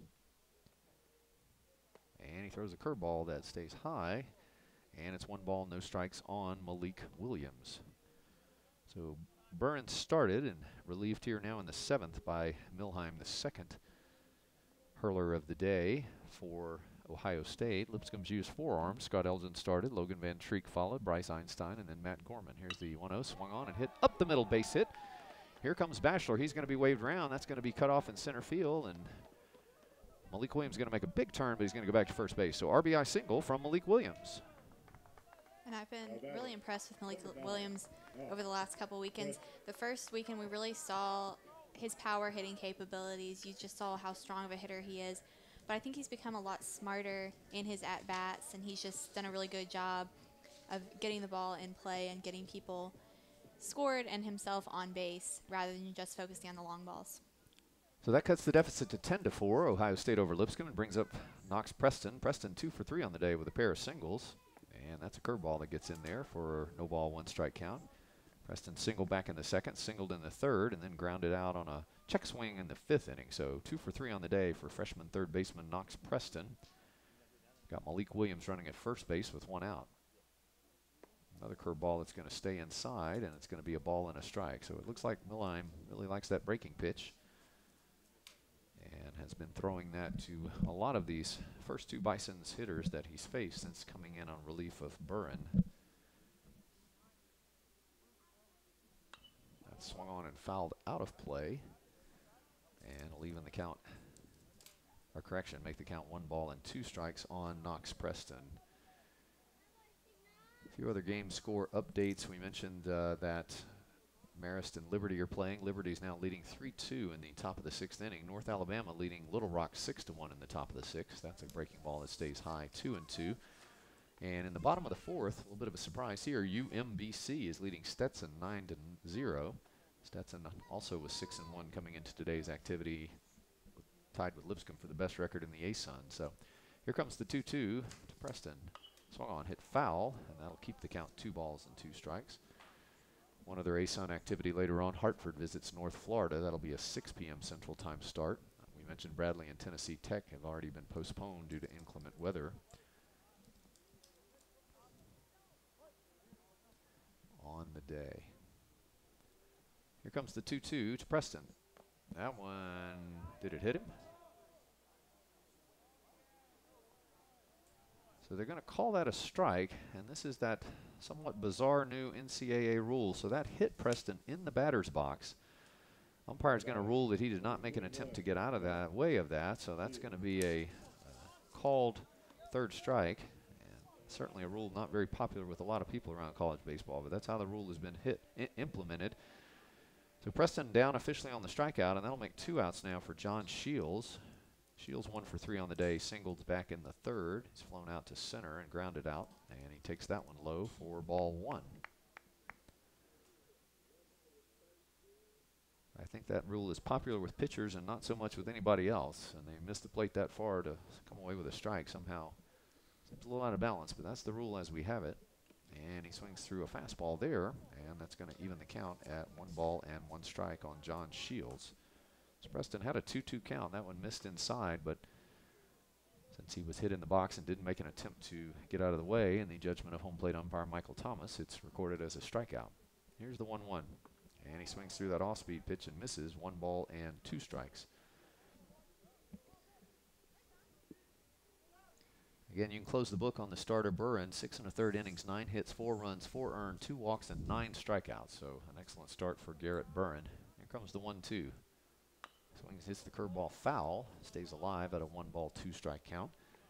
And he throws a curveball that stays high. And it's one ball, no strikes on Malik Williams. So Burns started and relieved here now in the seventh by Milheim, the second hurler of the day for Ohio State. Lipscomb's used forearm. Scott Elgin started. Logan Van Treek followed. Bryce Einstein and then Matt Gorman. Here's the one oh, swung on and hit up the middle, base hit. Here comes Bachelor. He's going to be waved around. That's going to be cut off in center field, and Malik Williams is going to make a big turn, but he's going to go back to first base. So R B I single from Malik Williams. And I've been really impressed with Malik Williams over the last couple weekends. The first weekend we really saw his power hitting capabilities. You just saw how strong of a hitter he is. But I think he's become a lot smarter in his at-bats, and he's just done a really good job of getting the ball in play and getting people scored and himself on base rather than just focusing on the long balls. So that cuts the deficit to ten to four. Ohio State over Lipscomb and brings up Knox Preston. Preston two for three on the day with a pair of singles. And that's a curveball that gets in there for no ball, one strike count. Preston singled back in the second, singled in the third, and then grounded out on a check swing in the fifth inning. So two for three on the day for freshman third baseman Knox Preston. Got Malik Williams running at first base with one out. Another curveball that's going to stay inside, and it's going to be a ball and a strike. So it looks like Milheim really likes that breaking pitch and has been throwing that to a lot of these first two Bisons hitters that he's faced since coming in on relief of Burren. That swung on and fouled out of play, and will even the count, or correction, make the count one ball and two strikes on Knox Preston. A few other game score updates. We mentioned uh, that Marist and Liberty are playing. Liberty's now leading three two in the top of the sixth inning. North Alabama leading Little Rock six to one in the top of the sixth. That's a breaking ball that stays high, two and two. And in the bottom of the fourth, a little bit of a surprise here, U M B C is leading Stetson nine to zero. Stetson also was six and one coming into today's activity, tied with Lipscomb for the best record in the A S U N. So here comes the two two to Preston. Swung on, hit foul, and that'll keep the count two balls and two strikes. One other A S U N activity later on, Hartford visits North Florida. That'll be a six P M Central Time start. We mentioned Bradley and Tennessee Tech have already been postponed due to inclement weather on the day. Here comes the two two to Preston. That one, did it hit him? So they're going to call that a strike, and this is that somewhat bizarre new N C double A rule. So that hit Preston in the batter's box. Umpire's going to rule that he did not make an attempt to get out of that way of that, so that's going to be a uh, called third strike. And certainly a rule not very popular with a lot of people around college baseball, but that's how the rule has been hit I implemented. So Preston down officially on the strikeout, and that'll make two outs now for John Shields. Shields one for three on the day, singled back in the third. He's flown out to center and grounded out, and he takes that one low for ball one. I think that rule is popular with pitchers and not so much with anybody else, and they missed the plate that far to come away with a strike somehow. Seems a little out of balance, but that's the rule as we have it. And he swings through a fastball there, and that's going to even the count at one ball and one strike on John Shields. So Preston had a two two count. That one missed inside, but since he was hit in the box and didn't make an attempt to get out of the way, in the judgment of home plate umpire Michael Thomas, it's recorded as a strikeout. Here's the one one, and he swings through that off-speed pitch and misses. One ball and two strikes. Again, you can close the book on the starter Burren. Six and a third innings, nine hits, four runs, four earned, two walks, and nine strikeouts. So an excellent start for Garrett Burren. Here comes the one two. Swings, hits the curveball foul, stays alive at a one ball, two strike count.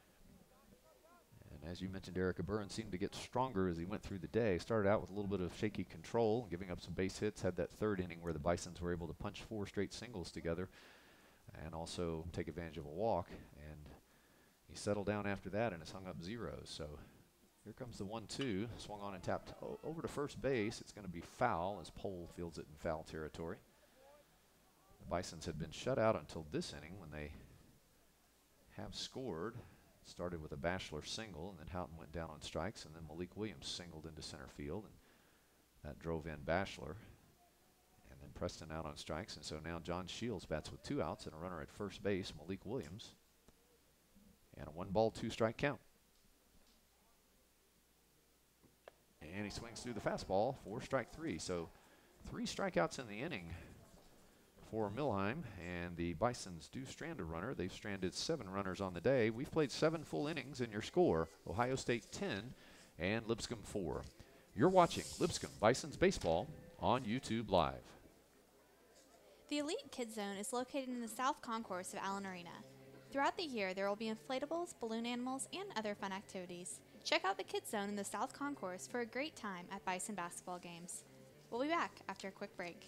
And as you mentioned, Erica Burren seemed to get stronger as he went through the day. Started out with a little bit of shaky control, giving up some base hits. Had that third inning where the Bisons were able to punch four straight singles together and also take advantage of a walk. And he settled down after that and has hung up zeros. So here comes the one two. Swung on and tapped over to first base. It's going to be foul as Pole fields it in foul territory. The Bisons had been shut out until this inning when they have scored. Started with a Bachelor single, and then Houghton went down on strikes, and then Malik Williams singled into center field, and that drove in Bachelor. And then Preston out on strikes, and so now John Shields bats with two outs and a runner at first base, Malik Williams. And a one ball, two strike count. And he swings through the fastball for strike three. So three strikeouts in the inning for Milheim, and the Bisons do strand a runner. They've stranded seven runners on the day. We've played seven full innings, and your score, Ohio State ten and Lipscomb four. You're watching Lipscomb Bisons Baseball on YouTube Live. The Elite Kids Zone is located in the South Concourse of Allen Arena. Throughout the year, there will be inflatables, balloon animals, and other fun activities. Check out the Kids Zone in the South Concourse for a great time at Bison basketball games. We'll be back after a quick break.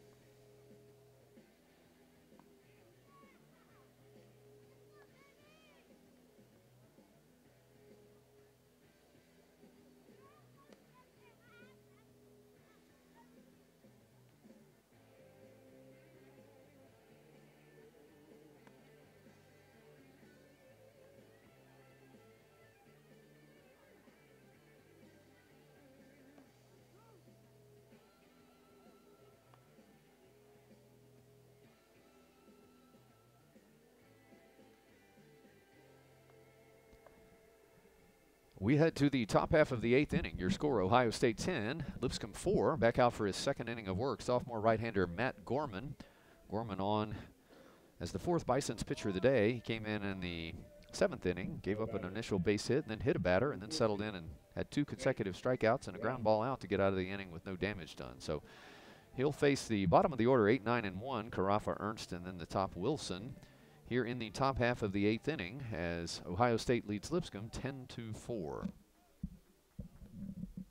We head to the top half of the eighth inning. Your score, Ohio State ten, Lipscomb four. Back out for his second inning of work, sophomore right-hander Matt Gorman. Gorman on as the fourth Bison's pitcher of the day. He came in in the seventh inning, gave up an initial base hit, and then hit a batter, and then settled in and had two consecutive strikeouts and a ground ball out to get out of the inning with no damage done. So he'll face the bottom of the order, eight, nine, and one, Carafa, Ernst, and then the top Wilson, here in the top half of the eighth inning as Ohio State leads Lipscomb ten to four.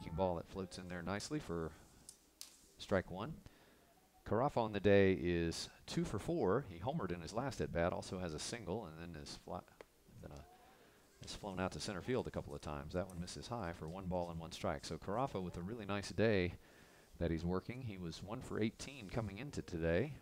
breaking ball that floats in there nicely for strike one. Carafa on the day is two for four. He homered in his last at bat, also has a single, and then is flat, then a, has flown out to center field a couple of times. That one misses high for one ball and one strike. So Carafa with a really nice day that he's working. He was one for eighteen coming into today.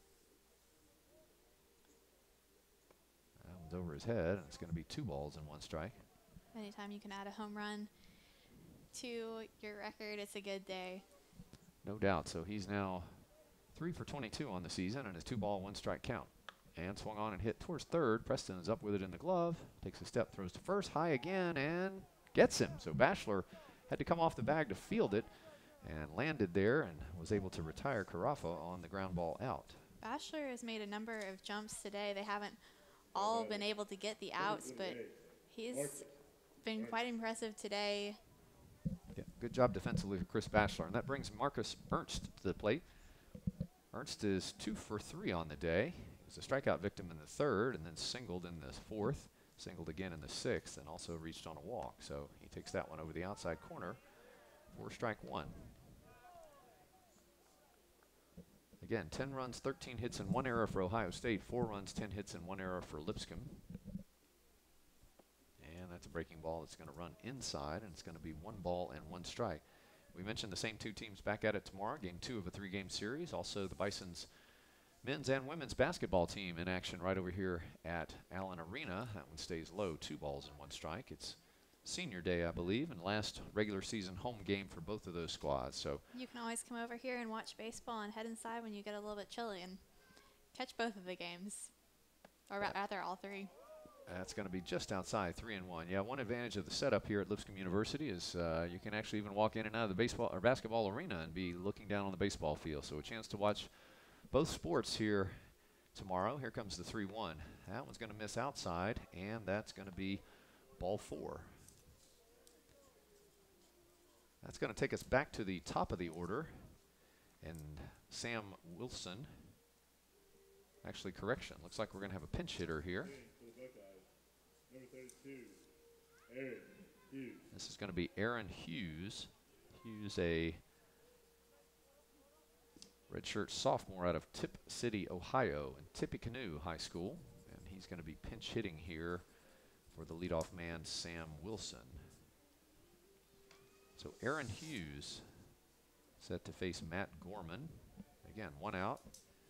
That one's over his head, and it's going to be two balls and one strike. Anytime you can add a home run to your record, it's a good day. No doubt. So he's now three for twenty-two on the season and a two ball, one strike count. And swung on and hit towards third. Preston is up with it in the glove. Takes a step, throws to first, high again, and gets him. So Bachelor had to come off the bag to field it and landed there and was able to retire Carafa on the ground ball out. Bachelor has made a number of jumps today. They haven't all been able to get the outs, but he's been quite impressive today. Yeah, good job defensively for Chris Bachelor. And that brings Marcus Ernst to the plate. Ernst is two for three on the day. He was a strikeout victim in the third and then singled in the fourth, singled again in the sixth, and also reached on a walk. So he takes that one over the outside corner for strike one. Again, ten runs, thirteen hits, and one error for Ohio State. Four runs, ten hits, and one error for Lipscomb. And that's a breaking ball that's going to run inside, and it's going to be one ball and one strike. We mentioned the same two teams back at it tomorrow, game two of a three-game series. Also, the Bison's men's and women's basketball team in action right over here at Allen Arena. That one stays low, two balls and one strike. It's senior day, I believe, and last regular season home game for both of those squads. So you can always come over here and watch baseball and head inside when you get a little bit chilly and catch both of the games, or ra rather all three. That's going to be just outside, three and one. Yeah, one advantage of the setup here at Lipscomb University is uh, you can actually even walk in and out of the baseball or basketball arena and be looking down on the baseball field. So a chance to watch both sports here tomorrow. Here comes the three one. That one's going to miss outside, and that's going to be ball four. That's going to take us back to the top of the order, and Sam Wilson. Actually, correction. Looks like we're going to have a pinch hitter here. Number thirty-two, Aaron Hughes. This is going to be Aaron Hughes. Hughes, a redshirt sophomore out of Tip City, Ohio, in Tippecanoe High School. And he's going to be pinch hitting here for the leadoff man, Sam Wilson. So Aaron Hughes set to face Matt Gorman. Again, one out.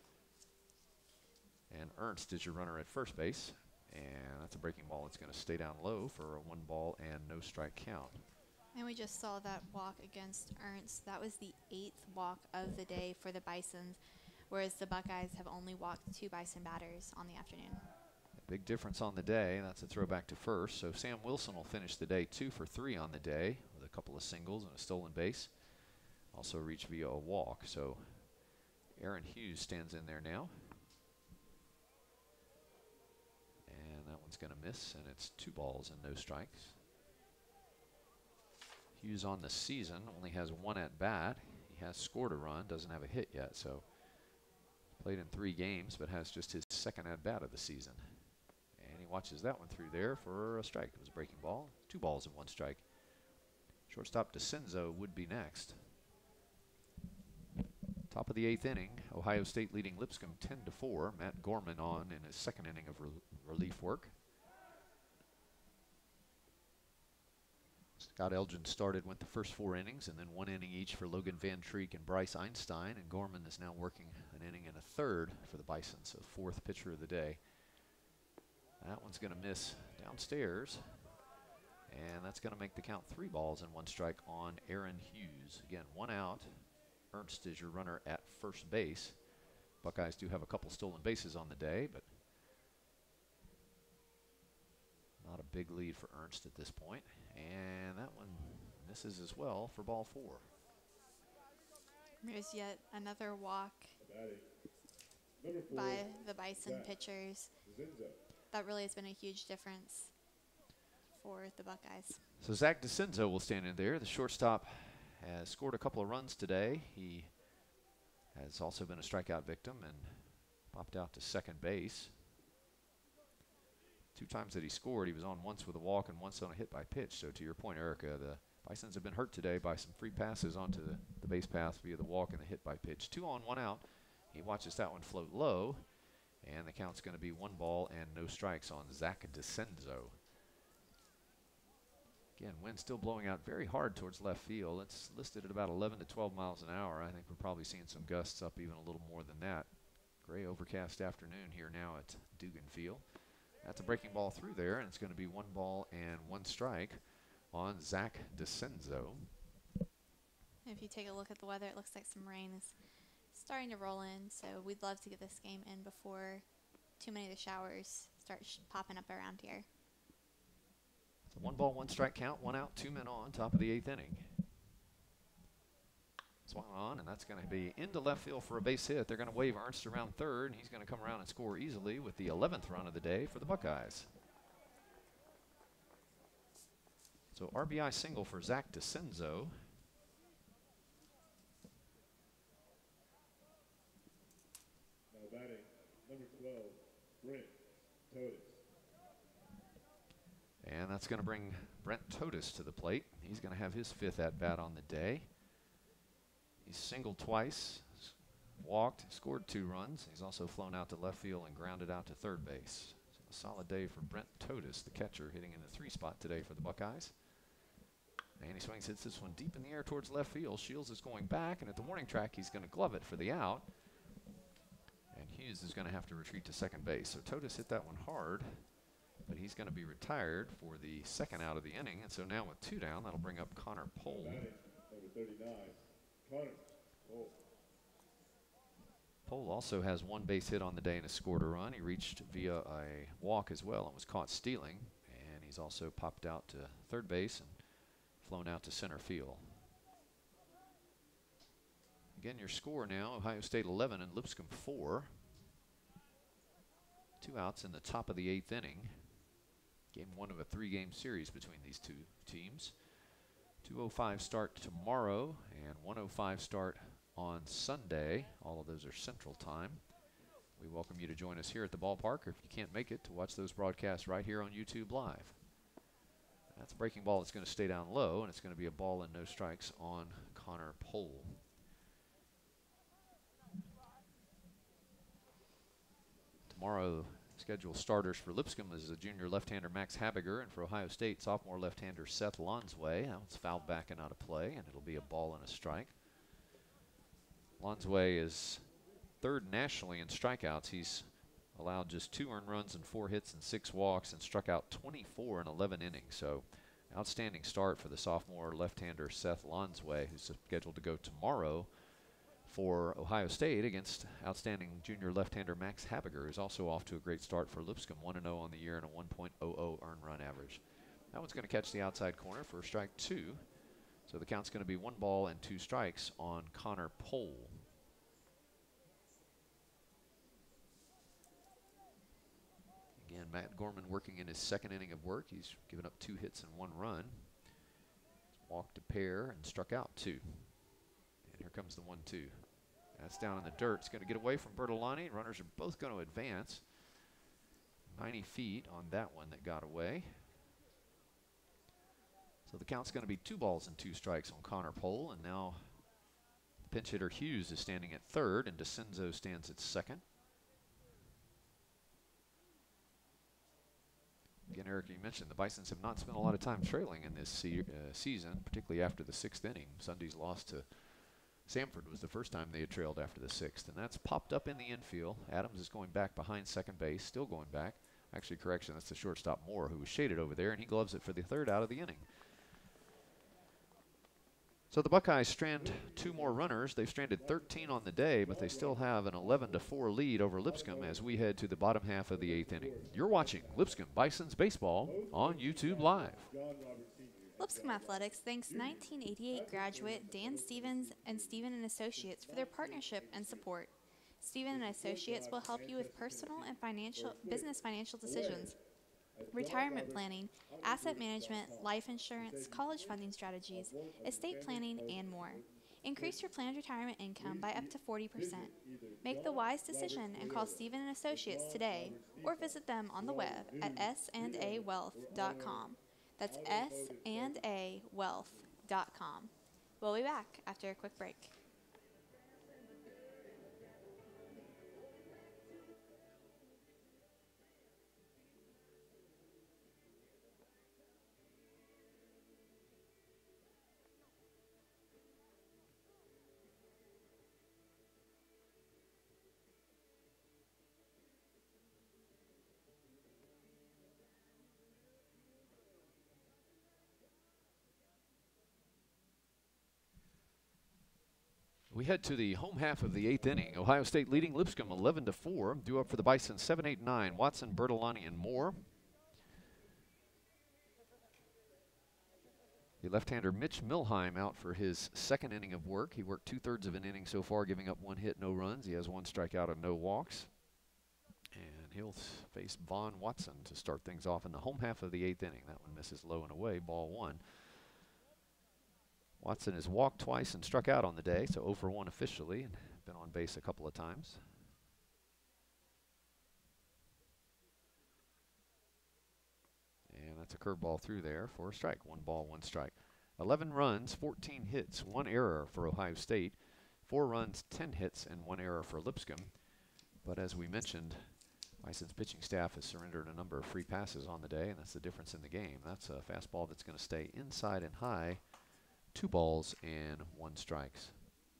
And Ernst is your runner at first base. And that's a breaking ball. It's going to stay down low for a one ball and no strike count. And we just saw that walk against Ernst. That was the eighth walk of the day for the Bisons, whereas the Buckeyes have only walked two Bison batters on the afternoon. A big difference on the day. That's a throwback to first. So Sam Wilson will finish the day two for three on the day with a couple of singles and a stolen base. Also reached via a walk. So Aaron Hughes stands in there now. That one's going to miss, and it's two balls and no strikes. Hughes on the season only has one at bat. He has scored a run, doesn't have a hit yet, so played in three games, but has just his second at bat of the season. And he watches that one through there for a strike. It was a breaking ball. Two balls and one strike. Shortstop DeCenzo would be next. Top of the eighth inning, Ohio State leading Lipscomb ten to four. Matt Gorman on in his second inning of re relief work. Scott Elgin started, went the first four innings, and then one inning each for Logan Van Treek and Bryce Einstein. And Gorman is now working an inning and a third for the Bison, so fourth pitcher of the day. That one's going to miss downstairs, and that's going to make the count three balls and one strike on Aaron Hughes. Again, one out. Ernst is your runner at first base. Buckeyes do have a couple stolen bases on the day, but not a big lead for Ernst at this point. And that one misses as well for ball four. There's yet another walk by the Bison pitchers. That really has been a huge difference for the Buckeyes. So Zach DeCenzo will stand in there. The shortstop has scored a couple of runs today. He has also been a strikeout victim and popped out to second base. Two times that he scored, he was on once with a walk and once on a hit by pitch. So to your point, Erica, the Bisons have been hurt today by some free passes onto the, the base path via the walk and the hit by pitch. Two on, one out. He watches that one float low, and the count's going to be one ball and no strikes on Zach DeCenzo. Again, wind still blowing out very hard towards left field. It's listed at about eleven to twelve miles an hour. I think we're probably seeing some gusts up even a little more than that. Gray overcast afternoon here now at Dugan Field. That's a breaking ball through there, and it's going to be one ball and one strike on Zach DeCenzo. If you take a look at the weather, it looks like some rain is starting to roll in, so we'd love to get this game in before too many of the showers start sh popping up around here. So one ball, one strike count, one out, two men on, top of the eighth inning. Swung on, and that's going to be into left field for a base hit. They're going to wave Ernst around third, and he's going to come around and score easily with the eleventh run of the day for the Buckeyes. So R B I single for Zach DeCenzo. Now batting, number twelve, Brent Totis. And that's going to bring Brent Totis to the plate. He's going to have his fifth at-bat on the day. He's singled twice, walked, scored two runs. He's also flown out to left field and grounded out to third base. So a solid day for Brent Totis, the catcher, hitting in the three spot today for the Buckeyes. And he swings, hits this one deep in the air towards left field. Shields is going back, and at the warning track, he's going to glove it for the out. And Hughes is going to have to retreat to second base. So Totis hit that one hard, but he's going to be retired for the second out of the inning. And so now with two down, that'll bring up Connor Pohl. Batting, number thirty-nine, Connor Pohl. Pohl also has one base hit on the day and has scored a run. He reached via a walk as well and was caught stealing. And he's also popped out to third base and flown out to center field. Again, your score now, Ohio State eleven and Lipscomb four. Two outs in the top of the eighth inning. Game one of a three-game series between these two teams. two oh five start tomorrow and one oh five start on Sunday. All of those are Central Time. We welcome you to join us here at the ballpark, or if you can't make it, to watch those broadcasts right here on YouTube Live. That's a breaking ball that's going to stay down low, and it's going to be a ball and no strikes on Connor Pohl. Tomorrow, scheduled starters for Lipscomb is the junior left-hander Max Habiger, and for Ohio State, sophomore left-hander Seth Lonsway. Now it's fouled back and out of play, and it'll be a ball and a strike. Lonsway is third nationally in strikeouts. He's allowed just two earned runs and four hits and six walks and struck out twenty-four in eleven innings. So outstanding start for the sophomore left-hander Seth Lonsway, who's scheduled to go tomorrow for Ohio State against outstanding junior left-hander Max Habiger, who's also off to a great start for Lipscomb, one and oh on the year and a one point oh oh earned run average. That one's going to catch the outside corner for strike two. So the count's going to be one ball and two strikes on Connor Pohl. Again, Matt Gorman working in his second inning of work. He's given up two hits and one run. Walked a pair and struck out two. And here comes the one two. That's down in the dirt. It's going to get away from Bertolani. Runners are both going to advance. ninety feet on that one that got away. So the count's going to be two balls and two strikes on Connor Pohl. And now the pinch hitter Hughes is standing at third, and DeCenzo stands at second. Again, Eric, you mentioned the Bisons have not spent a lot of time trailing in this se uh, season, particularly after the sixth inning. Sunday's loss to Samford was the first time they had trailed after the sixth, and that's popped up in the infield. Adams is going back behind second base, still going back. Actually, correction, that's the shortstop Moore, who was shaded over there, and he gloves it for the third out of the inning. So the Buckeyes strand two more runners. They've stranded thirteen on the day, but they still have an eleven to four lead over Lipscomb as we head to the bottom half of the eighth inning. You're watching Lipscomb Bisons Baseball on YouTube Live. Lipscomb Athletics thanks nineteen eighty-eight graduate Dan Stevens and Steven and Associates for their partnership and support. Steven and Associates will help you with personal and financial business financial decisions, retirement planning, asset management, life insurance, college funding strategies, estate planning, and more. Increase your planned retirement income by up to forty percent. Make the wise decision and call Steven and Associates today, or visit them on the web at s and a wealth dot com. That's s and a wealth dot com. We'll be back after a quick break. We head to the home half of the eighth inning. Ohio State leading Lipscomb eleven to four. Due up for the Bison seven, eight, nine. Watson, Bertolani, and Moore. The left-hander Mitch Milheim out for his second inning of work. He worked two-thirds of an inning so far, giving up one hit, no runs. He has one strikeout and no walks. And he'll face Vaughn Watson to start things off in the home half of the eighth inning. That one misses low and away, ball one. Watson has walked twice and struck out on the day, so oh for one officially, and been on base a couple of times. And that's a curveball through there for a strike. One ball, one strike. eleven runs, fourteen hits, one error for Ohio State. Four runs, ten hits, and one error for Lipscomb. But as we mentioned, Bison's pitching staff has surrendered a number of free passes on the day, and that's the difference in the game. That's a fastball that's going to stay inside and high. Two balls and one strikes.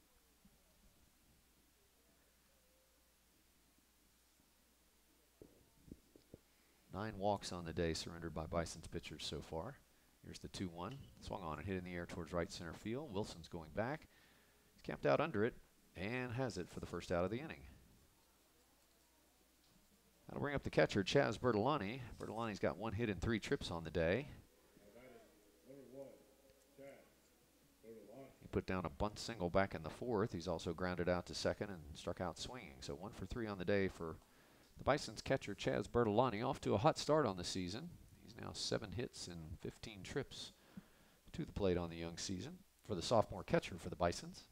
Nine walks on the day surrendered by Bison's pitchers so far. Here's the two one. Swung on and hit in the air towards right center field. Wilson's going back. He's camped out under it and has it for the first out of the inning. That'll bring up the catcher, Chaz Bertolani. Bertolani's got one hit and three trips on the day. Put down a bunt single back in the fourth. He's also grounded out to second and struck out swinging. So one for three on the day for the Bison's catcher, Chaz Bertolani. Off to a hot start on the season. He's now seven hits and fifteen trips to the plate on the young season for the sophomore catcher for the Bisons.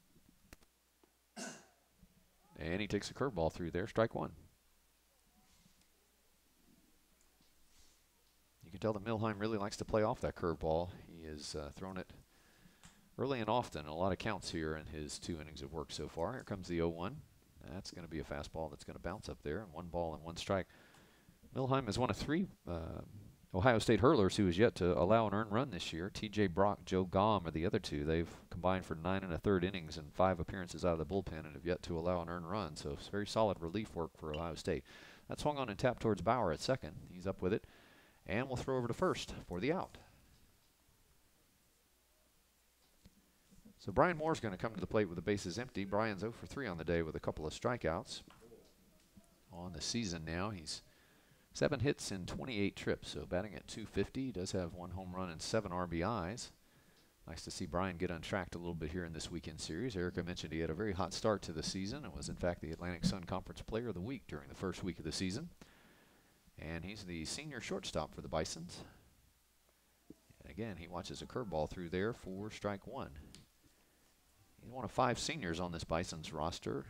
And he takes a curveball through there, strike one. You can tell that Milheim really likes to play off that curveball. He has uh, thrown it early and often, a lot of counts here in his two innings of work so far. Here comes the oh one. That's going to be a fastball that's going to bounce up there. And one ball and one strike. Milheim is one of three uh, Ohio State hurlers who has yet to allow an earned run this year. T J Brock, Joe Gaum are the other two. They've combined for nine and a third innings and five appearances out of the bullpen and have yet to allow an earned run. So it's very solid relief work for Ohio State. That swung on and tapped towards Bauer at second. He's up with it. And we'll throw over to first for the out. So Brian Moore's going to come to the plate with the bases empty. Brian's oh for three on the day with a couple of strikeouts. On the season now, he's seven hits and twenty-eight trips, so batting at two fifty. He does have one home run and seven R B Is. Nice to see Brian get untracked a little bit here in this weekend series. Erica mentioned he had a very hot start to the season and was in fact the Atlantic Sun Conference Player of the Week during the first week of the season. And he's the senior shortstop for the Bisons. And again, he watches a curveball through there for strike one. He's one of five seniors on this Bison's roster.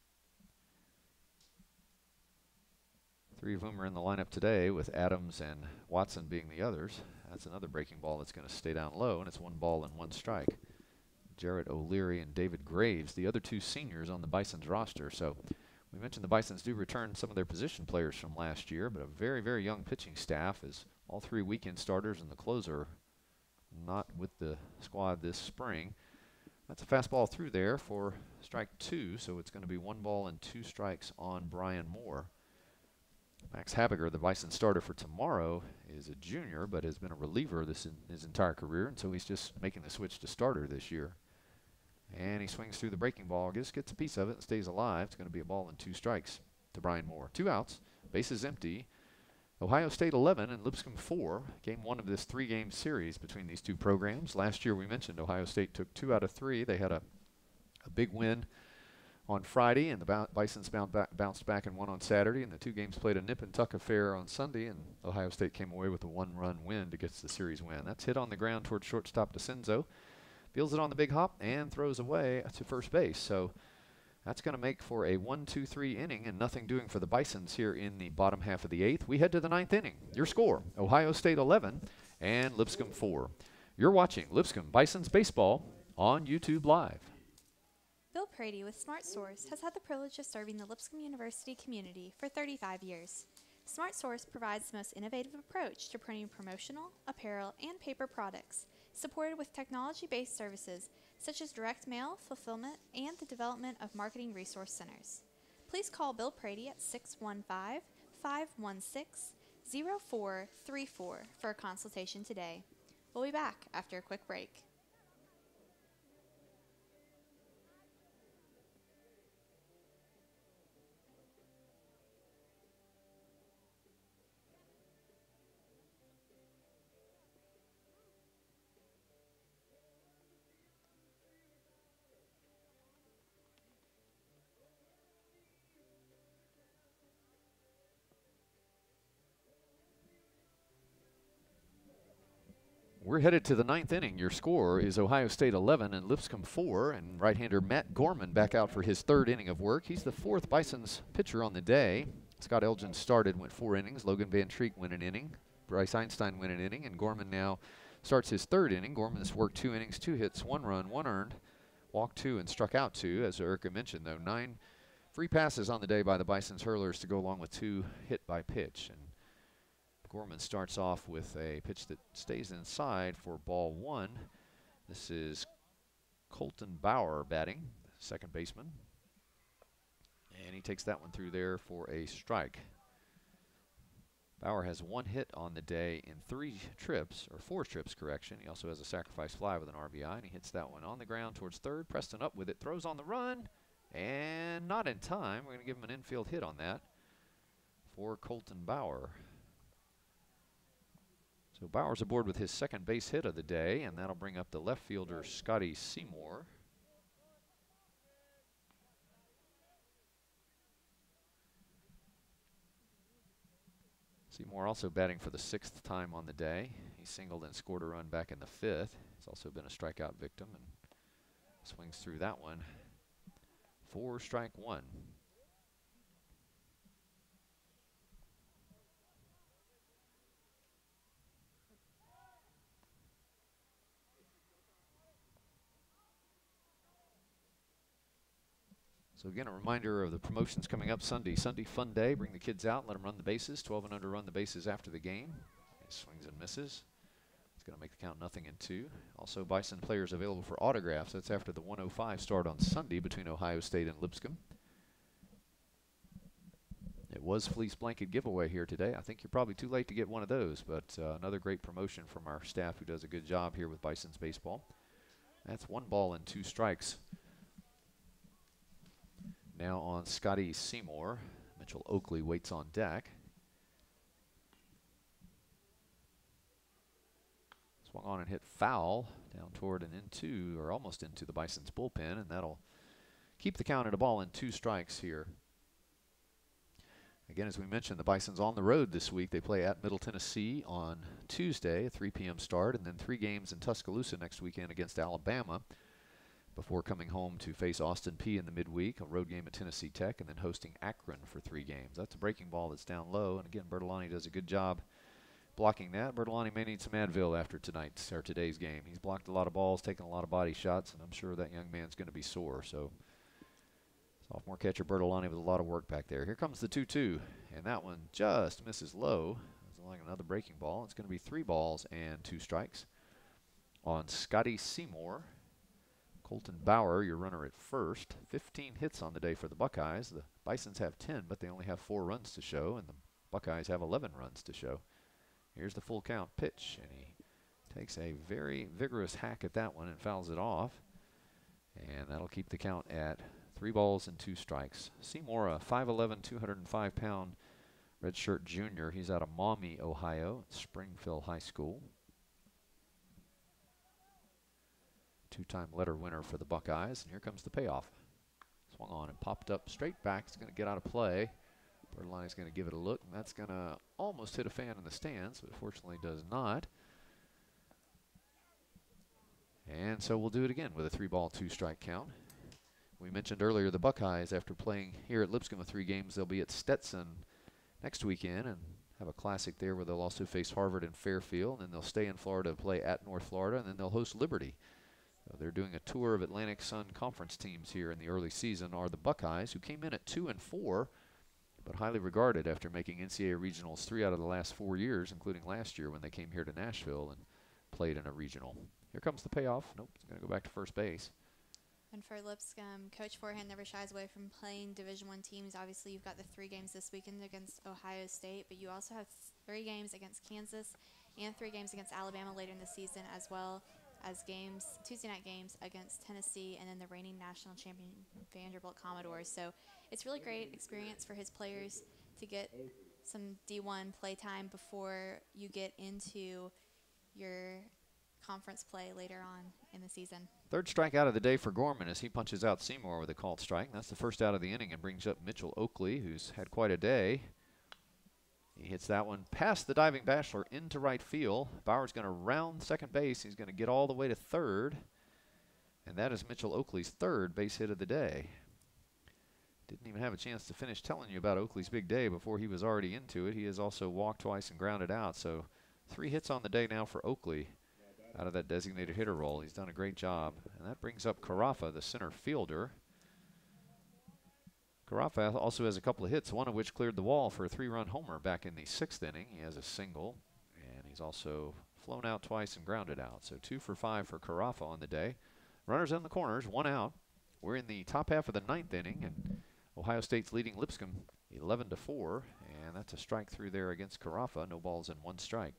Three of whom are in the lineup today, with Adams and Watson being the others. That's another breaking ball that's going to stay down low, and it's one ball and one strike. Jarrett O'Leary and David Graves, the other two seniors on the Bison's roster. So we mentioned the Bisons do return some of their position players from last year, but a very, very young pitching staff, as all three weekend starters and the closer not with the squad this spring. That's a fastball through there for strike two, so it's going to be one ball and two strikes on Brian Moore. Max Habiger, the Bison starter for tomorrow, is a junior, but has been a reliever this in his entire career, and so he's just making the switch to starter this year. And he swings through the breaking ball, just gets a piece of it and stays alive. It's going to be a ball and two strikes to Brian Moore. Two outs, bases empty. Ohio State eleven and Lipscomb four. Game one of this three-game series between these two programs. Last year we mentioned Ohio State took two out of three. They had a, a big win on Friday, and the Bisons back, bounced back and won on Saturday, and the two games played a nip and tuck affair on Sunday, and Ohio State came away with a one-run win to get the series win. That's hit on the ground towards shortstop DeCenzo. Feels it on the big hop and throws away to first base. So that's going to make for a one two three inning and nothing doing for the Bisons here in the bottom half of the eighth. We head to the ninth inning. Your score, Ohio State eleven and Lipscomb four. You're watching Lipscomb Bisons Baseball on YouTube Live. Bill Prady with Smart Source has had the privilege of serving the Lipscomb University community for thirty-five years. Smart Source provides the most innovative approach to printing promotional, apparel, and paper products, supported with technology-based services such as direct mail, fulfillment, and the development of marketing resource centers. Please call Bill Prady at six one five, five one six, zero four three four for a consultation today. We'll be back after a quick break. We're headed to the ninth inning. Your score is Ohio State eleven and Lipscomb four, and right-hander Matt Gorman back out for his third inning of work. He's the fourth Bison's pitcher on the day. Scott Elgin started, went four innings. Logan Van Treek went an inning. Bryce Einstein went an inning, and Gorman now starts his third inning. Gorman has worked two innings, two hits, one run, one earned, walked two, and struck out two. As Erica mentioned, though, nine free passes on the day by the Bison's hurlers to go along with two hit by pitch. And Gorman starts off with a pitch that stays inside for ball one. This is Colton Bauer batting, second baseman. And he takes that one through there for a strike. Bauer has one hit on the day in three trips, or four trips, correction. He also has a sacrifice fly with an R B I, and he hits that one on the ground towards third. Preston up with it, throws on the run, and not in time. We're going to give him an infield hit on that for Colton Bauer. So Bauer's aboard with his second base hit of the day, and that'll bring up the left fielder, Scotty Seymour. Seymour also batting for the sixth time on the day. He singled and scored a run back in the fifth. He's also been a strikeout victim and swings through that one. Four strike one. So again, a reminder of the promotions coming up Sunday. Sunday Fun Day. Bring the kids out, let them run the bases. twelve and under run the bases after the game. He swings and misses. It's going to make the count nothing in two. Also, Bison players available for autographs. That's after the one oh five start on Sunday between Ohio State and Lipscomb. It was fleece blanket giveaway here today. I think you're probably too late to get one of those, but uh, another great promotion from our staff who does a good job here with Bison's baseball. That's one ball and two strikes. Now on Scotty Seymour. Mitchell Oakley waits on deck. Swung on and hit foul down toward and into, or almost into the Bison's bullpen, and that'll keep the count at a ball and two strikes here. Again, as we mentioned, the Bison's on the road this week. They play at Middle Tennessee on Tuesday, a three P M start, and then three games in Tuscaloosa next weekend against Alabama, before coming home to face Austin Peay in the midweek, a road game at Tennessee Tech, and then hosting Akron for three games. That's a breaking ball that's down low, and again, Bertolani does a good job blocking that. Bertolani may need some Advil after tonight's or today's game. He's blocked a lot of balls, taken a lot of body shots, and I'm sure that young man's going to be sore. So sophomore catcher Bertolani with a lot of work back there. Here comes the two two, and that one just misses low. It's like another breaking ball. It's going to be three balls and two strikes on Scotty Seymour. Colton Bauer, your runner at first. fifteen hits on the day for the Buckeyes. The Bisons have ten, but they only have four runs to show, and the Buckeyes have eleven runs to show. Here's the full count pitch, and he takes a very vigorous hack at that one and fouls it off. And that'll keep the count at three balls and two strikes. Seymour, a five eleven, two hundred five pound redshirt junior. He's out of Maumee, Ohio, Springfield High School. Two-time letter winner for the Buckeyes, and here comes the payoff. Swung on and popped up straight back. It's going to get out of play. Bertolani's going to give it a look, and that's going to almost hit a fan in the stands, but fortunately does not. And so we'll do it again with a three-ball, two-strike count. We mentioned earlier the Buckeyes, after playing here at Lipscomb with three games, they'll be at Stetson next weekend, and have a classic there where they'll also face Harvard and Fairfield, and they'll stay in Florida to play at North Florida, and then they'll host Liberty. So they're doing a tour of Atlantic Sun Conference teams here in the early season. Are the Buckeyes, who came in at two and four, but highly regarded after making N C double A regionals three out of the last four years, including last year when they came here to Nashville and played in a regional. Here comes the payoff. Nope, it's going to go back to first base. And for Lipscomb, Coach Forehand never shies away from playing Division One teams. Obviously, you've got the three games this weekend against Ohio State, but you also have three games against Kansas and three games against Alabama later in the season, as well as games, Tuesday night games against Tennessee and then the reigning national champion Vanderbilt Commodores. So it's really great experience for his players to get some D one play time before you get into your conference play later on in the season. Third strikeout of the day for Gorman as he punches out Seymour with a called strike. That's the first out of the inning and brings up Mitchell Oakley, who's had quite a day. He hits that one past the diving Bachelor into right field. Bauer's going to round second base. He's going to get all the way to third. And that is Mitchell Oakley's third base hit of the day. Didn't even have a chance to finish telling you about Oakley's big day before he was already into it. He has also walked twice and grounded out. So three hits on the day now for Oakley out of that designated hitter role. He's done a great job. And that brings up Carafa, the center fielder. Carafa also has a couple of hits, one of which cleared the wall for a three-run homer back in the sixth inning. He has a single, and he's also flown out twice and grounded out. So two for five for Carafa on the day. Runners in the corners, one out. We're in the top half of the ninth inning, and Ohio State's leading Lipscomb eleven to four, and that's a strike through there against Carafa. No balls and one strike.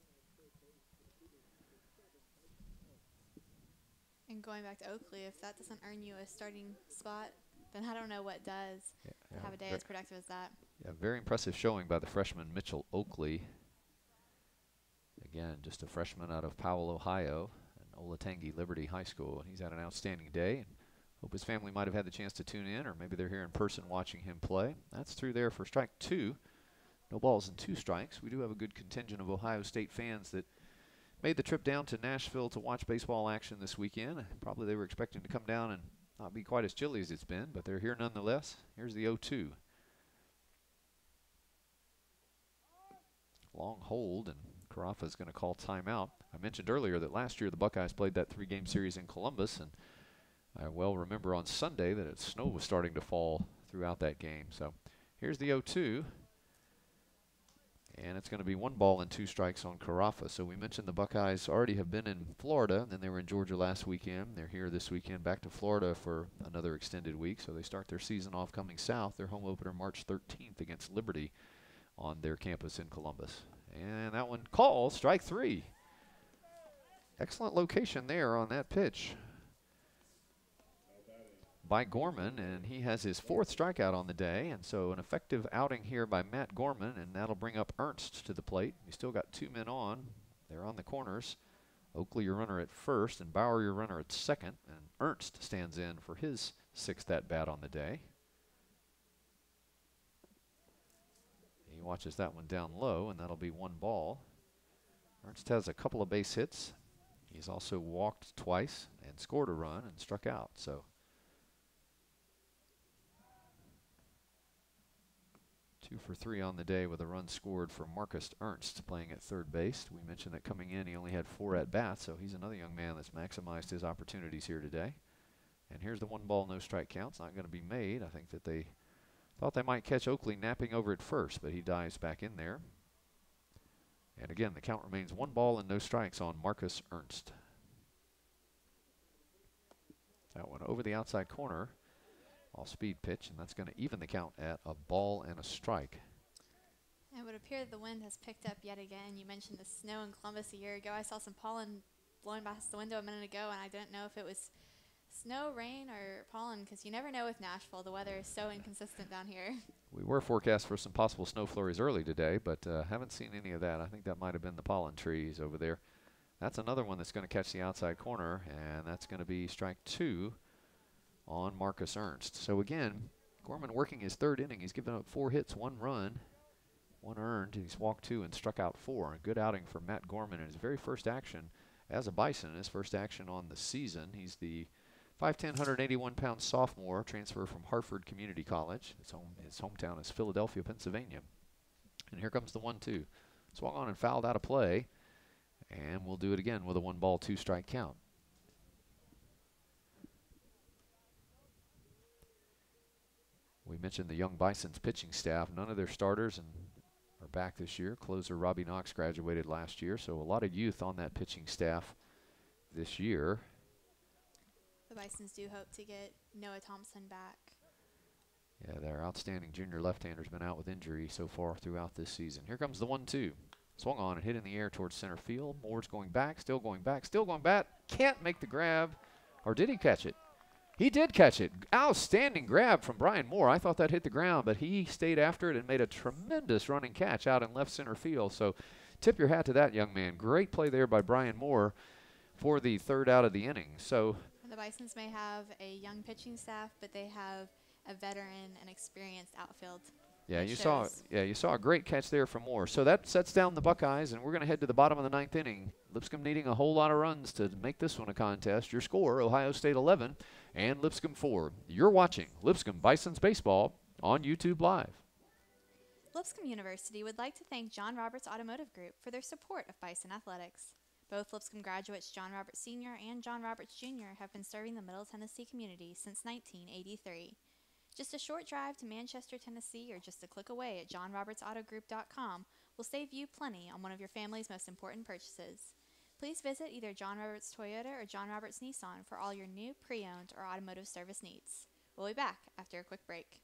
And going back to Oakley, if that doesn't earn you a starting spot, then I don't know what does. Yeah, to yeah, have a day as productive as that. Yeah, very impressive showing by the freshman Mitchell Oakley. Again, just a freshman out of Powell, Ohio, and Olatangi Liberty High School. He's had an outstanding day. And hope his family might have had the chance to tune in, or maybe they're here in person watching him play. That's through there for strike two. No balls and two strikes. We do have a good contingent of Ohio State fans that made the trip down to Nashville to watch baseball action this weekend. Probably they were expecting to come down and not be quite as chilly as it's been, but they're here nonetheless. Here's the oh two. Long hold, and Carafa is going to call timeout. I mentioned earlier that last year the Buckeyes played that three-game series in Columbus, and I well remember on Sunday that it, snow was starting to fall throughout that game. So here's the oh two. And it's going to be one ball and two strikes on Carafa. So we mentioned the Buckeyes already have been in Florida, and then they were in Georgia last weekend. They're here this weekend, back to Florida for another extended week. So they start their season off coming south. Their home opener March thirteenth against Liberty on their campus in Columbus. And that one calls strike three. Excellent location there on that pitch by Gorman, and he has his fourth strikeout on the day, and so an effective outing here by Matt Gorman, and that'll bring up Ernst to the plate. We still got two men on. They're on the corners. Oakley, your runner at first, and Bauer, your runner at second, and Ernst stands in for his sixth at-bat on the day. He watches that one down low, and that'll be one ball. Ernst has a couple of base hits. He's also walked twice and scored a run and struck out, so two for three on the day with a run scored for Marcus Ernst playing at third base. We mentioned that coming in he only had four at-bats, so he's another young man that's maximized his opportunities here today. And here's the one ball, no strike count. It's not going to be made. I think that they thought they might catch Oakley napping over at first, but he dives back in there. And again, the count remains one ball and no strikes on Marcus Ernst. That one over the outside corner. Off-speed pitch, and that's going to even the count at a ball and a strike. It would appear that the wind has picked up yet again. You mentioned the snow in Columbus a year ago. I saw some pollen blowing past the window a minute ago, and I didn't know if it was snow, rain, or pollen, because you never know with Nashville. The weather is so inconsistent down here. We were forecast for some possible snow flurries early today, but uh, haven't seen any of that. I think that might have been the pollen trees over there. That's another one that's going to catch the outside corner, and that's going to be strike two on Marcus Ernst. So again, Gorman working his third inning. He's given up four hits, one run, one earned. He's walked two and struck out four. A good outing for Matt Gorman in his very first action as a Bison, his first action on the season. He's the five ten, one eighty-one pound sophomore, transfer from Hartford Community College. His, home, his hometown is Philadelphia, Pennsylvania. And here comes the one two. Swung on and fouled out of play. And we'll do it again with a one ball, two strike count. We mentioned the Young Bison's pitching staff. None of their starters and are back this year. Closer Robbie Knox graduated last year, so a lot of youth on that pitching staff this year. The Bisons do hope to get Noah Thompson back. Yeah, their outstanding junior left-hander's been out with injury so far throughout this season. Here comes the one two. Swung on and hit in the air towards center field. Moore's going back, still going back, still going back. Can't make the grab. Or did he catch it? He did catch it. Outstanding grab from Brian Moore. I thought that hit the ground, but he stayed after it and made a tremendous running catch out in left center field. So tip your hat to that young man. Great play there by Brian Moore for the third out of the inning. So the Bisons may have a young pitching staff, but they have a veteran and experienced outfield. Yeah, It you saw shows. yeah, you saw a great catch there from Moore. So that sets down the Buckeyes, and we're going to head to the bottom of the ninth inning. Lipscomb needing a whole lot of runs to make this one a contest. Your score, Ohio State eleven and Lipscomb four. You're watching Lipscomb Bisons Baseball on YouTube Live. Lipscomb University would like to thank John Roberts Automotive Group for their support of Bison Athletics. Both Lipscomb graduates John Roberts Senior and John Roberts Junior have been serving the Middle Tennessee community since nineteen eighty-three. Just a short drive to Manchester, Tennessee, or just a click away at john roberts auto group dot com will save you plenty on one of your family's most important purchases. Please visit either John Roberts Toyota or John Roberts Nissan for all your new, pre-owned, or automotive service needs. We'll be back after a quick break.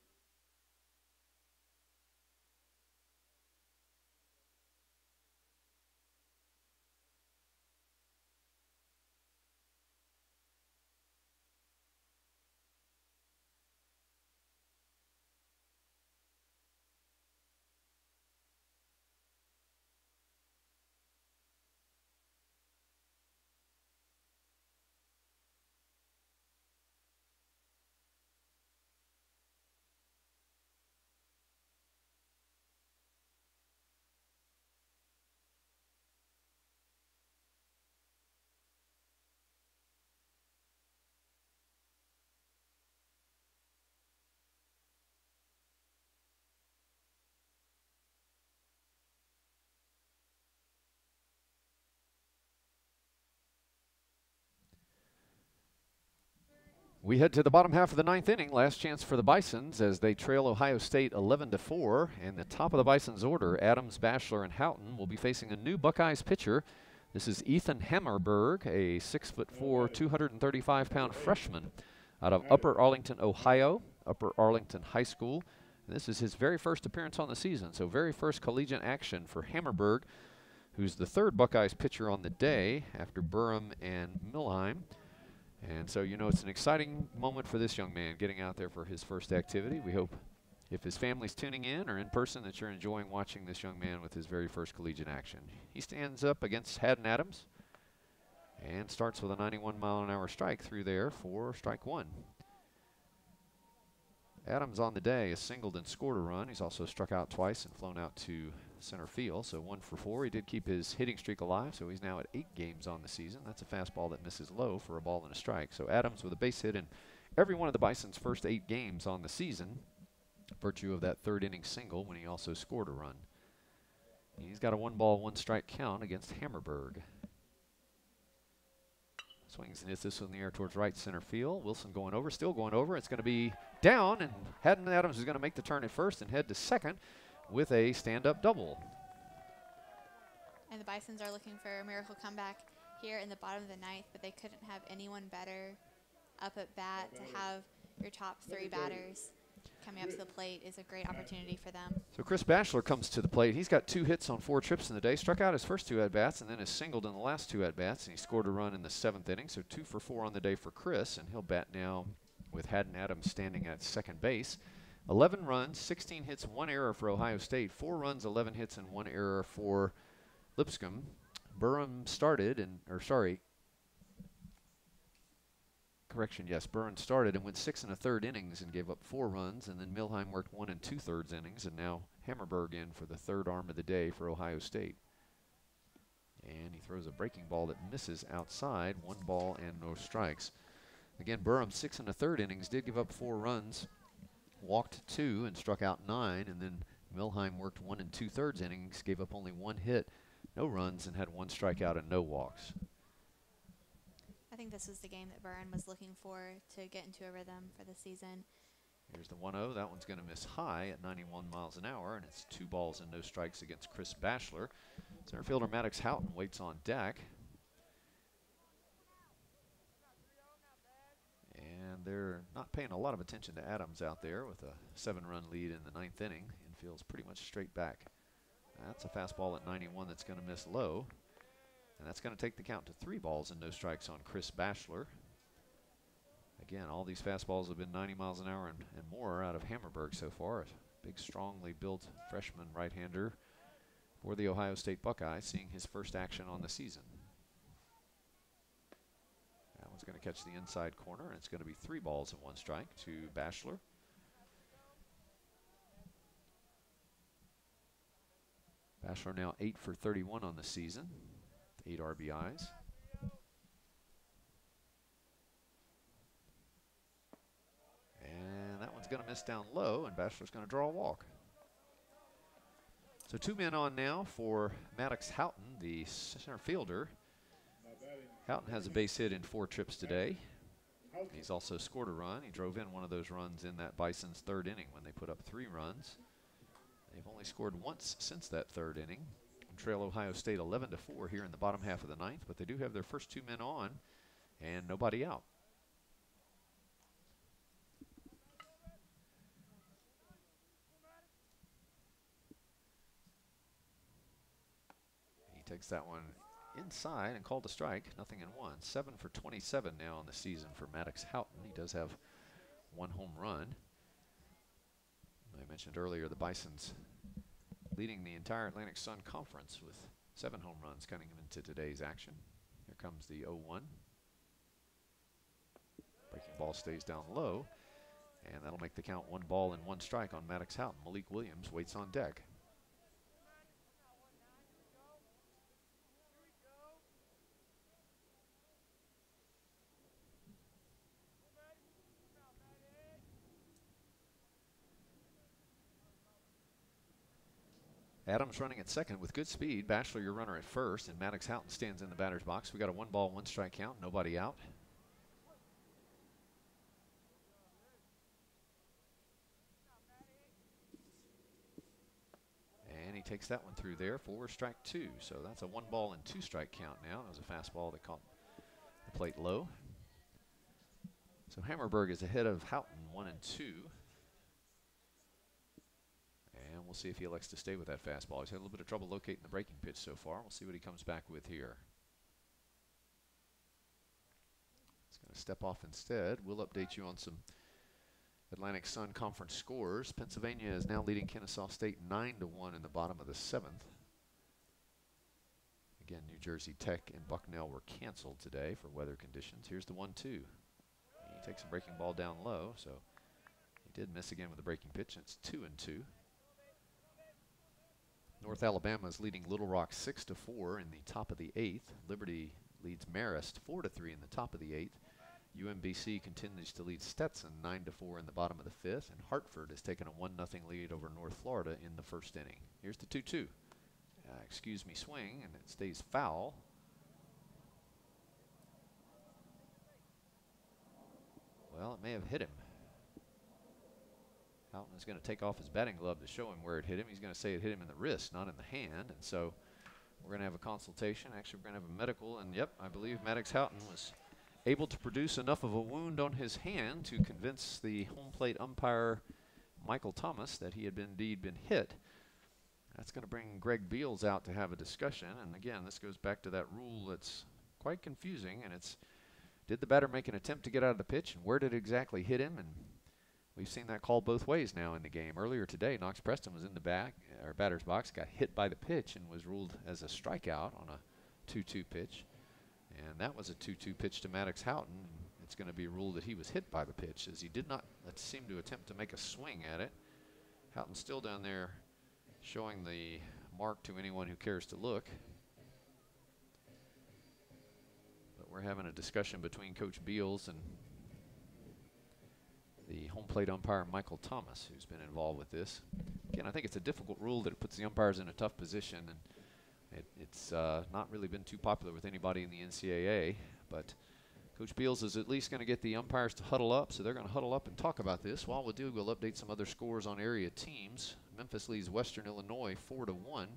We head to the bottom half of the ninth inning. Last chance for the Bisons as they trail Ohio State eleven to four. And the top of the Bisons order, Adams, Bachelor, and Houghton, will be facing a new Buckeyes pitcher. This is Ethan Hammerberg, a six foot four, two hundred thirty-five pound freshman out of Upper Arlington, Ohio, Upper Arlington High School. And this is his very first appearance on the season, so very first collegiate action for Hammerberg, who's the third Buckeyes pitcher on the day after Burham and Milheim. And so, you know, it's an exciting moment for this young man getting out there for his first activity. We hope if his family's tuning in or in person that you're enjoying watching this young man with his very first collegiate action. He stands up against Haddon Adams and starts with a ninety-one mile an hour strike through there for strike one. Adams on the day has singled and scored a run. He's also struck out twice and flown out to center field, so one for four. He did keep his hitting streak alive, so he's now at eight games on the season. That's a fastball that misses low for a ball and a strike. So Adams with a base hit in every one of the Bison's first eight games on the season, virtue of that third inning single when he also scored a run. He's got a one ball, one strike count against Hammerberg. Swings and hits this in the air towards right center field. Wilson going over, still going over. It's going to be down, and Haddon Adams is going to make the turn at first and head to second with a stand-up double. And the Bisons are looking for a miracle comeback here in the bottom of the ninth, but they couldn't have anyone better up at bat. To have your top three batters coming up to the plate is a great opportunity for them. So Chris Bachelor comes to the plate. He's got two hits on four trips in the day, struck out his first two at-bats, and then has singled in the last two at-bats, and he scored a run in the seventh inning, so two for four on the day for Chris, and he'll bat now with Haddon Adams standing at second base. eleven runs, sixteen hits, one error for Ohio State, four runs, eleven hits, and one error for Lipscomb. Burham started, and or sorry, correction, yes, Burham started and went six and a third innings and gave up four runs, and then Milheim worked one and two thirds innings, and now Hammerberg in for the third arm of the day for Ohio State. And he throws a breaking ball that misses outside, one ball and no strikes. Again, Burham six and a third innings, did give up four runs, walked two and struck out nine, and then Milheim worked one and two-thirds innings, gave up only one hit, no runs, and had one strikeout and no walks. I think this was the game that Byrne was looking for to get into a rhythm for the season. Here's the one oh. That one's going to miss high at ninety-one miles an hour, and it's two balls and no strikes against Chris Bashler. Center fielder Maddox Houghton waits on deck. And they're not paying a lot of attention to Adams out there with a seven-run lead in the ninth inning. Infield's pretty much straight back. That's a fastball at ninety-one that's going to miss low. And that's going to take the count to three balls and no strikes on Chris Bashler. Again, all these fastballs have been ninety miles an hour and, and more out of Hammerberg so far. A big, strongly built freshman right-hander for the Ohio State Buckeyes, seeing his first action on the season. That one's going to catch the inside corner, and it's going to be three balls and one strike to Bashler. Bashler now eight for thirty-one on the season, eight R B Is. And that one's going to miss down low, and Bashler's going to draw a walk. So two men on now for Maddox Houghton, the center fielder. Houghton has a base hit in four trips today. He's also scored a run. He drove in one of those runs in that Bison's third inning when they put up three runs. They've only scored once since that third inning. Trail Ohio State eleven to four here in the bottom half of the ninth, but they do have their first two men on and nobody out. He takes that one inside and called a strike, nothing in one. Seven for twenty-seven now in the season for Maddox Houghton. He does have one home run. I mentioned earlier the Bisons leading the entire Atlantic Sun Conference with seven home runs coming into today's action. Here comes the oh one. Breaking ball stays down low, and that'll make the count one ball and one strike on Maddox Houghton. Malik Williams waits on deck. Adams running at second with good speed. Bashler, your runner at first, and Maddox Houghton stands in the batter's box. We got a one ball, one strike count, nobody out. And he takes that one through there for strike two. So that's a one ball and two strike count now. That was a fastball that caught the plate low. So Hammerberg is ahead of Houghton, one and two. And we'll see if he elects to stay with that fastball. He's had a little bit of trouble locating the breaking pitch so far. We'll see what he comes back with here. He's going to step off instead. We'll update you on some Atlantic Sun Conference scores. Pennsylvania is now leading Kennesaw State nine to one in the bottom of the seventh. Again, New Jersey Tech and Bucknell were canceled today for weather conditions. Here's the one two. He takes a breaking ball down low, so he did miss again with the breaking pitch. It's two and two. North Alabama is leading Little Rock six to four in the top of the eighth. Liberty leads Marist four to three in the top of the eighth. U M B C continues to lead Stetson nine to four in the bottom of the fifth, and Hartford has taken a one nothing lead over North Florida in the first inning. Here's the two two. Uh, excuse me, swing, and it stays foul. Well, it may have hit him. Houghton is going to take off his batting glove to show him where it hit him. He's going to say it hit him in the wrist, not in the hand. And so we're going to have a consultation. Actually, we're going to have a medical. And, yep, I believe Maddox Houghton was able to produce enough of a wound on his hand to convince the home plate umpire, Michael Thomas, that he had been, indeed been hit. That's going to bring Greg Beals out to have a discussion. And, again, this goes back to that rule that's quite confusing. And it's, did the batter make an attempt to get out of the pitch? And where did it exactly hit him? And we've seen that called both ways now in the game. Earlier today, Knox Preston was in the back, or batter's box, got hit by the pitch and was ruled as a strikeout on a two two pitch. And that was a two two pitch to Maddox Houghton. It's going to be ruled that he was hit by the pitch, as he did not seem to attempt to make a swing at it. Houghton's still down there showing the mark to anyone who cares to look. But we're having a discussion between Coach Beals and the home plate umpire, Michael Thomas, who's been involved with this. Again, I think it's a difficult rule that it puts the umpires in a tough position, and it, it's uh, not really been too popular with anybody in the N C double A. But Coach Beals is at least going to get the umpires to huddle up, so they're going to huddle up and talk about this. While we do, we'll update some other scores on area teams. Memphis leads Western Illinois four to one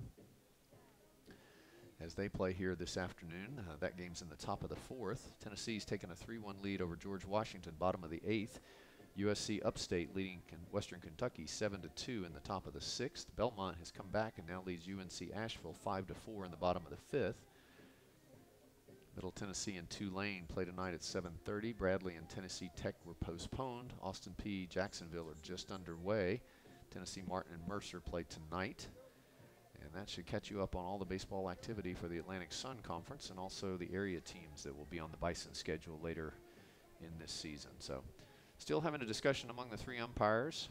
as they play here this afternoon. Uh, that game's in the top of the fourth. Tennessee's taken a three one lead over George Washington, bottom of the eighth. U S C Upstate leading Western Kentucky seven to two in the top of the sixth. Belmont has come back and now leads U N C Asheville five to four in the bottom of the fifth. Middle Tennessee and Tulane play tonight at seven thirty. Bradley and Tennessee Tech were postponed. Austin P Jacksonville are just underway. Tennessee Martin and Mercer play tonight. And that should catch you up on all the baseball activity for the Atlantic Sun Conference and also the area teams that will be on the Bison schedule later in this season. So still having a discussion among the three umpires.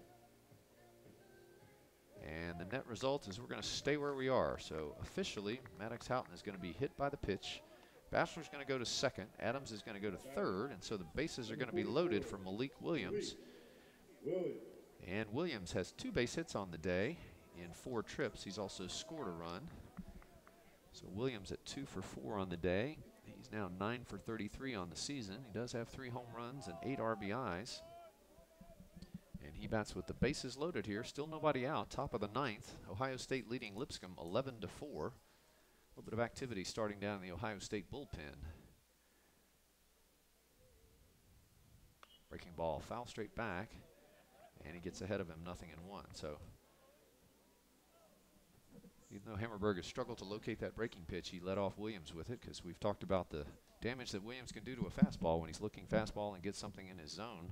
And the net result is we're going to stay where we are. So officially, Maddox Houghton is going to be hit by the pitch. Bachelor's going to go to second. Adams is going to go to third. And so the bases are going to be loaded for Malik Williams. And Williams has two base hits on the day in four trips. He's also scored a run. So Williams at two for four on the day. He's now nine for thirty-three on the season. He does have three home runs and eight R B Is. And he bats with the bases loaded here. Still nobody out. Top of the ninth. Ohio State leading Lipscomb eleven to four. A little bit of activity starting down in the Ohio State bullpen. Breaking ball, foul straight back. And he gets ahead of him, nothing in one. So even though Hammerberg has struggled to locate that breaking pitch, he led off Williams with it because we've talked about the damage that Williams can do to a fastball when he's looking fastball and gets something in his zone.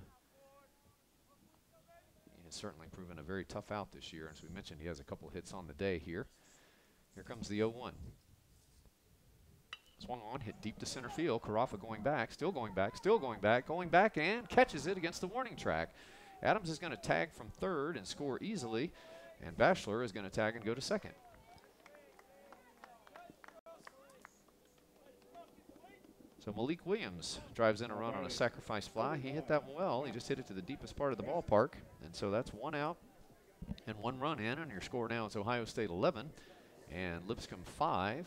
He has certainly proven a very tough out this year. As we mentioned, he has a couple hits on the day here. Here comes the oh one. Swung on, hit deep to center field. Carafa going back, still going back, still going back, going back, and catches it against the warning track. Adams is going to tag from third and score easily, and Bachelor is going to tag and go to second. So Malik Williams drives in a run on a sacrifice fly. He hit that one well. He just hit it to the deepest part of the ballpark. And so that's one out and one run in. And your score now is Ohio State eleven and Lipscomb five.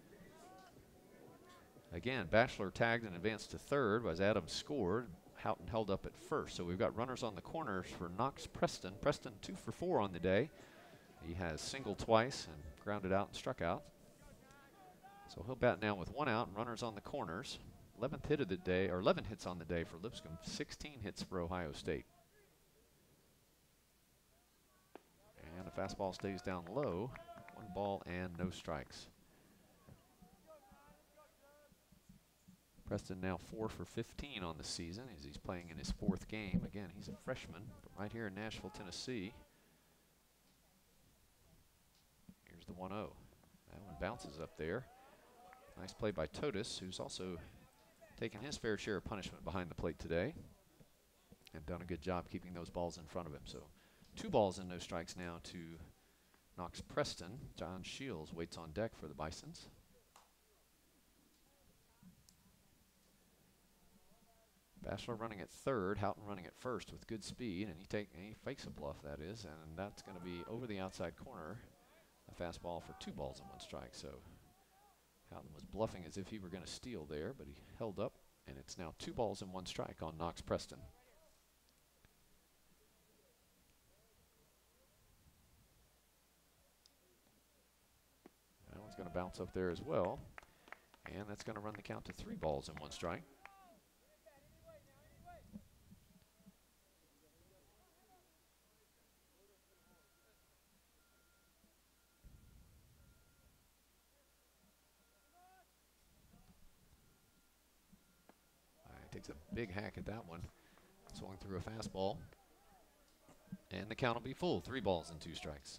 Again, Bachelor tagged and advanced to third as Adams scored. Houghton held up at first. So we've got runners on the corners for Knox Preston. Preston two for four on the day. He has singled twice and grounded out and struck out. So he'll bat now with one out and runners on the corners. eleventh hit of the day, or eleven hits on the day for Lipscomb, sixteen hits for Ohio State. And the fastball stays down low. One ball and no strikes. Preston now four for fifteen on the season as he's playing in his fourth game. Again, he's a freshman right here in Nashville, Tennessee. Here's the one oh. That one bounces up there. Nice play by Totis, who's also taken his fair share of punishment behind the plate today and done a good job keeping those balls in front of him. So two balls and no strikes now to Knox Preston. John Shields waits on deck for the Bisons. Bachelor running at third, Houghton running at first with good speed, and he take and he fakes a bluff, that is, and that's going to be over the outside corner. A fastball for two balls and one strike. So Houghton was bluffing as if he were going to steal there, but he held up, and it's now two balls and one strike on Knox Preston. That one's going to bounce up there as well, and that's going to run the count to three balls and one strike. Takes a big hack at that one. Swung through a fastball. And the count will be full. Three balls and two strikes.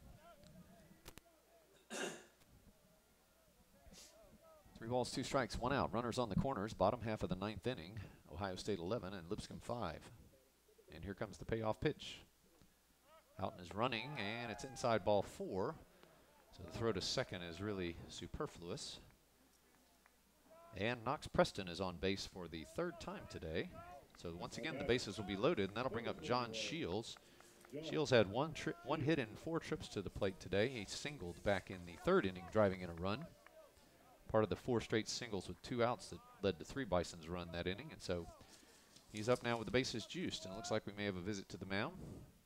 Three balls, two strikes, one out. Runners on the corners. Bottom half of the ninth inning. Ohio State eleven and Lipscomb five. And here comes the payoff pitch. Houghton is running, and it's inside ball four. So the throw to second is really superfluous. And Knox Preston is on base for the third time today. So once again, the bases will be loaded, and that'll bring up John Shields, Shields had one tri one hit in four trips to the plate today. He singled back in the third inning, driving in a run. Part of the four straight singles with two outs that led to three Bisons run that inning. And so he's up now with the bases juiced, and it looks like we may have a visit to the mound.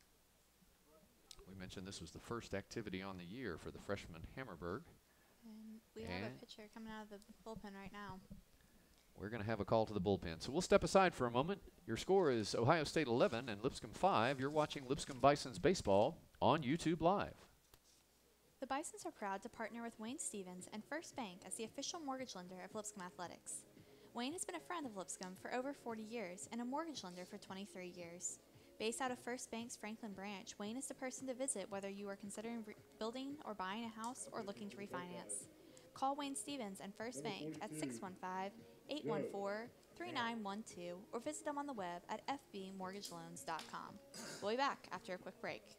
We mentioned this was the first activity on the year for the freshman Hammerberg. And we and have a pitcher coming out of the bullpen right now. We're going to have a call to the bullpen. So we'll step aside for a moment. Your score is Ohio State eleven and Lipscomb five. You're watching Lipscomb Bisons baseball on YouTube Live. The Bisons are proud to partner with Wayne Stevens and First Bank as the official mortgage lender of Lipscomb Athletics. Wayne has been a friend of Lipscomb for over forty years and a mortgage lender for twenty-three years. Based out of First Bank's Franklin branch, Wayne is the person to visit whether you are considering building or buying a house or looking to refinance. Call Wayne Stevens and First Bank at six one five, eight one four, three nine one two or visit them on the web at f b mortgage loans dot com. We'll be back after a quick break.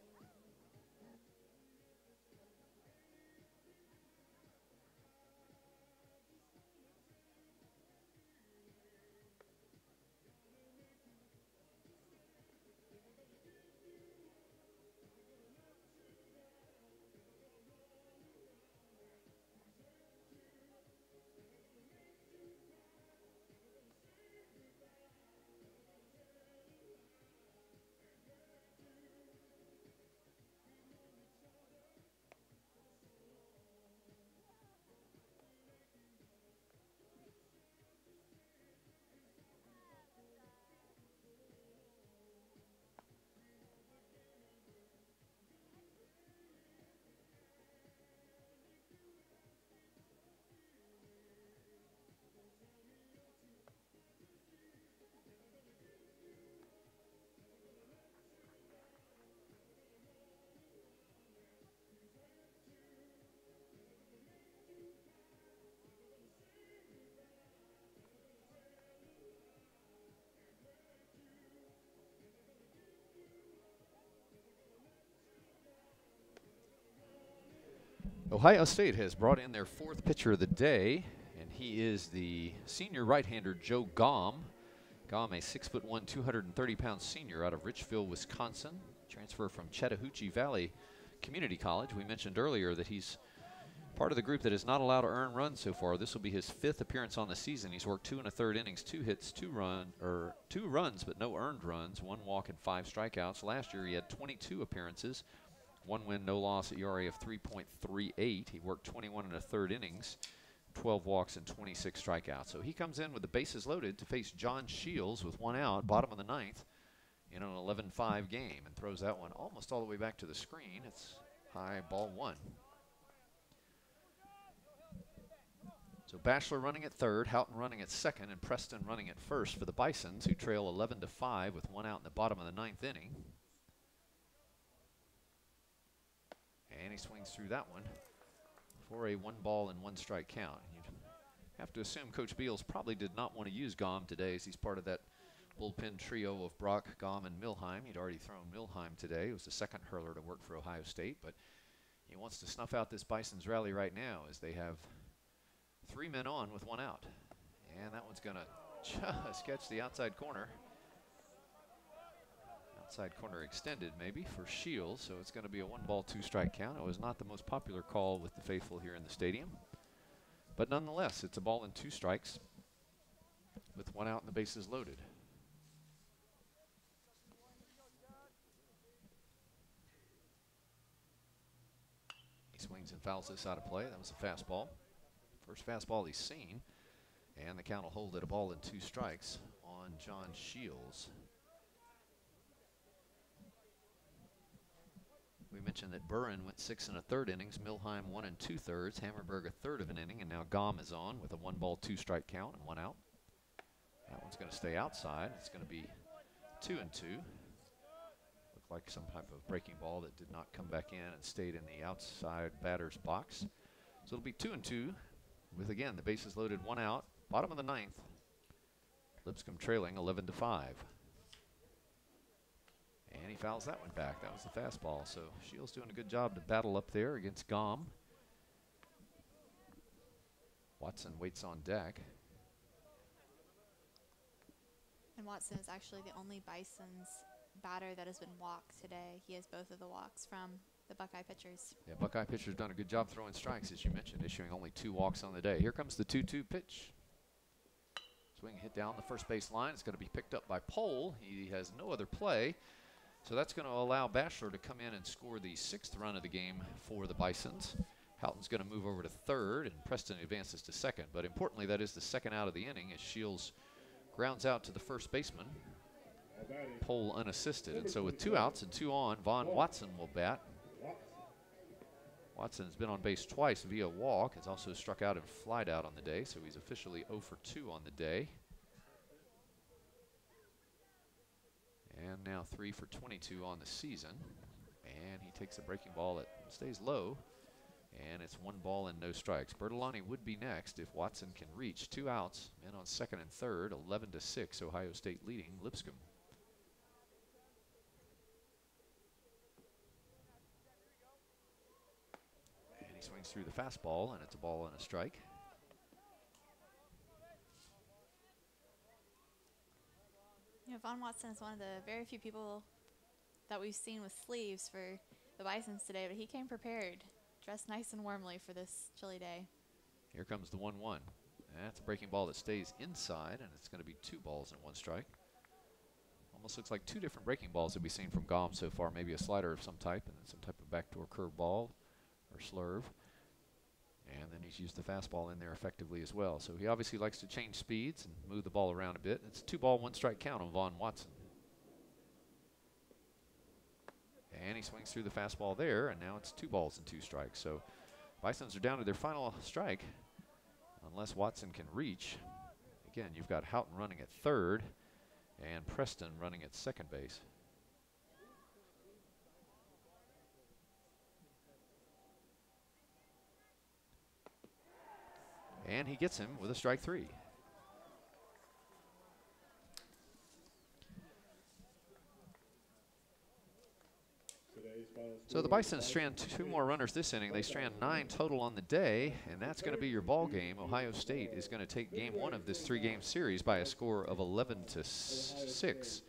Ohio State has brought in their fourth pitcher of the day, and he is the senior right-hander Joe Gom. Gom, a six foot one, two hundred thirty pound senior out of Richville, Wisconsin, transfer from Chattahoochee Valley Community College. We mentioned earlier that he's part of the group that is not allowed to earn runs so far. This will be his fifth appearance on the season. He's worked two and a third innings, two hits, two run or two runs, but no earned runs, one walk and five strikeouts. Last year he had twenty-two appearances. One win, no loss, E R A of three point three eight. He worked twenty-one and a third innings, twelve walks and twenty-six strikeouts. So he comes in with the bases loaded to face John Shields with one out, bottom of the ninth, in an eleven five game, and throws that one almost all the way back to the screen. It's high, ball one. So Bachelor running at third, Houghton running at second, and Preston running at first for the Bisons, who trail eleven to five with one out in the bottom of the ninth inning. And he swings through that one for a one ball and one strike count. You'd have to assume Coach Beals probably did not want to use Gom today, as he's part of that bullpen trio of Brock, Gom, and Milheim. He'd already thrown Milheim today. He was the second hurler to work for Ohio State, but he wants to snuff out this Bison's rally right now as they have three men on with one out. And that one's going to just catch the outside corner. Outside corner extended maybe for Shields, so it's going to be a one ball, two strike count. It was not the most popular call with the faithful here in the stadium, but nonetheless, it's a ball and two strikes with one out and the bases loaded. He swings and fouls this out of play. That was a fastball. First fastball he's seen, and the count will hold at a ball and two strikes on John Shields. We mentioned that Burren went six and a third innings, Milheim one and two thirds, Hammerberg a third of an inning, and now Gom is on with a one ball, two strike count and one out. That one's going to stay outside. It's going to be two and two. Looked like some type of breaking ball that did not come back in and stayed in the outside batter's box. So it'll be two and two with, again, the bases loaded, one out, bottom of the ninth. Lipscomb trailing eleven to five. And he fouls that one back. That was the fastball. So Shields doing a good job to battle up there against Gom. Watson waits on deck. And Watson is actually the only Bison's batter that has been walked today. He has both of the walks from the Buckeye pitchers. Yeah, Buckeye pitcher's done a good job throwing strikes, as you mentioned, issuing only two walks on the day. Here comes the two two pitch. Swing hit down the first base line. It's going to be picked up by Pohl. He has no other play. So that's going to allow Bachelor to come in and score the sixth run of the game for the Bisons. Houghton's going to move over to third, and Preston advances to second. But importantly, that is the second out of the inning as Shields grounds out to the first baseman. Pohl unassisted. And so with two outs and two on, Vaughn Watson will bat. Watson has been on base twice via walk. Has also struck out and flied out on the day, so he's officially oh for two on the day. And now three for twenty-two on the season. And he takes a breaking ball that stays low. And it's one ball and no strikes. Bertolani would be next if Watson can reach. Two outs, men on second and third, eleven to six, Ohio State leading Lipscomb. And he swings through the fastball, and it's a ball and a strike. You know, Vaughn Watson is one of the very few people that we've seen with sleeves for the Bisons today, but he came prepared, dressed nice and warmly for this chilly day. Here comes the one one. That's a breaking ball that stays inside, and it's going to be two balls and one strike. Almost looks like two different breaking balls that we've seen from Gom so far, maybe a slider of some type and then some type of backdoor curve ball or slurve. And then he's used the fastball in there effectively as well. So he obviously likes to change speeds and move the ball around a bit. It's a two ball, one strike count on Vaughn Watson. And he swings through the fastball there, and now it's two balls and two strikes. So Bisons are down to their final strike unless Watson can reach. Again, you've got Houghton running at third and Preston running at second base. And he gets him with a strike three. So the Bisons strand two more runners this inning. They strand nine total on the day, and that's going to be your ball game. Ohio State is going to take game one of this three-game series by a score of eleven to six.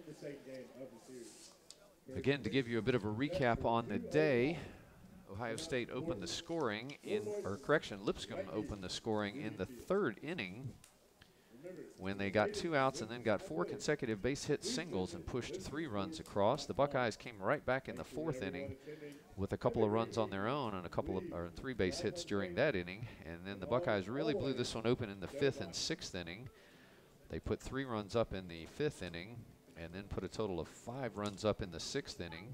Again, to give you a bit of a recap on the day, Ohio State opened the scoring in, or correction, Lipscomb opened the scoring in the third inning when they got two outs and then got four consecutive base hit singles and pushed three runs across. The Buckeyes came right back in the fourth inning with a couple of runs on their own and a couple of or three base hits during that inning. And then the Buckeyes really blew this one open in the fifth and sixth inning. They put three runs up in the fifth inning and then put a total of five runs up in the sixth inning,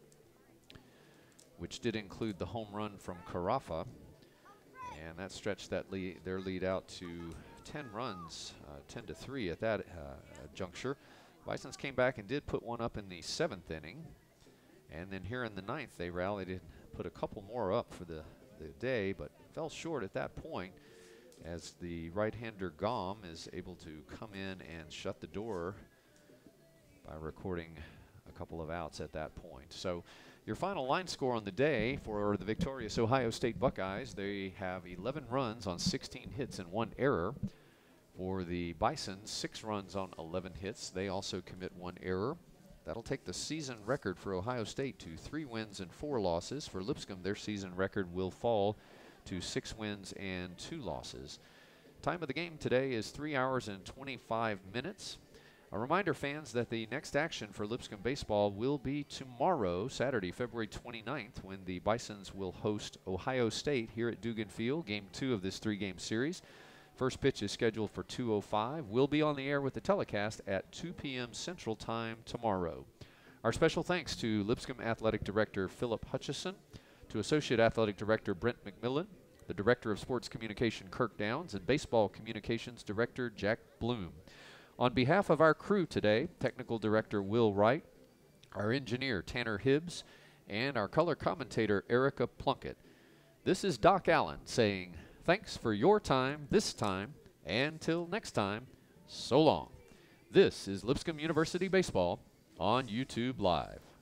which did include the home run from Carafa. And that stretched that lead, their lead out to ten runs, uh, ten to three at that uh, juncture. Bisons came back and did put one up in the seventh inning. And then here in the ninth, they rallied and put a couple more up for the, the day, but fell short at that point as the right-hander Gom is able to come in and shut the door by recording a couple of outs at that point. So your final line score on the day for the victorious Ohio State Buckeyes, they have eleven runs on sixteen hits and one error. For the Bisons, six runs on eleven hits. They also commit one error. That'll take the season record for Ohio State to three wins and four losses. For Lipscomb, their season record will fall to six wins and two losses. Time of the game today is three hours and twenty-five minutes. A reminder, fans, that the next action for Lipscomb baseball will be tomorrow, Saturday, February twenty-ninth, when the Bisons will host Ohio State here at Dugan Field, game two of this three-game series. First pitch is scheduled for two oh five. We'll be on the air with the telecast at two p m Central Time tomorrow. Our special thanks to Lipscomb Athletic Director Philip Hutchison, to Associate Athletic Director Brent McMillan, the Director of Sports Communication Kirk Downs, and Baseball Communications Director Jack Bloom. On behalf of our crew today, Technical Director Will Wright, our engineer Tanner Hibbs, and our color commentator Erica Plunkett, this is Doc Allen saying thanks for your time this time, and till next time, so long. This is Lipscomb University Baseball on YouTube Live.